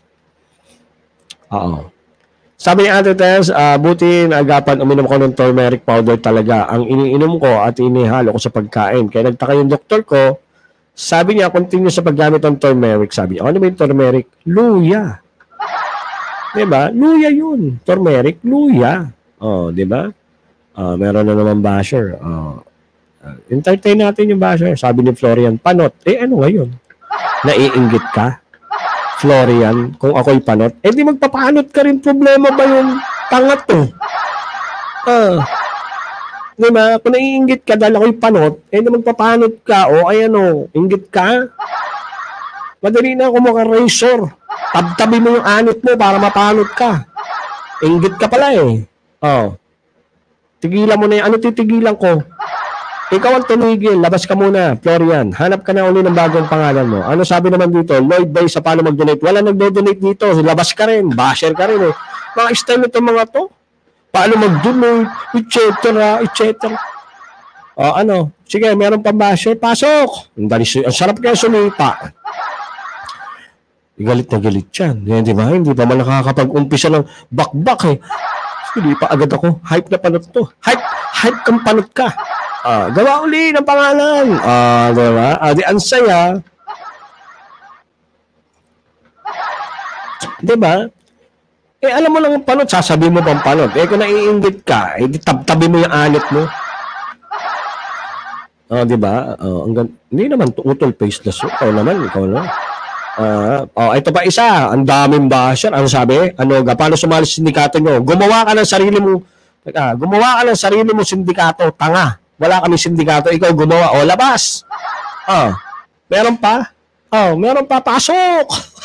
Oo. Sabi ni Ate Tess, uh, buti naagapan, uminom ko ng turmeric powder talaga. Ang iniinom ko at inihalo ko sa pagkain. Kaya nagtaka yung doktor ko, sabi niya, continue sa paggamit ng turmeric. Sabi niya, ano ba yung turmeric? Luya. Diba? Luya yun. Turmeric, luya. Oh, diba? Uh, meron na naman basher. Uh, uh, entertain natin yung basher. Sabi ni Florian, panot. Eh, ano ngayon? Naiinggit ka? Florian, kung ako'y panot, eh di magpapanot ka rin. Problema ba yung tangat to? Ah. Diba? Kung naiinggit ka dahil ako'y panot, eh di magpapanot ka. O ay ano, inggit ka? Madali na ako mukha razor. Tab-tabi mo yung anit mo para mapanot ka. Inggit ka pala eh. Oh. Tigilan mo na yung ano titigilan ko. Ikaw ang tumigil. Labas ka muna, Florian. Hanap ka na uli ng bagong pangalan mo. Ano sabi naman dito? Lloyd Bay sa paano mag-donate? Wala nag-donate dito. Labas ka rin. Basher ka rin eh. Mga style nito mga to. Paano mag-donate? Et cetera. Et cetera. Oh, ano? Sige, meron pang basher. Pasok. Ang, ang sarap kaya sumipa. Galit na galit yan. Yan, di ba? Hindi pa man nakakapag-umpisa ng bakbak eh. Hindi pa agad ako. Hype na panot to. Hype, hype kang panot ka. Ah, gawa uli ng pangalan. Ah, di ba? Ah, di ansaya. Di ba? Eh, alam mo lang ang panot, sasabi mo pang panot. Eh, kung naiinggit ka, eh, di tab-tabi mo yung anit mo. Ah, di ba? Ah, ang hindi naman utol faceless. Ikaw naman, ikaw naman. Uh, oh, ito pa isa, ang daming basher. Ano sabi? Ano, paano sumali sa sindikato nyo? Gumawa ka ng sarili mo, ah, gumawa ka ng sarili mo sindikato, tanga. Wala kami sindikato, ikaw gumawa. O, labas. Oh, meron pa? Oh, meron pa, pasok.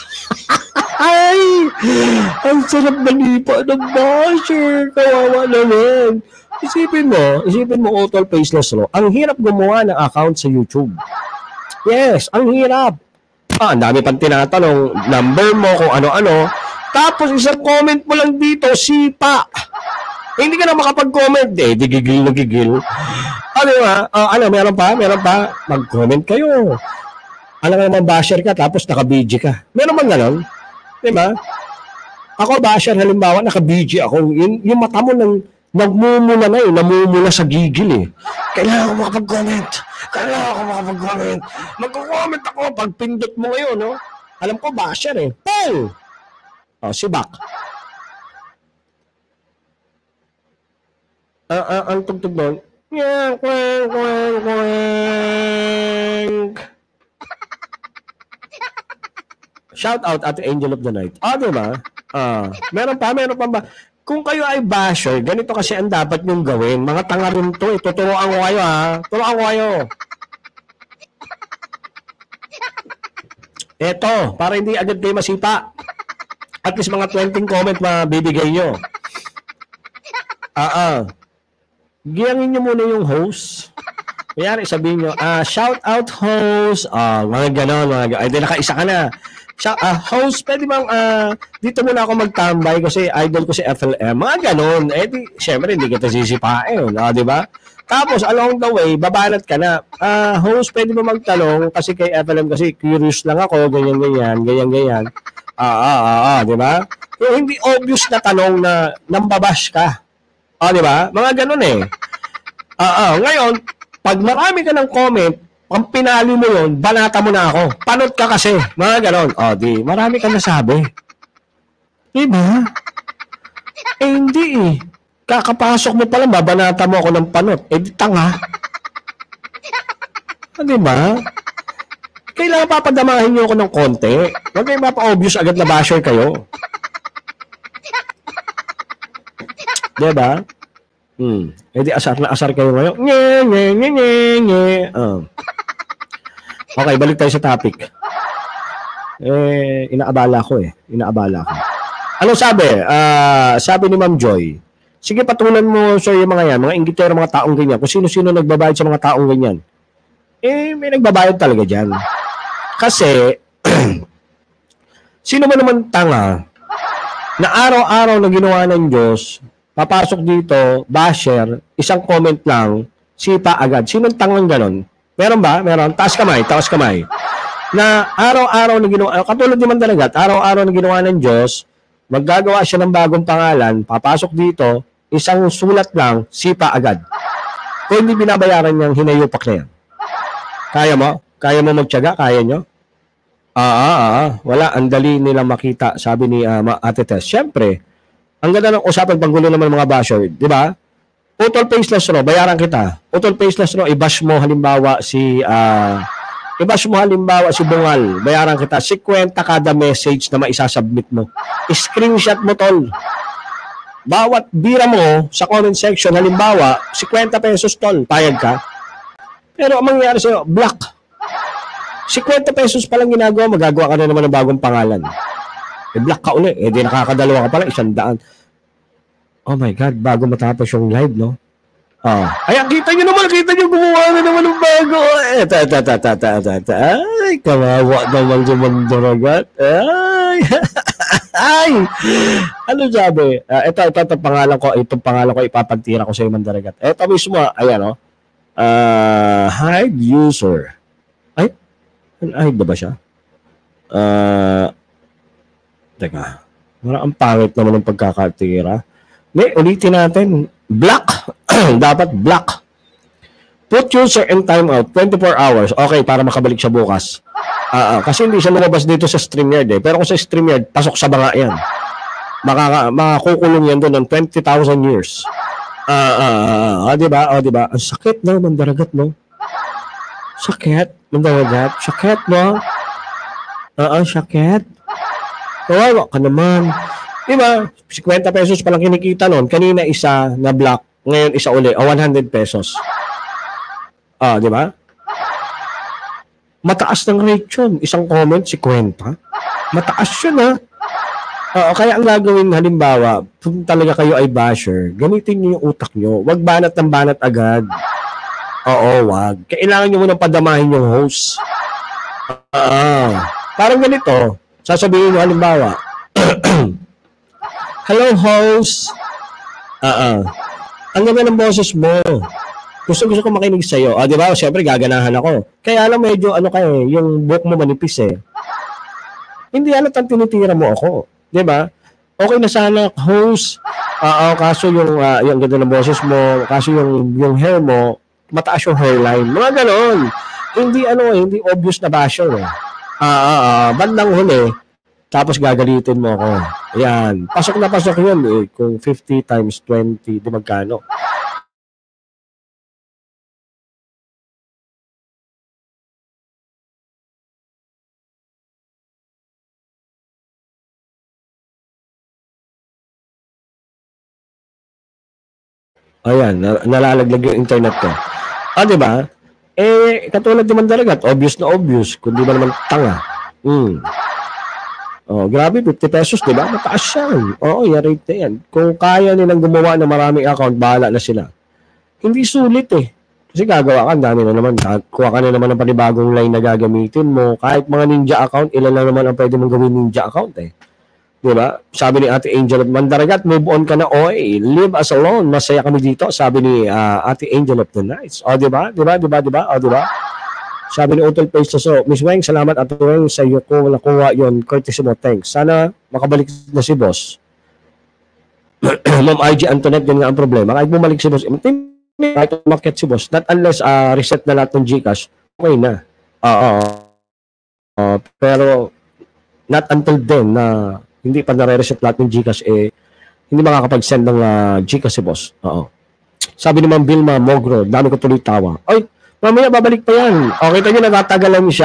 Ay, ang sarap malipa ng basher. Kawawa naman. Isipin mo, isipin mo, utol faceless, no? Ang hirap gumawa ng account sa YouTube. Yes, ang hirap. Ah, ang dami pang tinatanong, number mo, kung ano-ano. Tapos isang comment mo lang dito, sipa. Eh, hindi ka na makapag-comment. Eh, di gigil na gigil. Ano ba? Uh, ano, meron pa? Meron pa? Mag-comment kayo. Alam naman, basher ka, tapos naka-B G ka. Meron bang ganon? Diba? Ako, basher, halimbawa, naka-B G ako. Yung, yung mata mo nang nagmumula na eh, namumula sa gigil eh. Kailangan ko makapag-comment. Kailangan ko makapag-comment. Mag-comment ako pag pindot mo ngayon, no? Alam ko, basher eh. Pong! O, si Bak. Uh, uh, ang tugtog doon, yeah, kweng, kweng, kweng. Shout out at Angel of the Night. Ah, diba? Ah, meron pa, meron pa ba? Kung kayo ay basher, ganito kasi ang dapat nyong gawin. Mga tanga rin to. Eh. Tuturuan ko kayo, ha? Turuan ko kayo. Eto, para hindi agad kayo masipa. At least mga twenty comment mabibigay nyo. Ah, ah. Giyangin nyo muna yung host. Kaya sabihin nyo, ah, shout out host. Ah, mga ganon, mga ganon. Ay, di nakaisa ka na. Siya, uh, host, pwede bang uh, dito muna ako magtambay kasi idol ko si F L M. Mga ganon. Eh, di, syempre, hindi kita sisipain. Uh, di ba? Tapos, along the way, babanat ka na. Uh, host, pwede ba magtanong? Kasi kay F L M, kasi curious lang ako, ganyan-ganyan, ganyan-ganyan. Ah, ah, ah, ah, di ba? Yung hindi obvious na tanong na nambabash ka. Ah, di ba? Mga ganon eh. Ah, ah. Ngayon, pag marami ka ng comment, pang pinali mo yun, banata mo na ako. Panot ka kasi. Mga ganon. O, di, marami ka nasabi. Diba? Eh, hindi eh. Kakapasok mo pala, babanata mo ako ng panot. Eh, di tanga. Ah, diba? Kailangan papadamahin niyo ako ng konti. Huwag kayo mapa-obvious agad na basher kayo. Diba? Hmm. E di asar na asar kayo ngayon. Nye, nye, nye, nye, nye. Uh. Okay, balik tayo sa topic. Eh, inaabala ko eh. Inaabala ko. Ano sabi? Uh, sabi ni Ma'am Joy, sige, patulan mo sir yung mga yan, mga inggitero, mga taong ganyan. Kung sino-sino nagbabayad sa mga taong ganyan. Eh, may nagbabayad talaga dyan. Kasi, sino man naman tanga na araw-araw na ginawa ng Diyos, papasok dito, basher, isang comment lang, sipa agad. Sinong tangang ganon? Meron ba? Meron? Taas kamay, taas kamay. Na araw-araw na ginawa, katulad ni Mandaragat, araw-araw na ginawa ng Diyos, maggagawa siya ng bagong pangalan, papasok dito, isang sulat lang, sipa agad. Kung hindi binabayaran niyang hinayupak na yan. Kaya mo? Kaya mo magtiyaga? Kaya nyo? Ah, ah, ah. Wala, ang dali nilang makita, sabi ni uh, Ate Tess. Siyempre, ang ganda ng usapan panggulo naman mga basher, di ba? Utol faceless no, bayaran kita. Utol faceless no, i-bash mo halimbawa si... Uh, I-bash mo halimbawa si Bungal, bayaran kita, fifty kada message na maisasubmit mo. I-screenshot mo, tol. Bawat bira mo sa comment section, halimbawa, fifty pesos, tol. Payag ka. Pero ang mangyayari sa'yo, block. fifty pesos palang ginagawa, magagawa ka na naman ng bagong pangalan. I-block ka ulit. Eh, di nakakadalawa ka pala, isang daan. Oh my God, bago matapos yung live, no? Ah. Ayan, kita nyo naman, kita nyo, gumawa na naman ng bago. Eh, ta, ta, ta, ta, ta, ta, ta. Ay, kawawa naman si Mandaragat. Ay, ay. Ano sabi? Uh, ito, ito, ito, pangalan ko, itong pangalan ko, ipapantira ko sa Mandaragat. Ito mismo, ayan, o. Oh. Uh, hide user. Ay, hide na ba siya? Uh, teka, parang ang pangit naman ng pagkakatira. May, ulitin natin. Block. Dapat block. Put user in timeout twenty-four hours. Okay, para makabalik siya bukas. Uh, uh, kasi hindi siya lumabas dito sa StreamYard eh. Pero kung sa StreamYard, pasok sa banga yan. Makaka, makakukulong yan doon ng twenty thousand years. Ah, uh, uh, uh, uh, diba? O, diba? Ang sakit na, Mandaragat, no? Sakit, Mandaragat. Sakit, no? Oo, uh, uh, sakit. Kawawa ka naman. Diba? fifty pesos palang kinikita nun. Kanina isa na block. Ngayon isa uli. O, one hundred pesos. Ah, diba? Mataas ng rate yun. Isang comment, fifty. Mataas yun, ha? Oo, kaya ang gagawin, halimbawa, kung talaga kayo ay basher, gamitin nyo yung utak nyo. Huwag banat ng banat agad. Oo, wag. Kailangan nyo munang padamahin yung host. Ah, parang ganito. Sasabihin nyo, halimbawa, hello, host. Ah, uh, ang ganda ng boses mo. Gusto gusto ko makinig sa'yo. Ah, di ba? Siyempre, gaganahan ako. Kaya alam, medyo, ano kayo, yung buhok mo manipis eh. Hindi alat ang tinitira mo ako. Di ba? Okay na sana, host. Ah, uh, kaso yung, uh, yung ganda ng boses mo, kaso yung, yung hair mo, mataas yung hairline. Mga ganon. Hindi, ano, hindi obvious na basher eh. Ah, ah, ah, bandang huli, tapos gagalitin mo ako. Ayan. Pasok na pasok yun eh. Kung fifty times twenty, di magkano? Ayan. Nalalaglag yung internet ko. Ah, di ba? Eh, katulad ni Mandaragat, obvious na obvious. Kung di ba naman tanga. Hmm. Oh, grabe, fifty pesos, di ba? Mataas yan. Oo, yung rate na yan. Kung kaya nilang gumawa ng maraming account, bahala na sila. Hindi sulit eh. Kasi gagawa ka, dami na naman. Kuha ka na naman ng panibagong line na gagamitin mo. Kahit mga ninja account, ilan lang naman ang pwede mong gawin ninja account eh. Di ba? Sabi ni Ate Angel of Mandaragat, move on ka na, oy. Live us alone. Masaya kami dito. Sabi ni uh, Ate Angel of the Nights. O, di ba? Di ba? Di ba? Di ba? O, di ba? Sabi ni Utol Page so, Miss Weng, salamat at Weng sa iyo ko nakuha yun. Courtesy mo, thanks. Sana makabalik na si boss. Ma'am I G Antoinette, yun nga ang problema. Kahit bumalik si boss, kahit umakyat si boss, not unless uh, reset na lahat ng Gcash, okay na. Oo. Uh, uh, pero, not until then na hindi pa nare-reset lahat ng Gcash, eh, hindi makakapag-send ng uh, Gcash si boss. Oo. Sabi ni Ma'am Vilma Mogro, dami ko tuloy tawa. Ay, mamaya babalik pa yan. Okay, tayo natatagalan siya.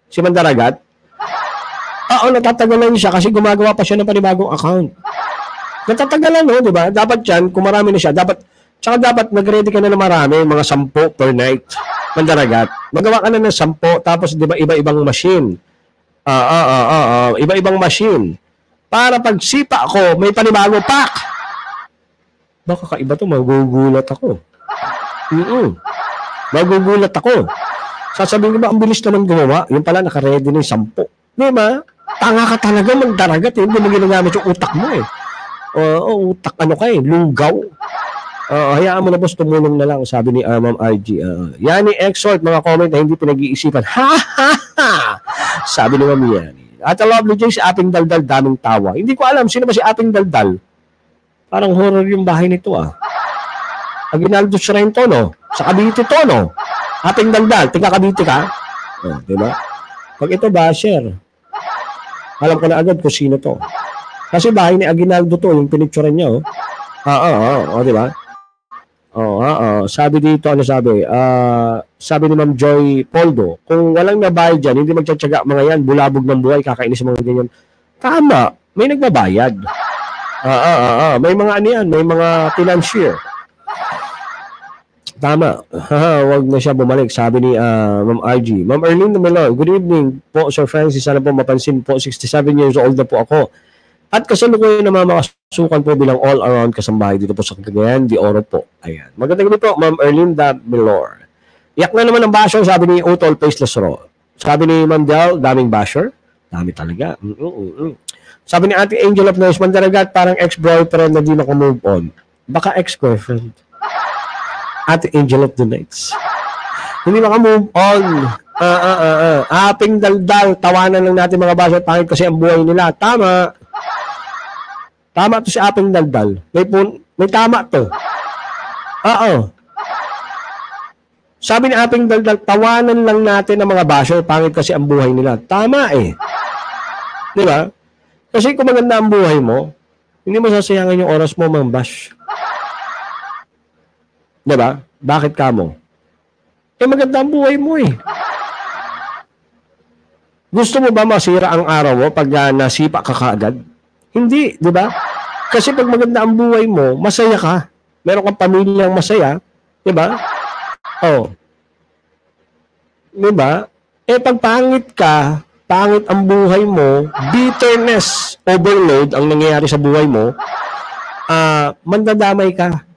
Si Mandaragat? Oo, natatagalan siya kasi gumagawa pa siya ng panibagong account. Natatagalan, no, di ba? Dapat yan, kung marami na siya, dapat, tsaka dapat nag-ready ka na ng marami, mga sampo per night. Mandaragat. Magawa ka na ng sampo, tapos di ba iba-ibang machine. Ah, ah, ah, ah, ah, iba-ibang machine. Para pag sipa ko, may panibago pak. Baka kaiba to, magugulat ako. Mm-mm. Magugulat ako. Sasabihin ko ba, ang bilis naman gumawa. Yung pala, naka-ready na yung sampo. Di ba? Tanga ka talaga, Mandaragat. Eh. Hindi mo ginagamit yung utak mo eh. Oo, uh, utak ano ka eh, lugaw. Uh, hayaan mo na boss, tumulong na lang, sabi ni uh, Ma'am R G. Uh, Yani exhort, mga comment na hindi pinag-iisipan. Ha, ha, ha! Sabi ni Ma'am Yani. At a lovely J, si Aping Daldal, daming tawa. Hindi ko alam, sino ba si Aping Daldal? Parang horror yung bahay nito ah. Aguinaldo Shrine to, no? Sa Cavite to, no? Aping Daldal, tingka Cavite ka? Oh, diba? Pag ito basher, alam ko na agad kung sino to. Kasi bahay ni Aguinaldo to, yung pinicturean niya, oh. Ah, ah, ah, oh, diba? Oh, ah, ah. Sabi dito, ano sabi? Uh, sabi ni Ma'am Joy Poldo, kung walang nabayad dyan, hindi magtsatsaga mga yan, bulabog ng buhay, kakainis mga ganyan. Tama, may nagbabayad. Ah, ah, ah, ah. May mga ano yan, may mga financier. Tama. Haha, wag na siya bumalik. Sabi ni uh, Ma'am R G. Ma'am Erlene Melo, good evening po, Sir Francis. Sana po mapansin po, sixty-seven years old na po ako. At kasalukuyan na mamakasukan po bilang all-around kasambahay dito po sa Cagayan de Oro po. Ayan. Magandang gabi po, Ma'am Erlinda Milor. Iyak na naman ang basher, sabi ni Utol Pace Lasro. Sabi ni Ma'am Del, daming basher. Dami talaga. Mm-mm-mm. Sabi ni Ate Angel of Noise, Mandaragat, parang ex-boyfriend na di nakamove on. Baka ex-girlfriend. Ate Angel of the Nights. Hindi nakamove on. Ah, ah, ah, ah. Aping Daldal, tawanan lang natin mga basher, pangit kasi ang buhay nila. Tama. Tama to si Aping Daldal. May, pun may tama to. Oo. Sabi ni Aping Daldal, tawanan lang natin ang mga basher, pangit kasi ang buhay nila. Tama eh. Di ba? Kasi kung maganda ang buhay mo, hindi mo sasayangan yung oras mo mang-bash. Di ba? Bakit ka mo? Eh maganda ang buhay mo eh. Gusto mo ba masira ang araw mo pag uh, nasipa ka kaagad? Hindi, di ba? Kasi pag maganda ang buhay mo, masaya ka. Meron kang pamilyang masaya, di ba? Oh. Di ba? Eh pag pangit ka, pangit ang buhay mo, bitterness, overload ang nangyayari sa buhay mo, ah, uh, mandadamay ka.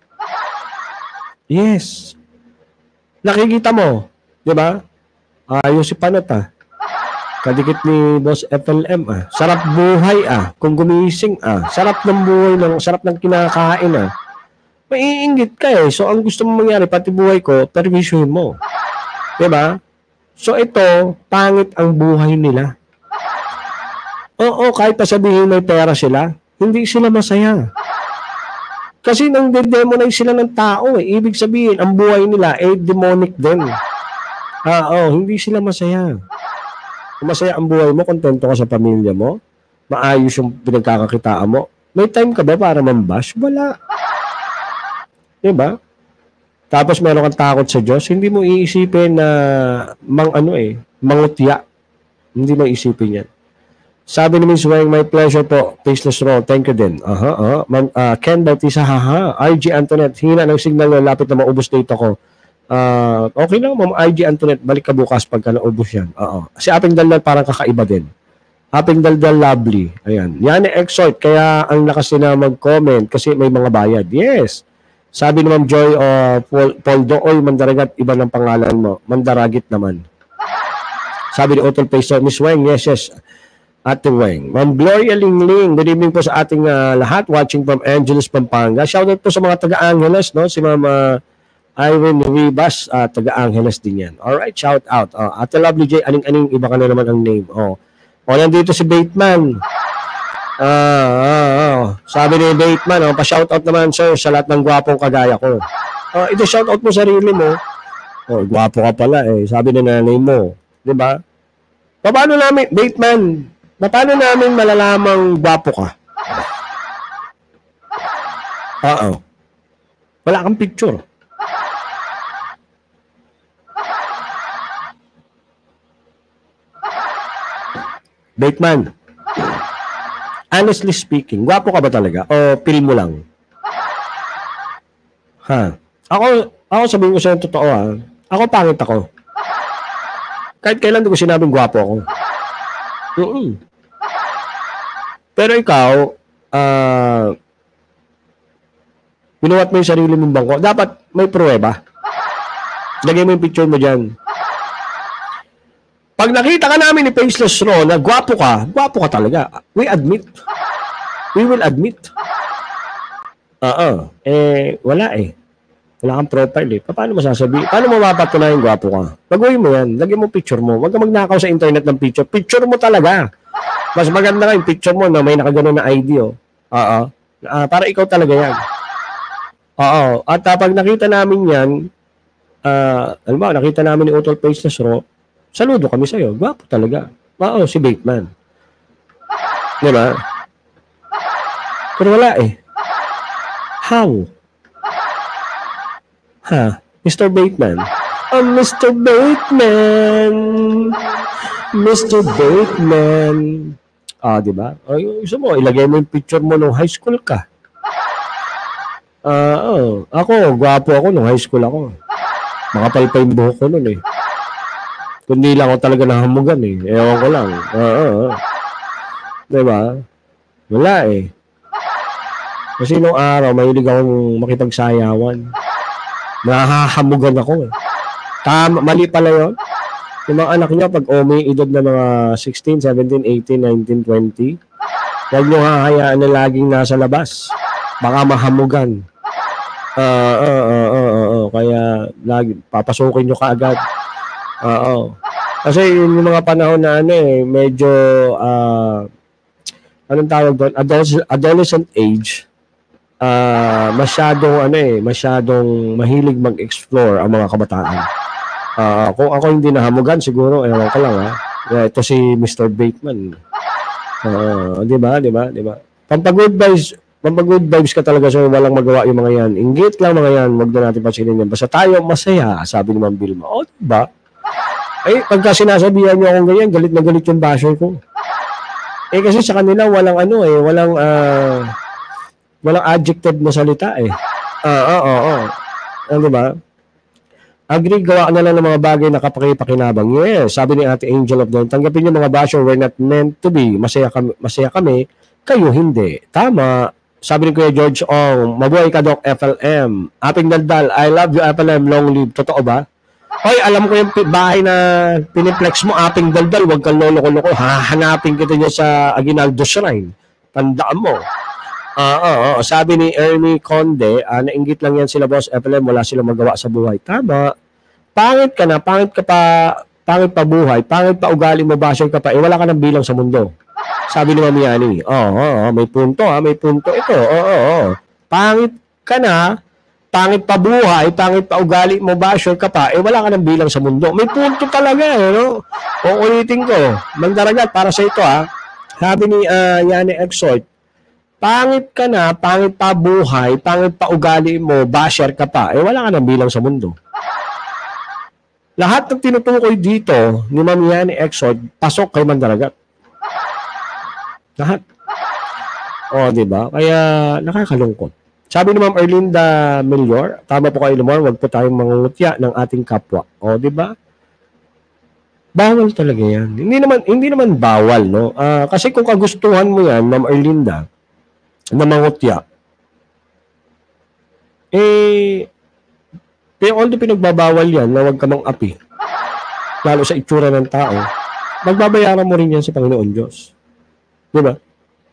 Yes. Nakikita mo, di ba? Ayos si Panat ah. Kadikit ni Boss F L M ah. Sarap buhay ah. Kung gumising ah. Sarap ng buhay, ng, sarap ng kinakain ah. Maiinggit ka eh. So ang gusto mo mangyari, pati buhay ko, permission mo. Diba? So ito, pangit ang buhay nila. Oo, kahit pa sabihin may pera sila, hindi sila masaya. Kasi nang de-demonize sila ng tao eh. Ibig sabihin, ang buhay nila eh demonic din. Ah, oh, hindi sila masaya. Kung masaya ang buhay mo, kontento ka sa pamilya mo, maayos yung pinagkakakitaan mo, may time ka ba para mambash? Wala. Diba? Tapos meron kang takot sa Diyos, hindi mo iisipin na mang ano eh, mangutya. Hindi mo iisipin yan. Sabi ni Miz Weng, my pleasure po. Tasteless roll. Thank you din. Aha, aha. Uh, Ken Bautista, haha. R G Antoinette, hina ng signal na lapit na maubos data ko. Uh, okay lang, Ma'am R G Antoinette, balik ka bukas pagka naubos yan. Oo. Si Aping Daldal parang kakaiba din. Aping Daldal lovely. Ayan. Yan exhort, kaya ang lakas nila mag-comment kasi may mga bayad. Yes. Sabi ni Ma'am Joy, uh, Paul, Paul Dooy, Mandaragat, iba ng pangalan mo. Mandaragit naman. Sabi ni Otol Paiso, Miss Weng, yes, yes. Ate Weng. Ma'am Gloria Lingling, good evening po sa ating uh, lahat watching from Angeles, Pampanga. Shoutout po sa mga taga-Angeles, no? Si Ma'am uh, Irene Ribas, uh, taga-Angeles din yan. Alright, shout out. Uh, Ate Lovely J, aning-aning, iba ka na naman ang name. Oh. O, nandito si Bateman. Ah, ah, ah. Sabi ni Bateman, oh, pa-shoutout naman, sir, sa lahat ng gwapong kagaya ko. Uh, ito, shoutout mo sarili mo. Oh, gwapo ka pala, eh. Sabi ni nanay mo. Diba? Paano namin, Bateman, paano namin malalamang gwapo ka? Oo. Wala kang picture. Bateman, honestly speaking, gwapo ka ba talaga? O feel mo lang? Ha? Ako, ako sabihin ko sa'yo yung totoo ha. Ako pangit ako. Kahit kailan di ko sinabing gwapo ako. Mm-mm. Pero ikaw, ah, uh, binuhat mo yung sarili mong bangko. Dapat may pruweba. Lagay mo yung picture mo dyan. Pag nakita ka namin ni Faceless Ro na gwapo ka, gwapo ka talaga. We admit. We will admit. Oo. Eh, wala eh. Wala kang profile eh. Paano mo sasabihin? Paano mo mapatunayan gwapo ka? Baguhin mo yan. Lagyan mo picture mo. Huwag ka magnakaw sa internet ng picture. Picture mo talaga. Mas maganda nga yung picture mo na may nakagano na I D oh. Oo. Uh, para ikaw talaga yan. Oo. At uh, pag nakita namin yan, uh, ano ba, nakita namin ni Utol Faceless Ro, saludo kami sa'yo. Gwapo talaga. Oo, si Bateman. Di ba? Pero wala eh. How? Ha? Mister Bateman? Oh, Mister Bateman! Mister Bateman! Ah, di ba? Oh, gusto mo, ilagay mo yung picture mo nung high school ka. Ah, uh, oh. Ako, gwapo ako nung high school ako. Makapal pa yung buhok ko nun eh. Kundi lang ako talaga nahamugan eh. Ewan ko lang. Oo. Uh, uh, uh. Diba? Wala eh. Kasi nung araw, mahilig akong makipagsayawan. Nahahamugan ako eh. Tama, mali pala yun. Yung mga anak niya, pag o may edad na mga sixteen, seventeen, eighteen, nineteen, twenty, huwag niyo hahayaan na laging nasa labas. Baka mahamugan. Oo, oo, oo, oo. Kaya lagi, papasukin nyo kaagad. Oo. Kasi yung mga panahon na ano eh, medyo, uh, anong tawag doon? Adolescent, adolescent age. Uh, masyadong, ano eh, masyadong mahilig mag-explore ang mga kabataan. Uh, kung ako hindi nahamugan, siguro, ewan ko lang ha. Ito si Mister Bateman. Uh, di ba, di ba, di ba? Pampag-good vibes, pampag-good vibes ka talaga so walang magawa yung mga yan. Inggit lang mga yan, wag na natin pansinin yan. Basta tayo masaya, sabi ni Ma'am Vilma. O, di ba? Eh, pagka sinasabihan niyo akong ganyan, galit na galit yung basher ko. Eh, kasi sa kanila, walang ano eh, walang, ah, uh, walang adjective na salita eh. Ah, oo, oo. Ano ba? Agree, gawa ka na lang ng mga bagay na kapakipakinabang. Yes, sabi ni Ate Angel of Dawn, tanggapin niyo mga basher, we're not meant to be. Masaya kami, masaya kami, kayo hindi. Tama. Sabi ni Kuya George Ong, mabuhay ka Doc F L M. Aping Daldal, I love you F L M, long live. Totoo ba? Hoy, alam ko yung bahay na piniplex mo, Aping Daldal, huwag kang lolo-lolo. Hahanapin kita niya sa Aguinaldo Shrine. Tandaan mo. Oo, uh, uh, uh, sabi ni Ernie Conde, uh, nainggit lang yan sila Boss F L M, wala silang magawa sa buhay. Tama. Pangit ka na, pangit ka pa, pangit pa buhay, pangit pa ugali mo, basher ka pa, eh wala ka nang bilang sa mundo. Sabi ni Mami Yani. Oo, oh, oh, oh, may punto ha, may punto ito. Oo, oh, oh, oh. Pangit ka na, pangit pa buhay, pangit pa ugali mo, basher ka pa, eh wala ka nang bilang sa mundo. May punto talaga eh, no? O ulitin ko, mandaragat para sa ito ha. Sabi ni uh, Yani Exhort, pangit ka na, pangit pa buhay, pangit pa ugali mo, basher ka pa, eh wala ka nang bilang sa mundo. Lahat ng tinutukoy dito ni Ma'am Yani Exhort, pasok kay Mandaragat. Lahat. O, di ba? Kaya nakakalungkot. Sabi ni Ma'am Erlinda Melior, tama po kayo Limor, wag po tayong mangungutya ng ating kapwa. O, di ba? Bawal talaga yan. Hindi naman hindi naman bawal, no? Uh, kasi kung kagustuhan mo yan, Ma'am Erlinda, na mangutya, eh, pero although pinagbabawal yan na huwag ka mang api, lalo sa itsura ng tao, magbabayaran mo rin yan sa Panginoon Diyos. Di ba?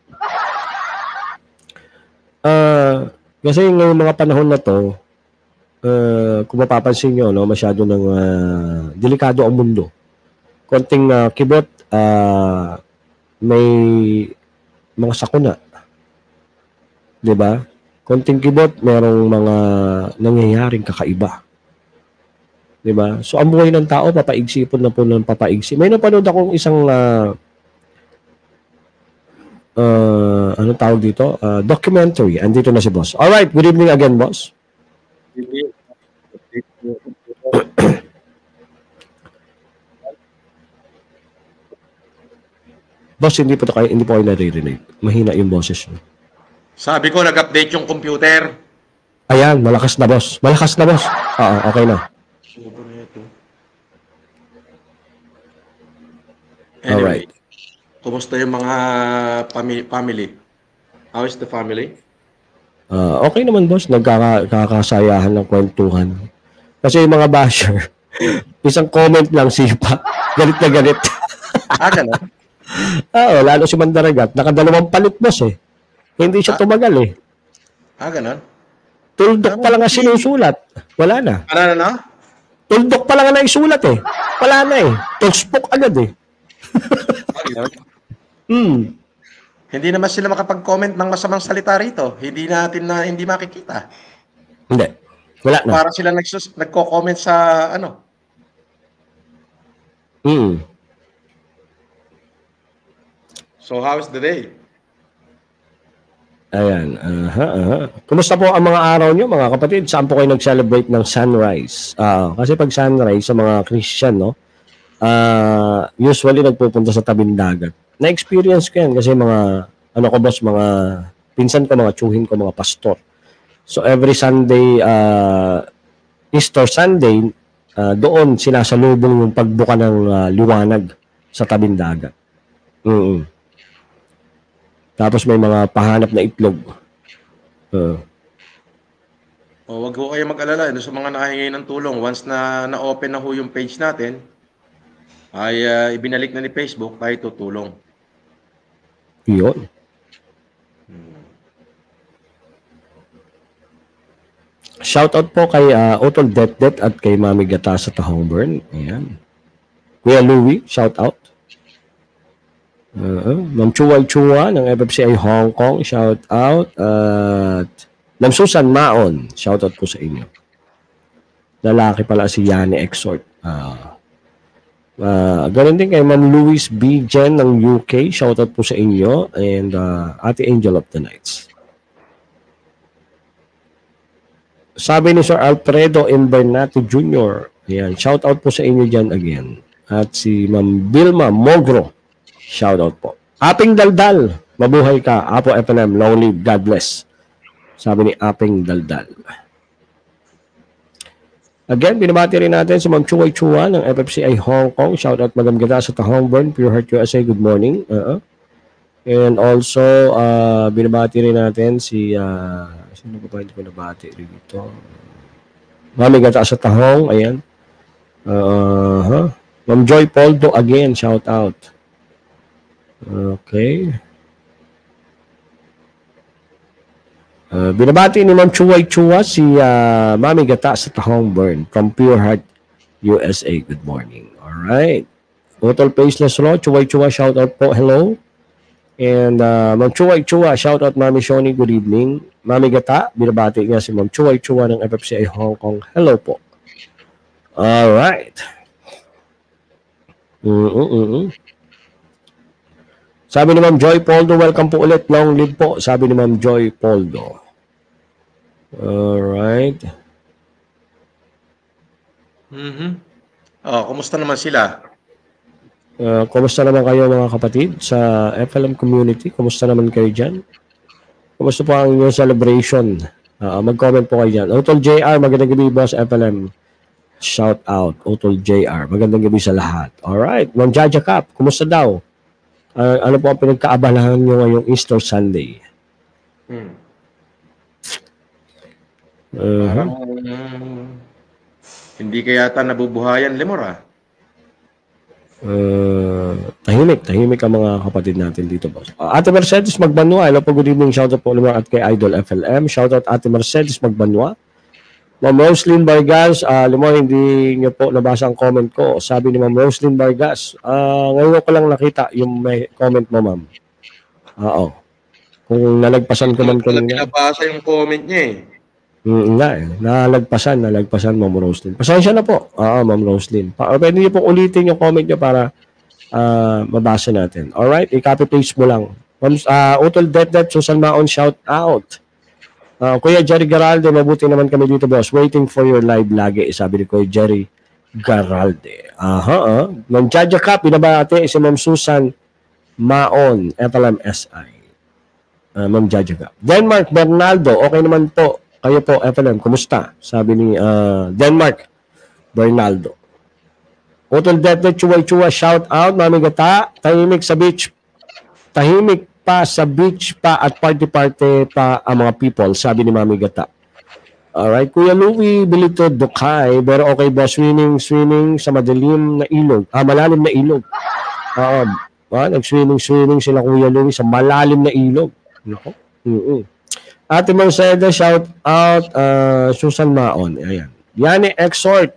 Uh, kasi ngayong mga panahon na to, uh, kung mapapansin nyo, no, masyado ng uh, delikado ang mundo. Konting uh, kibot, uh, may mga sakuna. Di ba? Konting kibot, merong mga nangyayaring kakaiba. Di ba? So, ang buhay ng tao, papaigsipon na po ng papaigsi. May napanood akong isang uh, uh, anong tawag dito? Uh, documentary. Andito na si Boss. Alright, good evening again, Boss. Boss, hindi po to kayo, hindi po kayo naririnig. Mahina yung boses nyo. Sabi ko, nag-update yung computer. Ayan, malakas na, boss. Malakas na, boss. Oo, okay na. Anyway, Alright. kumusta yung mga pami- family? How is the family? Uh, okay naman, boss. Nagkakasayahan ng kwentuhan. Kasi yung mga basher, isang comment lang sipa. Galit na galit. Ah, gano'n? Oo, lalo si Mandaragat. Nakadalawang palit, boss eh. Hindi siya tumagal eh. Ah, gano'n? Tuldok pa lang ang sinusulat. Wala na. Ano, ano, ano? Tuldok pa lang ang naisulat eh. Wala na eh. Tuldok agad eh. Ah, gano'n? Hmm. Hindi naman sila makapag-comment ng masamang salita rito. Hindi natin na hindi makikita. Hindi. Wala na. Para sila nagsus- nagko-comment sa ano. Hmm. So how is the day? Ayan. Aha, aha. Kumusta po ang mga araw nyo, mga kapatid? Saan po kayo nag-celebrate ng sunrise? Ah, kasi pag sunrise, sa mga Christian, no? Ah, usually nagpupunta sa tabing dagat. Na-experience ko yan kasi mga, ano ko boss, mga pinsan ko, mga tsuhin ko, mga pastor. So every Sunday, uh, Easter Sunday, uh, doon sinasalubong yung pagbuka ng uh, liwanag sa tabing dagat. Mm-hmm. Tapos may mga pahanap na itlog. Uh. O, wag ho kayo mag-alala. Sa mga nakahingi ng tulong, once na na-open na ho yung page natin, ay uh, ibinalik na ni Facebook, tayo tutulong. Yun. Shoutout po kay uh, Otol Det Det at kay Mami Gata sa Tahongburn. Ayan. Kuya Louie, shoutout. Uh, Ma'am Chuwal Chua ng F F C I Hong Kong, shoutout. At Ma'am Susan Maon, shoutout po sa inyo. Lalaki pala si Yani Exhort. Ah... Uh, Uh, ganun din kay Ma'am Louise B. Jen ng U K. Shoutout po sa inyo. And uh, Ate Angel of the Nights. Sabi ni Sir Alfredo Invernati Junior Ayan, shoutout po sa inyo dyan again. At si Ma'am Vilma Mogro. Shoutout po. Aping Daldal. Mabuhay ka. Apo F N M. Long live. God bless. Sabi ni Aping Daldal. Again, binabati rin natin si Ma'am Chuway Chua ng F F C I Hong Kong. Shoutout Madam Gada sa Tahongburn, Pure Heart U S A. Good morning. Uh-huh. And also, uh, binabati rin natin si... Uh, sino ba ba hindi ko nabati rin ito? Mami Gada sa Tahong. Ayan. Uh-huh. Ma'am Joy Poldo again. Shoutout. Okay. Uh, binabati ni Ma'am Chuway Chua si uh, Mami Gata sa Tahongburn from Pure Heart U S A. Good morning. Alright. Total Faceless Law, Chuway Chua, shout out po. Hello. And uh, Ma'am Chuway Chua, shout out Mami Shoni, good evening. Mami Gata, binabati nga si Ma'am Chuway Chua ng F F C I Hong Kong. Hello po. Alright. Mm-mm-mm. Sabi ni Ma'am Joy Poldo, welcome po ulit. Long live po. Sabi ni Ma'am Joy Poldo. Alright. Mm-hmm. Oh, kumusta naman sila? Uh, kumusta naman kayo mga kapatid sa F L M community? Kumusta naman kayo dyan? Kumusta po ang inyong celebration? Uh, mag-comment po kayo dyan. Otol J R, magandang gabi boss F L M. Shout out, Otol J R. Magandang gabi sa lahat. Alright. Ma'am Jaja Cap, kumusta daw? Uh, ano po ang pinagkaabalahan nyo ngayong Easter Sunday? Hmm. Uh-huh. Parang um, hindi kaya yata nabubuhayan, Lemor ah. Uh, tahimik, tahimik ang mga kapatid natin dito, boss. Uh, Ate Mercedes Magbanwa, hello po, good evening. Shoutout po Lemor at kay Idol F L M. Shoutout Ate Mercedes Magbanwa. Ma'am Roslyn Vargas, uh, Lemor, hindi nyo po nabasa ang comment ko. Sabi ni Ma'am Roslyn Vargas, uh, ngayon ko lang nakita yung may comment mo, ma'am. Oo. Kung nalagpasan ko man ko niya. Nabasa yung comment niya eh. Mm, nga eh. Nalagpasan, nalagpasan, Ma'am Roslyn. Pasensya na po. Oo, Ma'am Roslyn. Pa pwede niyo po ulitin yung comment niyo para uh, mabasa natin. Alright, i-copy paste mo lang. Ma'am, uh, Utol Det Det, Susan Maon, shout out. Uh, Kuya Jerry Garalde, mabuti naman kami dito, boss. Waiting for your live lagi, sabi ni Kuya Jerry Garalde. Aha, uh, Ma'am Jaja Cap, binabati si Ma'am Susan Maon, F L M S I. Uh, Ma'am Jajaga. Denmark, Bernaldo, okay naman po. Kayo po, F L M, kumusta? Sabi ni uh, Denmark, Bernaldo. Utol Dete, Chuwa-Chuwa, shout out, Mami Gata, tahimik sa beach. Tahimik pa sa beach pa at party-party pa ang mga people, sabi ni Mami Gata. Alright, Kuya Louie, Bilito, Dukay, pero okay ba, swimming, swimming sa madilim na ilog, ah, malalim na ilog. Oo, uh, ah, nag-swimming, swimming sila Kuya Louie sa malalim na ilog. Nako. Mm-hmm. Ate Marceda, shout out, uh, Susan Maon. Ayan. Yani exhort.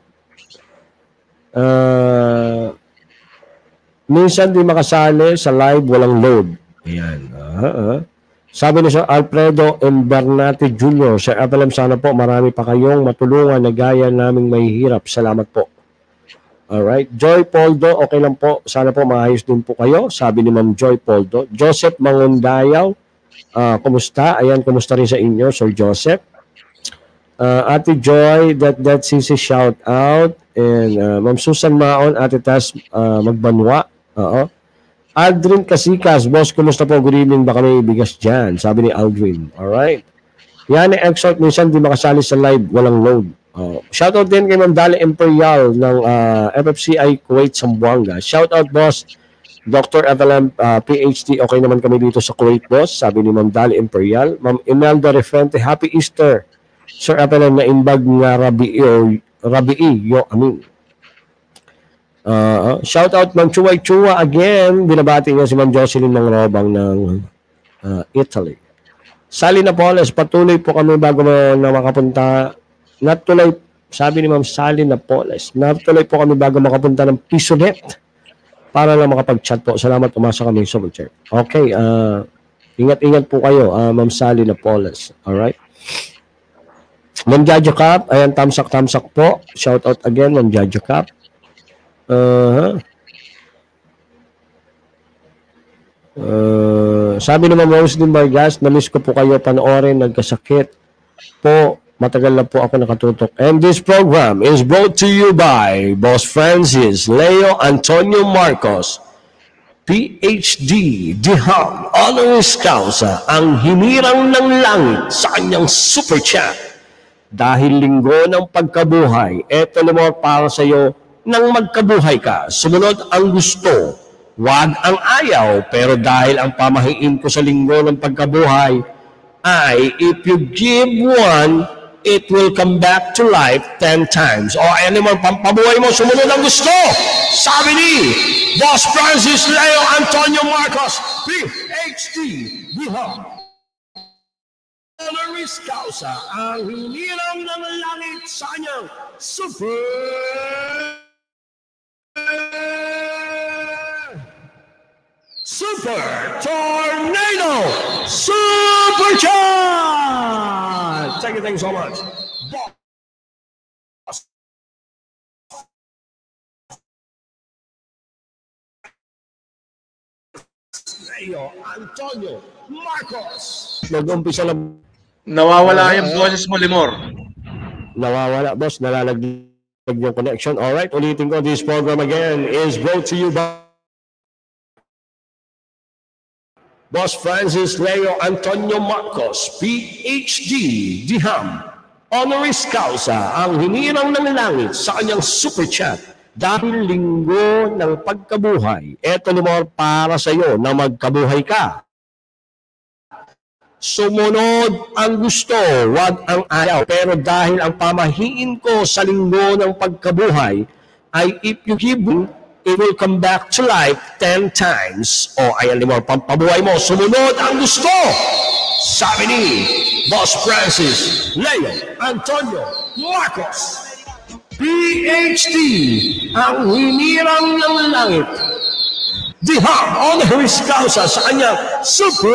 Uh, minsan di makasali sa live, walang load. Ayan. Uh-huh. Sabi ni Sir Alfredo Embernate Junior, Sir F L M, sana po marami pa kayong matulungan na gaya naming mahihirap. Salamat po. Alright. Joy Poldo, okay lang po. Sana po maayos din po kayo. Sabi ni Ma'am Joy Poldo. Joseph Mangundayaw, Uh, kumusta? Ayan, kumusta rin sa inyo, Sir Joseph. Uh, Ate Joy, that that sisi shout out. And uh, Ma'am Susan Maon, Ate Tas uh, Magbanwa. Oo. Aldrin Kasikas, boss, kumusta po? Good evening, baka may bigas dyan. Sabi ni Aldrin. Alright. Yan, exhort, minsan di makasali sa live, walang load. Uh, shout out din kay Ma'am Dali Imperial ng uh, F F C I Kuwait, Zamboanga. Shout out, boss. Doctor F L M, uh, P H D, okay naman kami dito sa Kuwait, boss. Sabi ni Ma'am Dali Imperial. Ma'am Imelda Refente, Happy Easter. Sir F L M, na imbag nga Rabi'i o Rabi'i, yo, I mean. Uh, shout out Ma'am Chuway Chua again. Binabati niya si Ma'am Jocelyn ng Robang ng uh, Italy. Sally Napoles, patuloy po kami bago na makapunta. Natuloy, sabi ni Ma'am Sally Napoles, natuloy po kami bago makapunta ng Pisonet. Para lang makapag-chat po. Salamat, umasa kami sa mag-chat. Okay, uh, ingat-ingat po kayo, uh, Ma'am Sally Napoles. Alright? Ma'am Jaja Cap, ayan, tamsak-tamsak po. Shout out again, Ma'am Jaja Cap. Uh, uh, sabi ni Ma'am Roslyn Vargas, na-miss ko po kayo panoorin, nagkasakit po. Matagal na po ako nakatutok. And this program is brought to you by Boss Francis Leo Antonio Marcos, P H D, Diham, Honoris Causa, ang hinirang ng langit sa kanyang super chat. Dahil linggo ng pagkabuhay, eto naman para sa iyo nang magkabuhay ka. Sumunod ang gusto, wag ang ayaw, pero dahil ang pamahiin ko sa linggo ng pagkabuhay ay if you give one, it will come back to life ten times. O ayan naman, pampabuhay mo, sumunod ang gusto. Sabi ni Boss Francis Leo Antonio Marcos, P H D, Biham, Honoris Causa, ang hinirang ng langit sa kanyang super Super Tornado Super Chat! Thank you, thank you so much. Boss Leo Antonio Marcos. Nag-umpisa lang. Nawawala yung boses mo, Limor. Nawawala, boss. Nalalaglag yung connection. Alright, ulitin ko. This program again is brought to you by Boss Francis Leo Antonio Marcos, P H D, Diham, Honoris Causa, ang hinirang ng langit sa kanyang super chat. Dahil linggo ng pagkabuhay, eto naman para sa iyo na magkabuhay ka. Sumunod ang gusto, wag ang ayaw. Pero dahil ang pamahiin ko sa linggo ng pagkabuhay ay if you give, it will come back to life ten times. O ayan mo, pampabuhay mo, sumunod ang gusto. Sabi ni Boss Francis Leo Antonio Marcos, P H D, ang hinirang ng langit. Diham, Honoris Causa sa kanyang super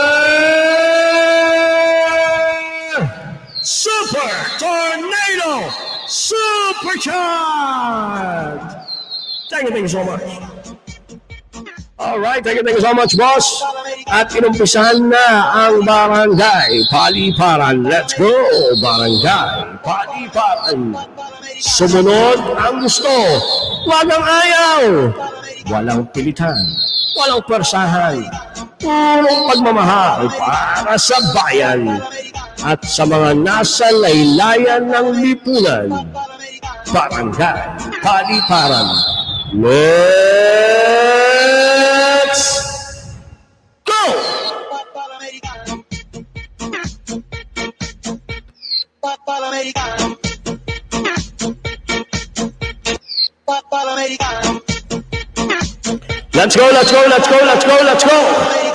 Super Tornado Super Chat. Thank you, thank you so much. Alright, thank you, thank you so much, boss. At inumpisahan na ang Barangay Paliparan. Let's go, Barangay Paliparan. Sumunod ang gusto, wag ang ayaw. walang pilitan, walang persahan, purong pagmamahal para sa bayan at sa mga nasa laylayan ng lipunan. Barangay Paliparan. Let's go! Let's go, let's go, let's go, let's go, let's go!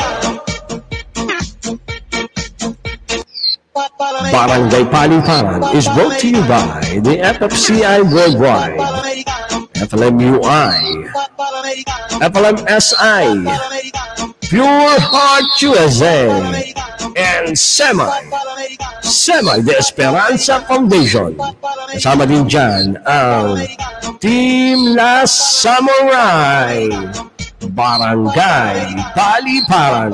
Barangay Paliparan is brought to you by the F F C I Worldwide, F L M U I, F L M S I, Pure Heart U S A, and Semi, Semi de Esperanza Foundation. Kasama din dyan ang Team Last Samurai. Barangay Paliparan.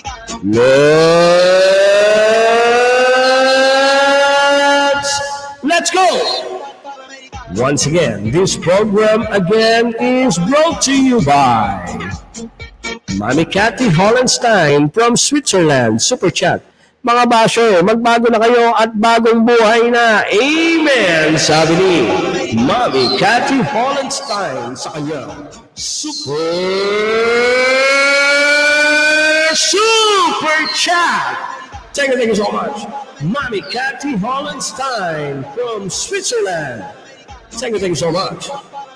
Let's Let's go! Once again, this program again is brought to you by Mami Cathy Hollenstein from Switzerland. Super Chat. Mga basyo, magbago na kayo at bagong buhay na. Amen! Sabi ni Mami Cathy Hollenstein sa kanyang Super Super Chat. Thank you, thank you so much. Mami Cathy Hollenstein from Switzerland. Thank you, thank you so much.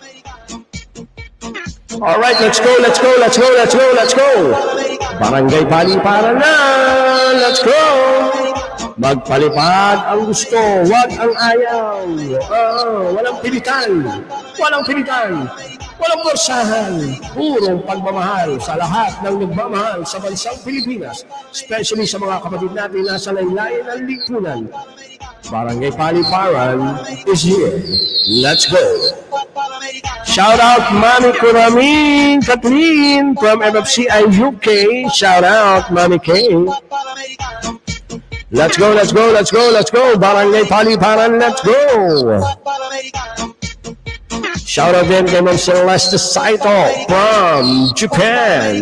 All right, let's go, let's go, let's go, let's go, let's go. Barangay Paliparan na. Let's go. Magpalipad ang gusto, wag ang ayaw. Oh, walang pilitan. Walang pilitan. Walang porsahan. Purong pagmamahal sa lahat ng nagmamahal sa bansang Pilipinas, especially sa mga kapatid natin nasa laylayan ng lipunan. Barangay Paliparan is here. Let's go. Shout out Mami Kuramin Kathleen from F F C I U K. Shout out Mami K. Let's go, let's go, let's go, let's go. Barangay Paliparan, let's go. Shout out din kay Ma'am Celeste Saito from Japan.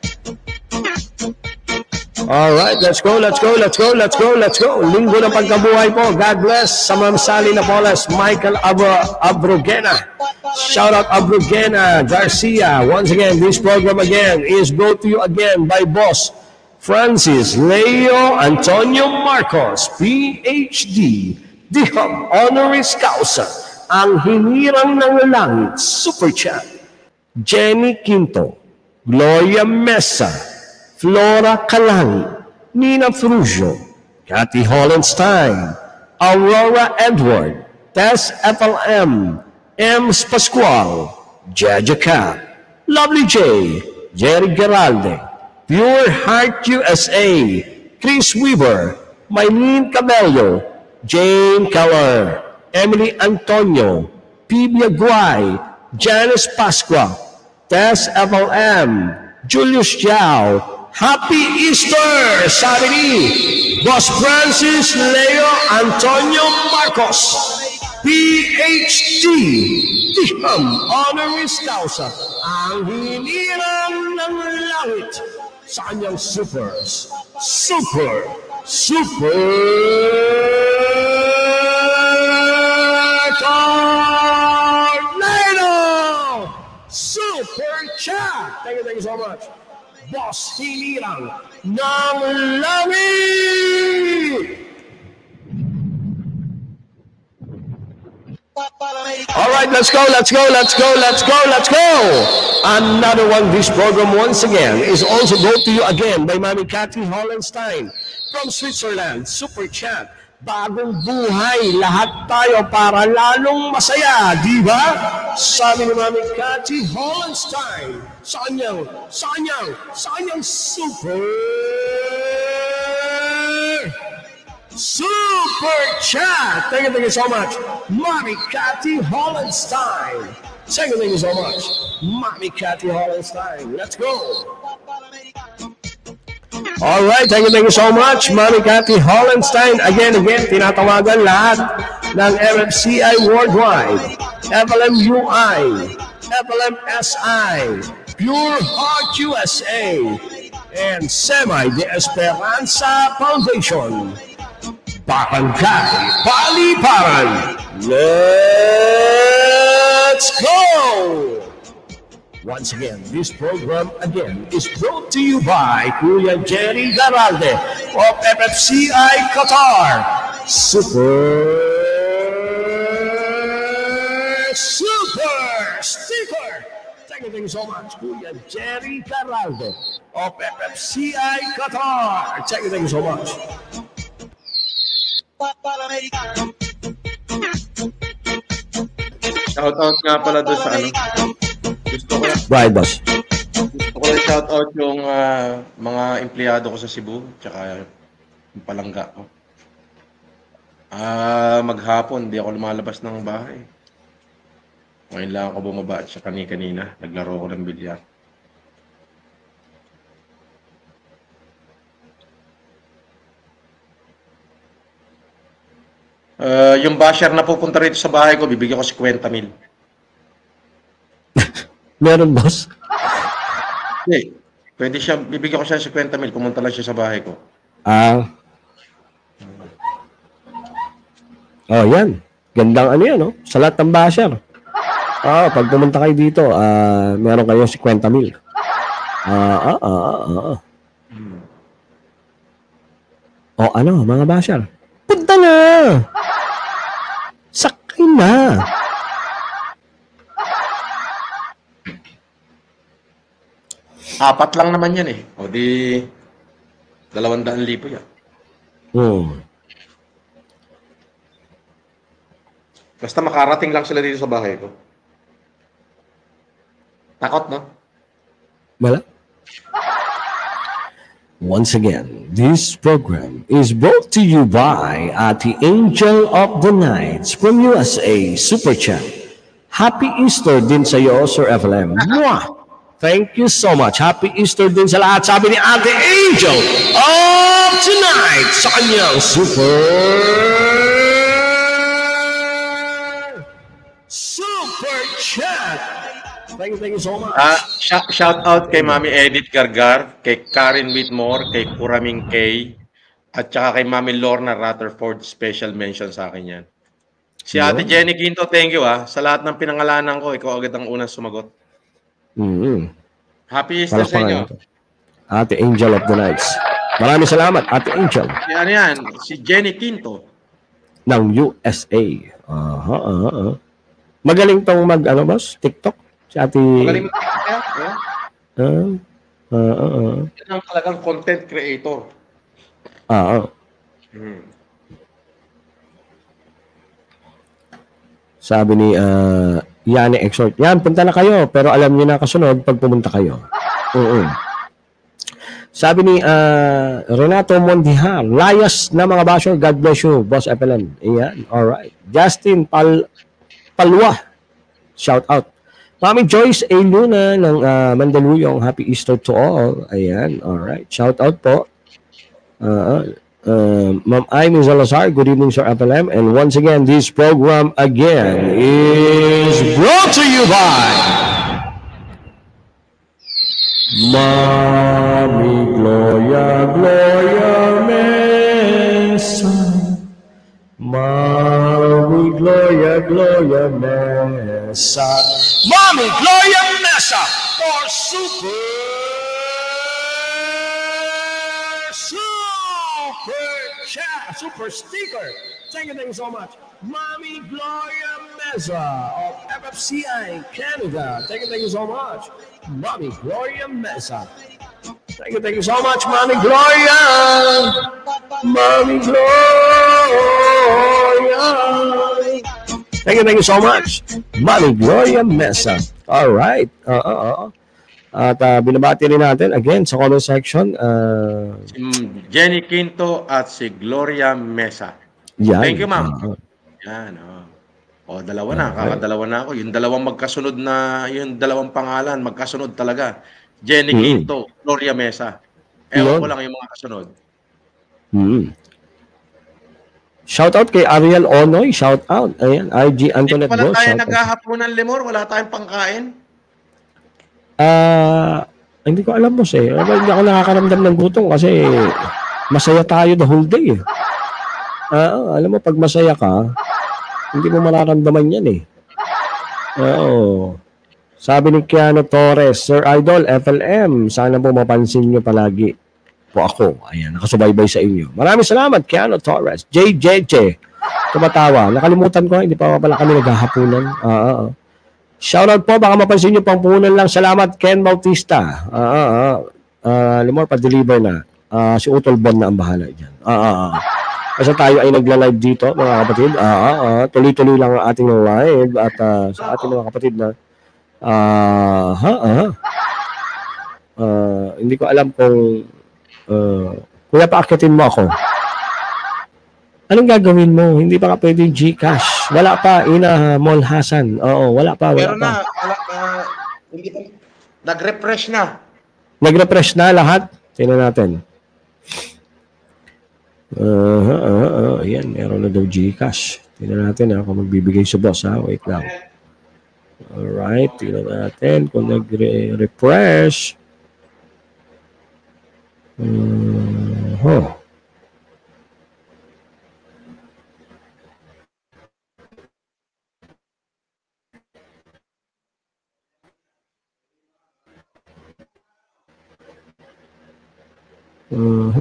All right, let's go, let's go, let's go, let's go, let's go. Linggo ng pagkabuhay po. God bless sa Ma'am Sally Napoles, Michael Abro, Abrogena. Shout out Abrogena Garcia. Once again, this program again is brought to you again by Boss Francis Leo Antonio Marcos, P H D, D H O M Honoris Causa, ang hinirang ng langit, Super Chat. Jenny Quinto, Gloria Mesa, Flora Calangi, Nina Frugio, Cathy Hollenstein, Aurora Edward, Tess F L M, Ems Pascual, Jaja Cat, Lovely J, Jerry Geralde, Pure Heart U S A, Chris Weaver, Maylene Cabello, Jane Keller, Emily Antonio, Pibia Guay, Janice Pasqua, Tess F L M, Julius Jiao. Happy Easter! Sabi ni Boss Francis Leo Antonio Marcos, P H D, D H O M Honoris Causa, ang hinirang ng langit sa kanyang super, super, super tornado! Super Chat! Thank you, thank you so much. Boss hinirang ng langit! All right, let's go, let's go, let's go, let's go, let's go. Another one, this program once again is also brought to you again by Mami Cathy Hollenstein from Switzerland. Super Chat. Bagong buhay, lahat tayo para lalong masaya, di ba? Sabi ni Mami Cathy Hollenstein sa kanyang, sa kanyang, sa kanyang super, super chat. Thank you, thank you so much, Mami Cathy Hollenstein. Thank you, thank you so much, Mami Cathy Hollenstein. Let's go. All right, thank you, thank you so much, Mami Cathy Hollenstein. Again, again, tinatawagan lahat ng M F C I Worldwide, F L M U I, F L M S I, Pure Heart U S A, and Semi de Esperanza Foundation. Barangay Paliparan. Let's go! Once again, this program again is brought to you by Kuya Jerry Garalde of F F C I Qatar. Super, super sticker. Thank you, thank you so much, Kuya Jerry Garalde of F F C I Qatar. Thank you, thank you so much. Shout out nga pala doon sa ano. Gusto ko lang, Right, boss. gusto ko lang shout out yung ah, mga empleyado ko sa Cebu, tsaka yung palangga ko. Ah, maghapon, di ako lumalabas ng bahay. Ngayon lang ako bumaba at siya kani-kanina. Naglaro ko ng bilyar. Ah, yung basher na pupunta rito sa bahay ko, bibigyan ko si fifty mil. Meron, boss? Hindi. Pwede siya, bibigyan ko siya si fifty mil. Pumunta lang siya sa bahay ko. Ah. Oh, yan. Gandang ano yan, no? Sa lahat ng basher. Ah, pag pumunta kayo dito, ah, meron kayo si fifty mil. Ah, ah, ah, ah, ah. O ano, mga basher? Punta na! Sakay na! Apat lang naman yan eh. O di, dalawang daan libo yan. Hmm. Basta makarating lang sila dito sa bahay ko. Takot, no? Wala? Once again, this program is brought to you by at the Angel of the Nights from U S A Super Chat. Happy Easter din sa iyo, Sir F L M. Mwah! Thank you so much. Happy Easter din sa lahat. Sabi ni Ate Angel of Tonight sa kanyang Super Super Chat. Thank you, thank you so much. Ah, sh- shout out kay Mami Edith Gargar, kay Karen Whitmore, kay Kuraming K, at saka kay Mami Lorna Rutherford. Special mention sa akin yan. Si Ate Jenny Quinto, thank you ah. Sa lahat ng pinangalanan ko, ikaw agad ang unang sumagot. Mm-hmm. Happy Easter sa inyo. Ate Angel of the Nights. Maraming salamat, Ate Angel. Si ano yan? Si Jenny Quinto. Ng U S A. Aha, aha, aha. Magaling tong mag, ano boss? TikTok? Si Ate... Magaling mo kaya? Yeah. Ah, ah, ah, ah. Yan ang talagang content creator. Ah, ah. Hmm. Sabi ni uh, Yanni Exhort, yan, punta na kayo, pero alam niyo na kasunod pag pumunta kayo. Oo. Sabi ni uh, Renato Mondihar, layas na mga basher, God bless you, Boss F L M. Ayan, alright. Justin Pal Palwa, shout out. Mami Joyce A. Luna ng uh, Mandaluyong, happy Easter to all. Ayan, alright. Shout out po. Uh, uh, Ma'am Amy Salazar, good evening, Sir F L M. And once again, this program again is brought to you by Mami Gloria, Gloria Mesa. Mami Gloria, Gloria Mesa. Mami Gloria Mesa for Super Super Chat, Super Sticker. Thank you, thank you so much. Mami Gloria Mesa of F F C I Canada. Thank you, thank you so much. Mami Gloria Mesa. Thank you, thank you so much, Mami Gloria. Mami Gloria. Thank you, thank you so much, Mami Gloria Mesa. All right. Uh, uh, uh. At uh, binabati rin natin again sa comment section. Uh, Si Jenny Quinto at si Gloria Mesa. yan. Thank you, ma'am. Uh, Yan, oh. O, dalawa na. Kakadalawa na ako. Yung dalawang magkasunod na, yung dalawang pangalan, magkasunod talaga. Jenny Mm. Quinto, Gloria Mesa. Ewan Yun. ko lang yung mga kasunod. hmm. Shout out kay Ariel Onoy. Shout out. Ayan. I G Hindi Antoinette pala Bro. tayo Shout out. naghahaponan, Lemor. Wala tayong pangkain. Ah, hindi ko alam, boss, eh. Aba, hindi ako nakakaramdam ng gutom kasi masaya tayo the whole day, eh. Oo, alam mo, pag masaya ka, hindi mo mararamdaman yan, eh. Oo. Sabi ni Keanu Torres, Sir Idol, F L M, sana po mapansin nyo palagi po ako. Ayan, nakasubaybay sa inyo. Maraming salamat, Keanu Torres. J J J, tumatawa. Nakalimutan ko, hindi pa pala kami naghahapunan. Oo, oo. Shoutout po, baka mapansin nyo pang punan lang. Salamat, Ken Bautista. Oo, oo. Uh, Limor, pa-deliver na. Uh, si Utol Bon na ang bahala dyan. Oo, oo. Kasi tayo ay nagla-live dito, mga kapatid. Oo, oo. Tuloy-tuloy lang ang ating live. At uh, sa ating mga kapatid na Ah, uh, ha, uh, uh, hindi ko alam kung uh, kuya, paakyatin mo ako. Anong gagawin mo? Hindi pa ka pwedeng Gcash. Wala pa, ina Mall Hasan. Oo, wala pa, wala Pero pa. na, wala, uh, hindi pa, nag-refresh na. Nag-refresh na lahat? Tingnan natin. Uh, uh, uh, uh, ayan, meron na daw Gcash. Tingnan natin ha, kung magbibigay sa boss ha. Wait lang. Alright, tingnan natin kung nag-refresh. Uh, huh. Uh,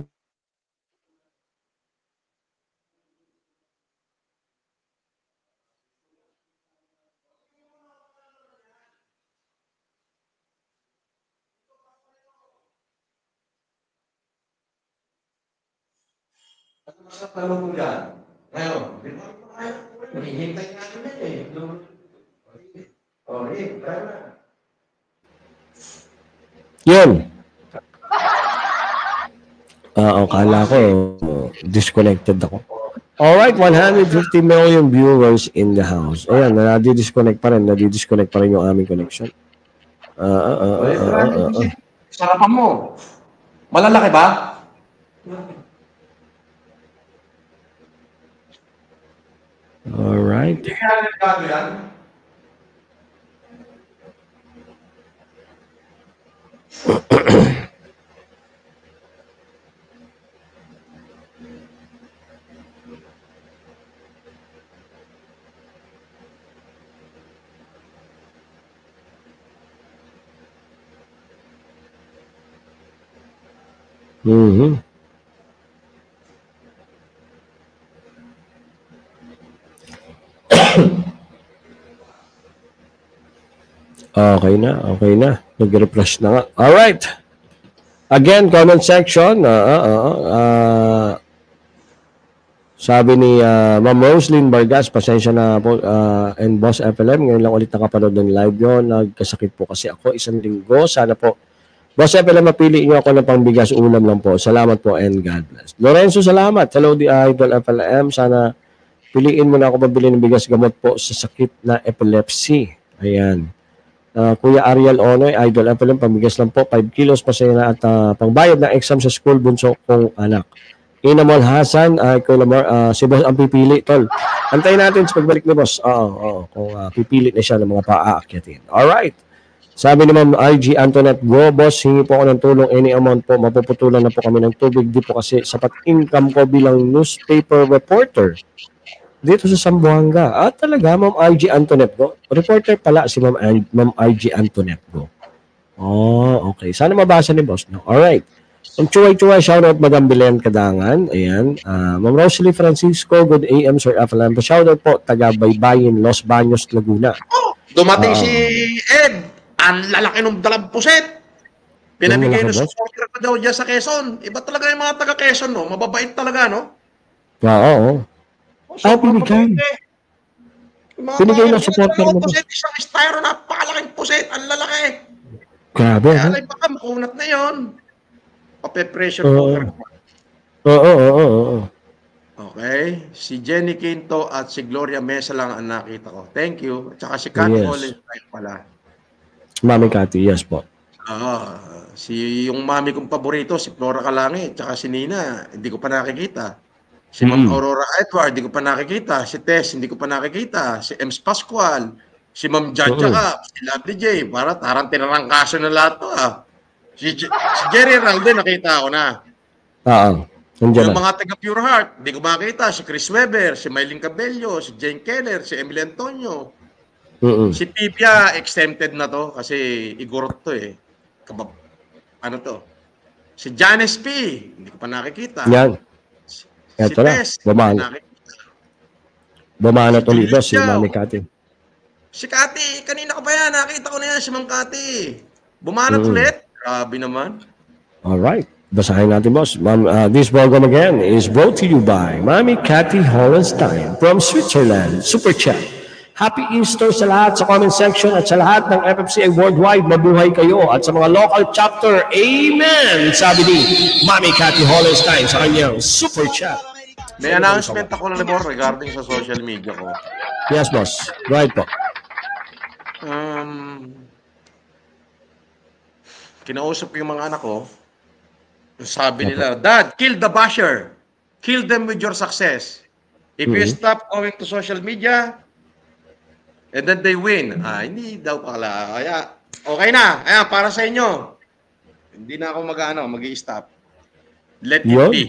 Sa tanong mo yan, ngayon, hinihintay natin na eh. Oh, eh, kaya na. Yun. Ah, uh, kala ko disconnected ako. Alright, one hundred fifty million viewers in the house. Ayan, nadi-disconnect pa rin. Nadi-disconnect pa rin yung aming connection. Ah, uh, ah, uh, ah, uh, ah, uh, uh, uh. Sarapan mo. Malalaki ba? Alright. Hindi kaya nagkado yan? Mm-hmm. Okay na, okay na. Nag-refresh na nga. Alright. Again, comment section. Uh, uh, uh, uh, sabi ni uh, Ma'am Roslyn Vargas, pasensya na po, uh, and Boss F L M. Ngayon lang ulit nakapanood ng live yun. Nagkasakit po kasi ako isang linggo. Sana po, Boss F L M, mapili niyo ako ng pangbigas ulam lang po. Salamat po and God bless. Lorenzo, salamat. Hello, the Idol F L M. Sana piliin mo na ako mabili ng bigas gamot po sa sakit na epilepsy. Ayan. Uh, Kuya Ariel Onoy, Idol F L M, pambigas lang po, five kilos, pasaya na at uh, pangbayad ng exam sa school, bunso kong anak. Inamol Hasan, uh, Kuya Lamar, uh, si Boss ang pipili, tol. Antayin natin sa pagbalik ni Boss. Oo, oo, kung uh, pipili na siya ng mga paaakyatin. Alright. Sabi ni Ma'am I G Antoinette, go Boss, hingi po ako ng tulong, any amount po, mapuputulan na po kami ng tubig, di po kasi sapat income ko bilang newspaper reporter dito sa Zamboanga. Ah, talaga, Ma'am I G Antoinette go. Reporter pala si Ma'am Ma'am I G Antoinette go. Oh, okay. Sana mabasa ni Boss, no? Alright. Ang Chuay-Chuay, shoutout Madam Belen Kadangan. Ayan. Uh, Ma'am Rosalie Francisco, good A M, Sir F L M. Shoutout po, taga Baybayin, Los Baños, Laguna. Oh, dumating uh, si Ed. Ang lalaki ng dalampuset. Pinabigay ng supporter ko daw dyan sa Quezon. Iba talaga yung mga taga Quezon, no? Mababait talaga, no? Oo, oo. Ah, pinigay. Pinigay ng supporter mo. Puset, isang styro, napakalaking puset. Ang lalaki. Grabe, ha? Kaya baka makunat na yun. Pape-pressure Oo, cooker. oo, oo, oo. Okay. Si Jenny Quinto at si Gloria Mesa lang ang nakita ko. Thank you. At saka si Cathy Yes. Olive pala. Mami Cathy, yes po. Ah, si yung mami kong paborito, si Flora Calangi, at saka si Nina, hindi ko pa nakikita. Si Ma'am Mm. Aurora Edward, hindi ko pa nakikita. Si Tess, hindi ko pa nakikita. Si Ems Pascual, Si Ma'am Jaja ka, si Latte J, para tarang tinarangkaso na lahat to ah. Si, si Jerry Ralde, nakita ko na. Oo. Yung mga taga Pure Heart, hindi ko makita. Si Chris Weber, si Mylene Cabello, si Jane Keller, si Emily Antonio. Uh-uh. Si Pipia, exempted na to kasi igorot to eh. Kabab, ano to? Si Janice P, hindi ko pa nakikita. Yan. Si, Ito si na, Tess, bumana. Bumana si to libo, si Mami Kati. Si Kati, kanina ko pa yan, nakita ko na yan, si Ma'am Kati. Bumana uh-uh. ulit. Grabe naman. Alright. Basahin natin, boss. Uh, this program again is brought to you by Mami Kati Hollenstein from Switzerland. Super Chat. Happy Easter sa lahat sa comment section at sa lahat ng F F C A Worldwide. Mabuhay kayo. At sa mga local chapter, Amen! Sabi ni Mami Kati Hollenstein sa kanyang Super Chat. May announcement ako na libor regarding sa social media ko. Yes, boss. Right po. Um, kinausap ko yung mga anak ko. Sabi nila, Dad, kill the basher. Kill them with your success. If mm-hmm. you stop going to social media, and then they win. Ah, hindi daw pala. Kaya, okay na. Ayan, para sa inyo. Hindi na ako mag-ano, mag-i-stop. Let it Yon. be.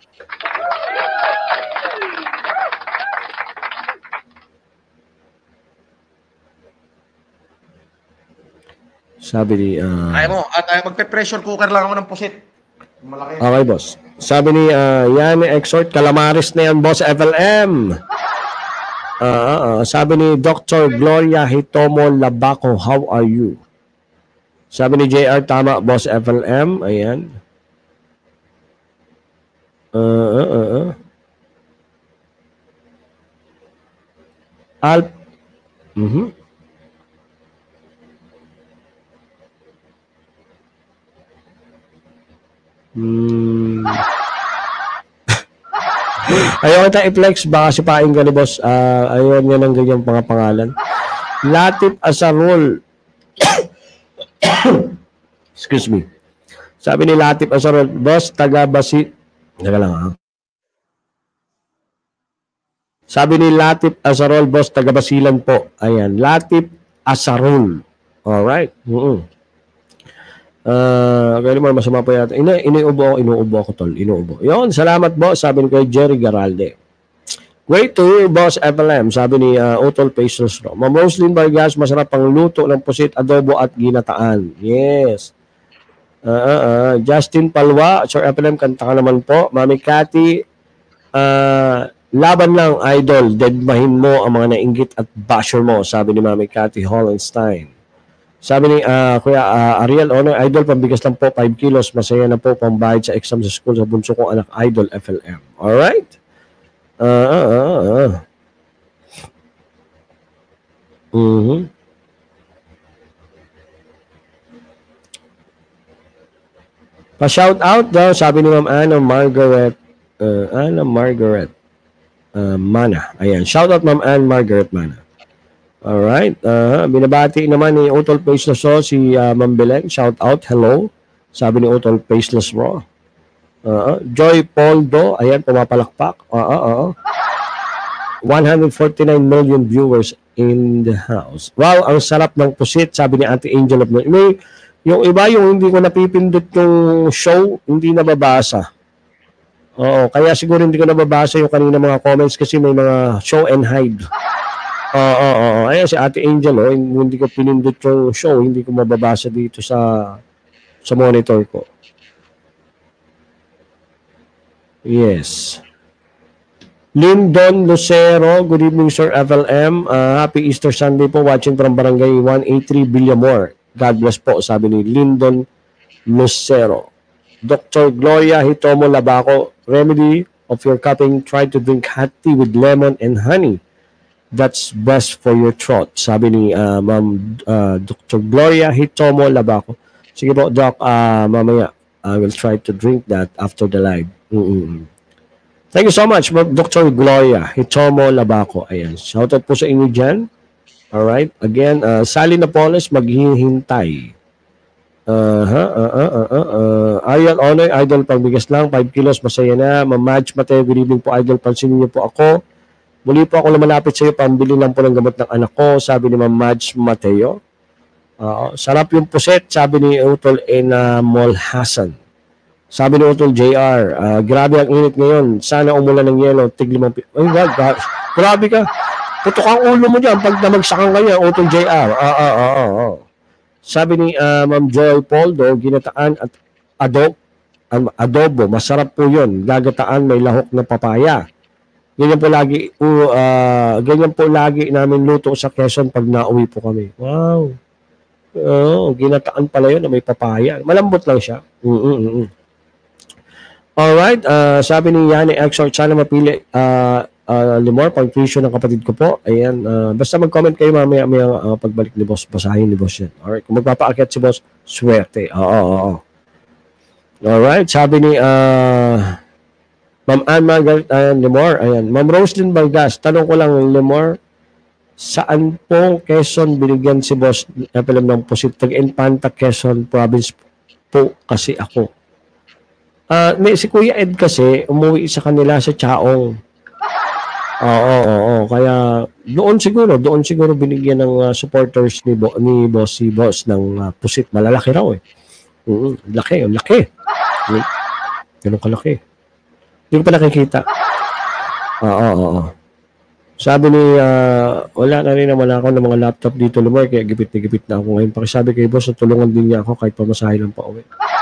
Sabi ni... Uh... Ay mo, at ay, magpe-pressure cooker lang ako ng pusit. Malaki. Okay, boss. Sabi ni uh, yan, exhort Calamares na yan, boss F L M. Uh, uh, uh, sabi ni Doctor Gloria Hitomo Labaco, how are you? Sabi ni J R, tama, boss F L M. Ayan. Uh, uh, uh, uh. Alp. Mhm. Hmm. Ayaw kita i-flex, baka sipain ka ni boss. Uh, ayaw niya ng ganyang mga pangalan. Latif Asarol. Excuse me. Sabi ni Latif Asarol, boss, taga-basi... Naga lang ha. Sabi ni Latif Asarol, boss, taga-basilan po. Ayan, Latif Asarol. Alright. Uh-uh. Uh, kaya naman masama po yata. Ina, iniubo ako, inuubo ako tol. Inuubo. Yun, salamat boss. Sabi ni kay Jerry Garalde. Great to hear, boss F L M. Sabi ni uh, Utol Pastors Raw. Ma'am Roslyn Vargas, masarap ang luto ng pusit, adobo at ginataan. Yes. Uh, uh, uh. Justin Palwa, Sir F L M, kanta ka naman po. Mami Kati, uh, laban lang, idol. Deadmahin mo ang mga nainggit at basher mo. Sabi ni Mami Kati Hollenstein. Sabi ni uh, Kuya uh, Ariel, Honor, idol, pambigas lang po, five kilos. Masaya na po pambayad sa exam sa school sa bunso kong anak, idol F L M. Alright? Uh, uh, uh, uh. Mm-hmm. Pa-shout out daw, sabi ni Ma'am Anna Margaret, uh, Anna Margaret uh, Mana. Ayan, shout out Ma'am Anna Margaret Mana. Alright. Uh, binabati naman ni Utol Faceless Raw si uh, Ma'am Belen. Shout out. Hello. Sabi ni Utol Faceless Raw. Uh, Joy Poldo. Ayan, pumapalakpak. Uh, uh, uh. one hundred forty-nine million viewers in the house. Wow, ang sarap ng pusit. Sabi ni Ate Angel of May. May yung iba, yung hindi ko napipindot yung show, hindi nababasa. Oo, kaya siguro hindi ko nababasa yung kanina mga comments kasi may mga show and hide. Oo, oo, oo. Ayan si Ate Angel, oh, hindi ko pinindot yung show, hindi ko mababasa dito sa sa monitor ko. Yes. Lyndon Lucero, good evening Sir F L M. Uh, happy Easter Sunday po, watching from Barangay one eighty-three Villamor. God bless po, sabi ni Lyndon Lucero. Doctor Gloria Hitomo Labaco, remedy of your cupping, try to drink hot tea with lemon and honey. That's best for your throat. Sabi ni uh, Ma'am uh, Doctor Gloria Hitomo Labaco. Sige po, Doc, uh, mamaya, I will try to drink that after the live. Mm-mm. Thank you so much, Doctor Gloria Hitomo Labaco. Ayan, shoutout po sa inyo dyan. Alright, again, uh, Sally Napoles, maghihintay. Uh-huh, uh, uh, uh, uh, uh. Ariel Onoy, idol, pagbigas lang, five kilos, masaya na. Ma'am Madge Mateo, good evening po, idol, pansinin niyo po ako. Muli po ako lumalapit sa iyo, pambili lang po ng gamot ng anak ko, sabi ni Ma'am Madge Mateo. Uh, sarap yung puset, sabi ni Utol Enamol Hassan. Sabi ni Utol J R, uh, grabe ang init ngayon, sana umulan ng yelo, tiglimang... Ay, God, God, grabe ka. Putok ang ulo mo dyan pag namagsakan ka niya, Utol J R. Ah, ah, ah, ah, ah. Sabi ni uh, Ma'am Joy Poldo, ginataan at adobo, adobo, masarap po yun. Gagataan, may lahok na papaya. Ganyan po lagi, uh, ganyan po lagi namin luto sa Quezon pag nauwi po kami. Wow. Oh, ginataan pala yun na may papaya. Malambot lang siya. Mm-mm-mm. Alright, uh, sabi ni Yanni Exort, sana mapili uh, uh, Limor, pang tuition ng kapatid ko po. Ayan, uh, basta mag-comment kayo mamaya may uh, pagbalik ni Boss, basahin ni Boss yan. Alright, kung magpapaakyat si Boss, swerte. Oo, oo, oo. Alright, sabi ni uh, Ma'am Ann Margaret uh, Limor, ayan. Ma'am Roslyn Balgas, tanong ko lang, Limor, saan po Quezon binigyan si Boss F L M ng pusit? Tag-Infanta, Quezon Province po kasi ako. Uh, may, si Kuya Ed kasi umuwi sa kanila sa Chaong. Oo, oo, oo. Kaya doon siguro, doon siguro binigyan ng uh, supporters ni, Bo, ni Boss, si Boss ng uh, pusit. Malalaki raw eh. Uh, laki, laki. Ganun kalaki. Hindi ko pa nakikita. Oo, oo, oo. Sabi ni, uh, wala na rin naman ako ng mga laptop dito, Lumor, kaya gipit na gipit na ako ngayon. Pakisabi kay Boss, tulungan din niya ako kahit pamasahe lang pa uwi.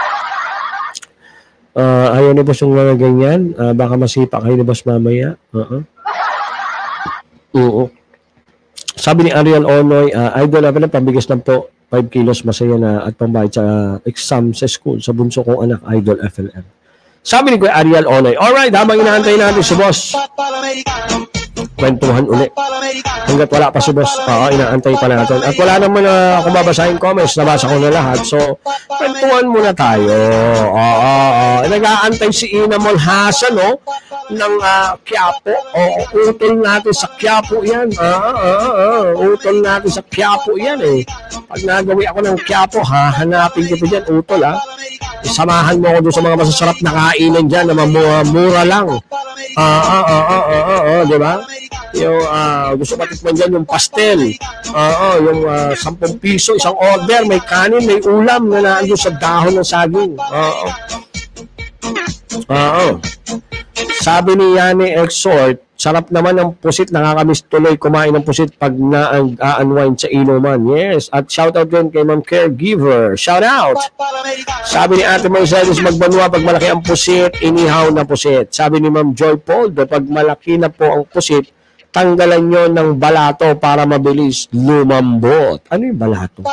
Uh, ayaw ni Boss yung mga ganyan. Uh, baka masipa kayo ni Boss mamaya. Uh-huh. Oo. Sabi ni Ariel Onoy, uh, idol level ng pabigas lang po, five kilos masaya na at pambayad sa uh, exam sa school sa bunso kong anak, Idol F L M. Sabi ni Kuya Ariel Onoy, alright, habang inaantay natin si Boss, kwentuhan ulit. Hanggat wala pa si Boss, oo, inaantay pa natin. At wala naman na uh, kung babasahin comments, nabasa ko na lahat. So, kwentuhan muna tayo. Oo, oo. Nag-aantay si Inamol Hassan, no? Ng uh, Quiapo. Oo, utol natin sa Quiapo yan. Ah, ah, ah. Utol natin sa Quiapo yan, eh. Pag nagawi ako ng Quiapo, hahanapin ko po dyan, utol, ha? Samahan mo ako doon sa mga masasarap na kainan dyan na mura lang. Ah, ah, ah, ah, ah, ah, ah, di ba? Yung uh, gusto matikman dyan yung pastel. Ah, ah, yung uh, sampung piso, isang order, may kanin, may ulam na naandun sa dahon ng saging. Ah, ah. Ah, ah. Sabi ni Yanni Exort, sarap naman ang pusit, nakakamiss tuloy kumain ng pusit pag na-unwind sa inuman. Yes, at shout out din kay Ma'am Caregiver. Shout out! Sabi ni Ate Mercedes Magbanwa, pag malaki ang pusit, inihaw na pusit. Sabi ni Ma'am Joy Poldo, pag malaki na po ang pusit, tanggalan nyo ng balato para mabilis lumambot. Ano yung balato?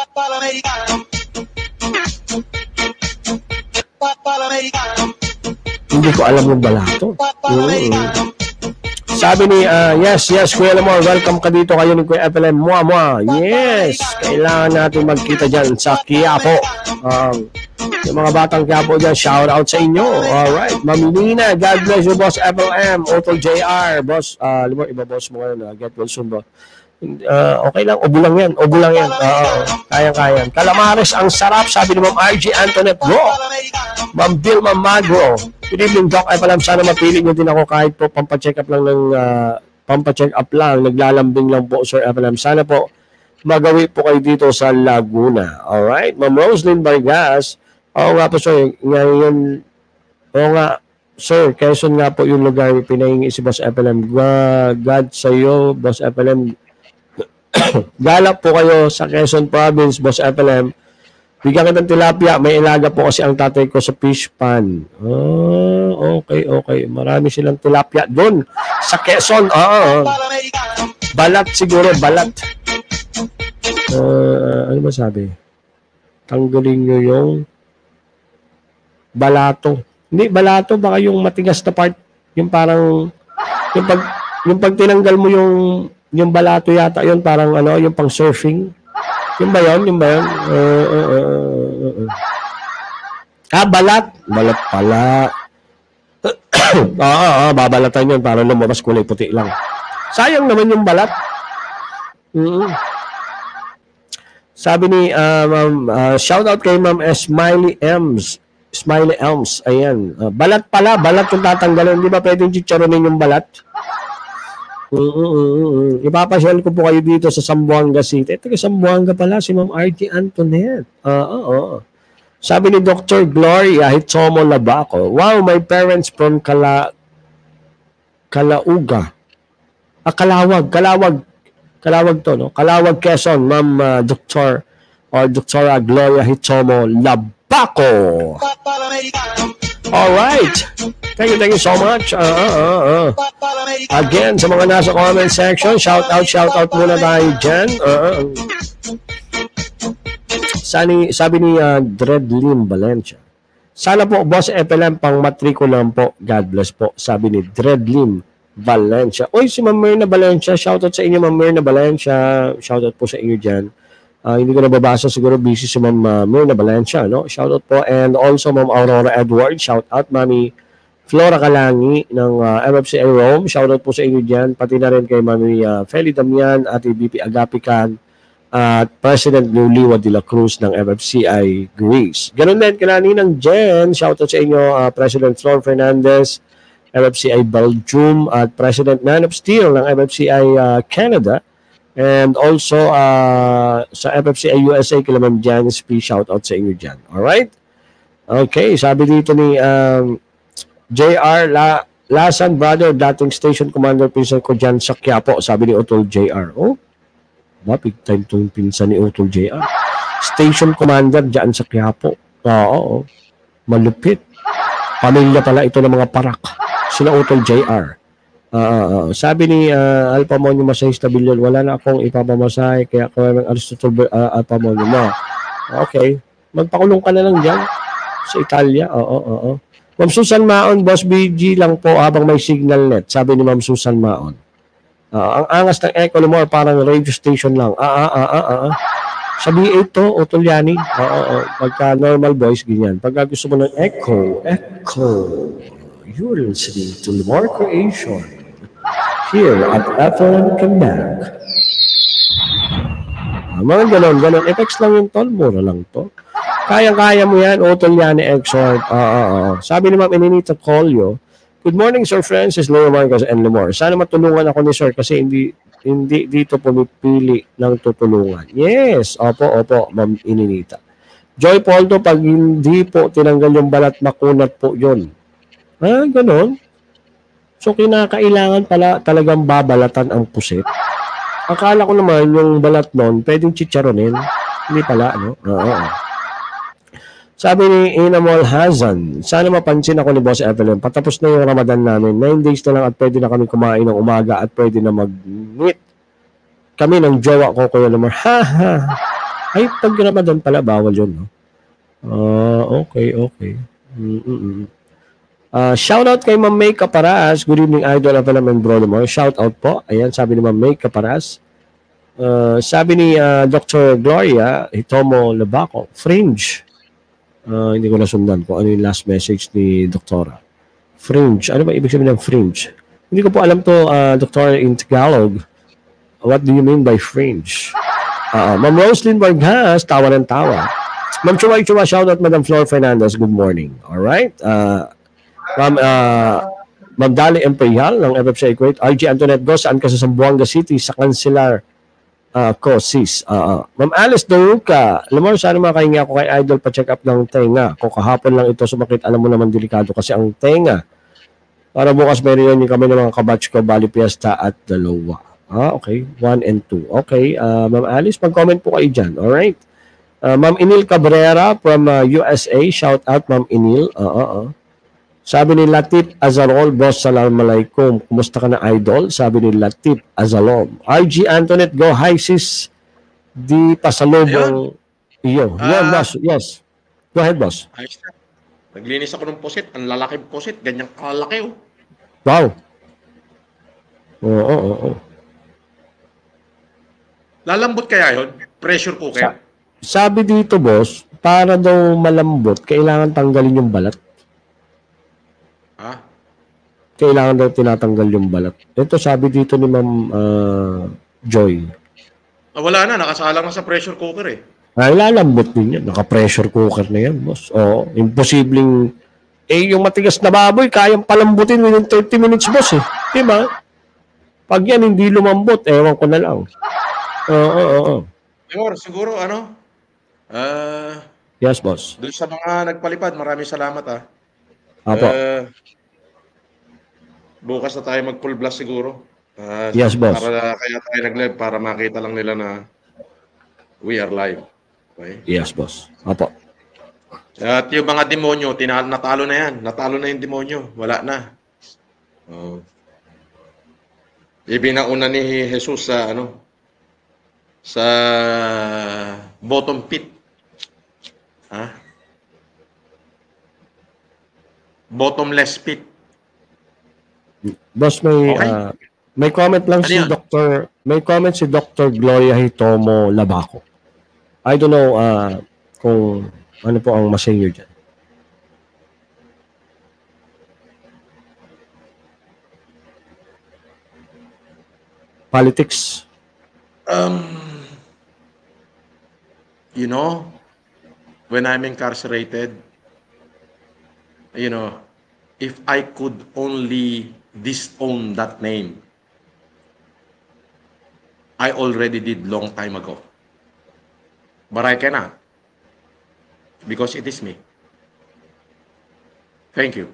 Hindi ko alam yung balato. Mm. Sabi ni, uh, yes, yes, Kuya Lamor, welcome ka dito kayo ni Kuya F L M. Mua, mua. Yes, kailangan natin magkita dyan sa Quiapo. Um, yung mga batang Quiapo dyan, shout out sa inyo. Alright, Mami Nina, God bless you, Boss F L M. Otol J R, Boss, uh, Lamor, iba boss mo ngayon, uh, get well soon, Boss. Uh, okay lang, ubo lang yan, ubo lang yan. Uh, kayang-kaya. Calamares, ang sarap, sabi ni Ma'am R G Antoinette Bro. Ma'am Vilma Magro. Good evening, Doc. Ay palam, sana mapili nyo din ako kahit po pampacheck up lang ng uh, pampacheck up lang, naglalambing lang po, Sir F L M. Sana po magawi po kayo dito sa Laguna. Alright? Ma'am Roslyn Vargas. Oo nga po, sir. Ngayon, oo nga, sir, Quezon nga po yung lugar pinahingi si Boss F L M. God sa'yo, Boss F L M. Galap po kayo sa Quezon Province, Boss F L M. Bigyan kitang tilapia. May ilaga po kasi ang tatay ko sa fish pan. Oh, okay, okay. Marami silang tilapia doon sa Quezon. Oo. Balat siguro, balat. Uh, ano ba sabi? Tanggalin nyo yung balato. Hindi, balato. Baka yung matigas na part. Yung parang, yung pag, yung pag tinanggal mo yung yung balato yata, yun parang ano, yung pang surfing. Yung ba yun? Yung ba yun? Uh, uh, uh, uh, uh. Ah, balat. Balat pala. Oo, ah, ah, babalatan yun para lumabas kulay puti lang. Sayang naman yung balat. Mm-hmm. Sabi ni, uh, uh, shout out kay Ma'am Smiley Ems. Smiley Elms. Ayan. Uh, balat pala. Balat yung tatanggalin. Hindi ba pwedeng chicharonin yung balat? Mm-mm. Ipapasyal ko po kayo dito sa Zamboanga City. Ito sa Zamboanga pala si Ma'am R G Antoinette. Oo, oo. Sabi ni Doctor Gloria Hitomo Labaco, wow, my parents from Kala Kalauga. Ah, Kalawag, Kalawag. Kalawag to, no? Kalawag, Quezon, Ma'am uh, Doctor or Doctora Gloria Hitomo Labaco. Alright. Thank you, thank you so much. Uh, uh, uh, uh. Again, sa mga nasa comment section, shout out, shout out muna tayo dyan. Uh, uh. Sani, sabi ni uh, Dredlim Valencia, sana po, Boss F L M, pang matrikulam po. God bless po. Sabi ni Dredlim Valencia. Oy, si Ma'am Myrna Valencia. Shout out sa inyo, Ma'am Myrna Valencia. Shout out po sa inyo dyan. Uh, hindi ko nababasa, siguro busy si Ma'am uh, Myrna Valencia, no? Shout out po. And also Ma'am Aurora Edwards. Shout out, Mami Flora Kalangi ng uh, M F C A Rome. Shout out po sa inyo dyan. Pati na rin kay Mami uh, Feli Damian, Ate B P Agapican, at uh, President Luliwa de la Cruz ng M F C I Greece. Ganun din kila Ninang Jen. Shout out sa inyo, uh, President Flor Fernandez, M F C I Belgium, at President Man of Steel ng M F C I uh, Canada. And also uh, sa M F C I U S A, kila Ma'am Janice P. Shout out sa inyo dyan. Alright? Okay, sabi dito ni um, J R La Lasan Brother, dating Station Commander pinsan ko dyan sa Quiapo, sabi ni Utol J R. Oh, ba, big time itong pinsan ni Utol J R. Station Commander dyan sa Quiapo. Oo, oo. Malupit. Pamilya pala ito ng mga parak. Sila Utol J R. Uh, uh, uh. Sabi ni uh, Alpamonyo Masay Stabilyon, wala na akong ipapamasahe, kaya kaya ng Aristotle uh, Alpamonyo mo. Okay. Magpakulong ka na lang dyan sa Italia. Oo, oo, oo. Ma'am Susan Maon, Boss B G lang po habang may signal net. Sabi ni Ma'am Susan Maon. Uh, ang angas ng Echo Limor, parang radio station lang. Ah, ah, ah, ah, ah. Sa B eight to, Utulyani. Oo, oo. Pagka normal voice, ganyan. Pagka gusto mo ng Echo, Echo, you're listening to Limor Creation here at F M Quebec. Ah, mga ganon, ganon. Effects lang yung tol. Mura lang to. Kayang-kaya mo yan, Utulyani Exhort. Oo, oo, oo. Sabi ni Ma'am Ininita Colio, good morning, Sir Francis, Leo Marcos, and Limor. Sana matulungan ako ni Sir kasi hindi hindi dito pumipili ng tutulungan. Yes, opo, opo, Ma'am Ininita. Joy Poldo, pag hindi po tinanggal yung balat, makunat po yun. Ah, ganon. So, kinakailangan pala talagang babalatan ang pusit. Akala ko naman yung balat nun, pwedeng chicharonin. Hindi pala, ano? Oo, oo. Sabi ni Inamol Hazan, sana mapansin ako ni Boss Evelyn. Patapos na yung Ramadan namin. Nine days na lang at pwede na kami kumain ng umaga at pwede na mag-meet kami ng jowa ko, Kuya Lamar. Ha, ha. Ay, pag Ramadan pala, bawal yun, no? Uh, okay, okay. Mm-mm. Uh, shout out kay Ma'am May Caparas. Good evening, Idol of Element Bro Lamar. Shout out po. Ayan, sabi ni Ma'am May Caparas. Uh, sabi ni uh, Doctor Gloria Hitomo Labaco, Fringe. Uh, hindi ko nasundan kung ano yung last message ni Doktora. Fringe. Ano ba ibig sabihin ng fringe? Hindi ko po alam to, uh, Doktora, in Tagalog. What do you mean by fringe? Uh, Ma'am Roslyn Vargas, tawa ng tawa. Ma'am Chua Chua, shout out Madam Flor Fernandez, good morning. Alright? Uh, Ma'am uh, Ma'am Dali Imperial ng F F C I Kuwait, R G Antoinette Go, saan ka sa Zamboanga City, sa Kansilar Uh, ko, sis. Uh, Ma'am Alice Daruca, alam mo, sana makahingi ako kay Idol pa-check up ng tenga. Kung kahapon lang ito sumakit, alam mo naman delikado kasi ang tenga. Para bukas may reunion kami ng mga kabatch ko, Bali Fiesta at Dalawa. Ah, okay. One and two. Okay. Uh, Ma'am Alice, mag-comment po kayo dyan. Alright. Uh, Ma'am Inil Cabrera from uh, U S A. Shout out, Ma'am Inil. Uh, uh, uh. Sabi ni Latif Azarol, Boss, Assalamualaikum. Kumusta ka na, Idol? Sabi ni Latif Azalom. R G Antoinette, go. Hi, sis. Di pasalubong iyo. Uh, yeah, boss. Yes. Go ahead, boss. Ayos na. Naglinis ako ng pusit. Ang lalaki pusit. Ganyang kalaki, oh. Wow. Oo, oo, oo. Lalambot kaya yun? Pressure cooker? Sa sabi dito, boss, para daw malambot, kailangan tanggalin yung balat. Ha? Kailangan daw tinatanggal yung balat. Ito sabi dito ni Ma'am uh, Joy. Ah, wala na, nakasalang na sa pressure cooker eh. Ay, lalambot din yan. Naka-pressure cooker na yan, boss. Oo, imposibleng... Eh, yung matigas na baboy, kayang palambutin within thirty minutes, boss eh. Diba? Pag yan hindi lumambot, ewan ko na lang. Oo, oo, oo. Siguro, siguro ano? Uh, yes, boss. Doon sa mga nagpalipad, maraming salamat ah. Apo. Uh, bukas na tayo mag-full blast siguro. Uh, yes, boss. Para, kaya tayo nag-live para makita lang nila na we are live. Okay? Yes, boss. Apo. At yung mga demonyo, tinalo, natalo na yan. Natalo na yung demonyo. Wala na. Oh. Ibinauna ni Jesus sa ano? Sa bottom pit. Ha? Bottomless pit. Boss, may okay. uh, may comment lang ano si yun? Doctor may comment si Doctor Gloria Hitomo Labaco. I don't know uh, kung ano po ang masenyo dyan. Politics. Um, you know, when I'm incarcerated, you know, if I could only disown that name, I already did long time ago. But I cannot. Because it is me. Thank you.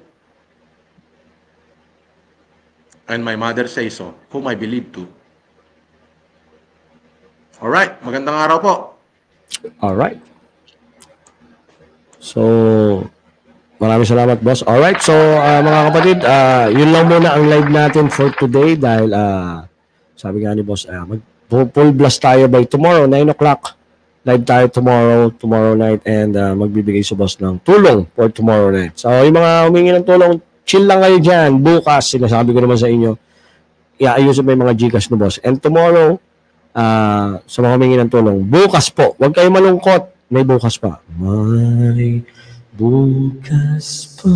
And my mother says so, whom I believe to. Alright, magandang araw po. Alright. So, maraming salamat, boss. Alright, so uh, mga kapatid, uh, yun lang muna ang live natin for today dahil uh, sabi nga ni boss, uh, mag-full blast tayo by tomorrow, nine o'clock. Live tayo tomorrow, tomorrow night, and uh, magbibigay si boss ng tulong for tomorrow night. So, yung mga humingi ng tulong, chill lang kayo dyan. Bukas, sinasabi ko naman sa inyo, iaayusin mo yung mga Gcash ni boss. And tomorrow, Uh, sa mga humingi ng tulong. Bukas po. Huwag kayo malungkot. May bukas pa. May bukas pa.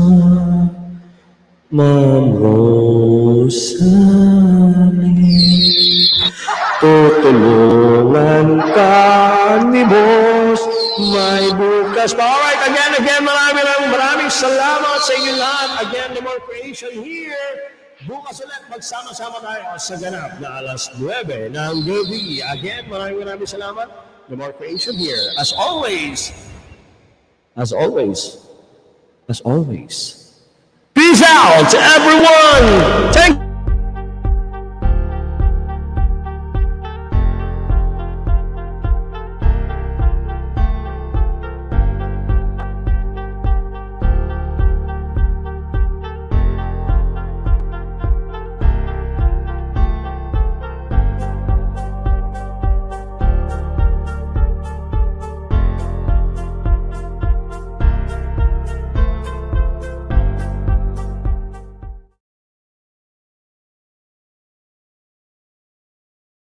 Ma'am Rosalie. Tutulungan ka ni boss. May bukas pa. Alright, again, again, maraming maraming maraming salamat sa inyo lahat. Again, the more creation here. Bukas ulit, magsama-sama tayo sa ganap na alas nuwebe ng gabi. Again, maraming maraming salamat. The more creation here. As always, as always, as always. Peace out to everyone!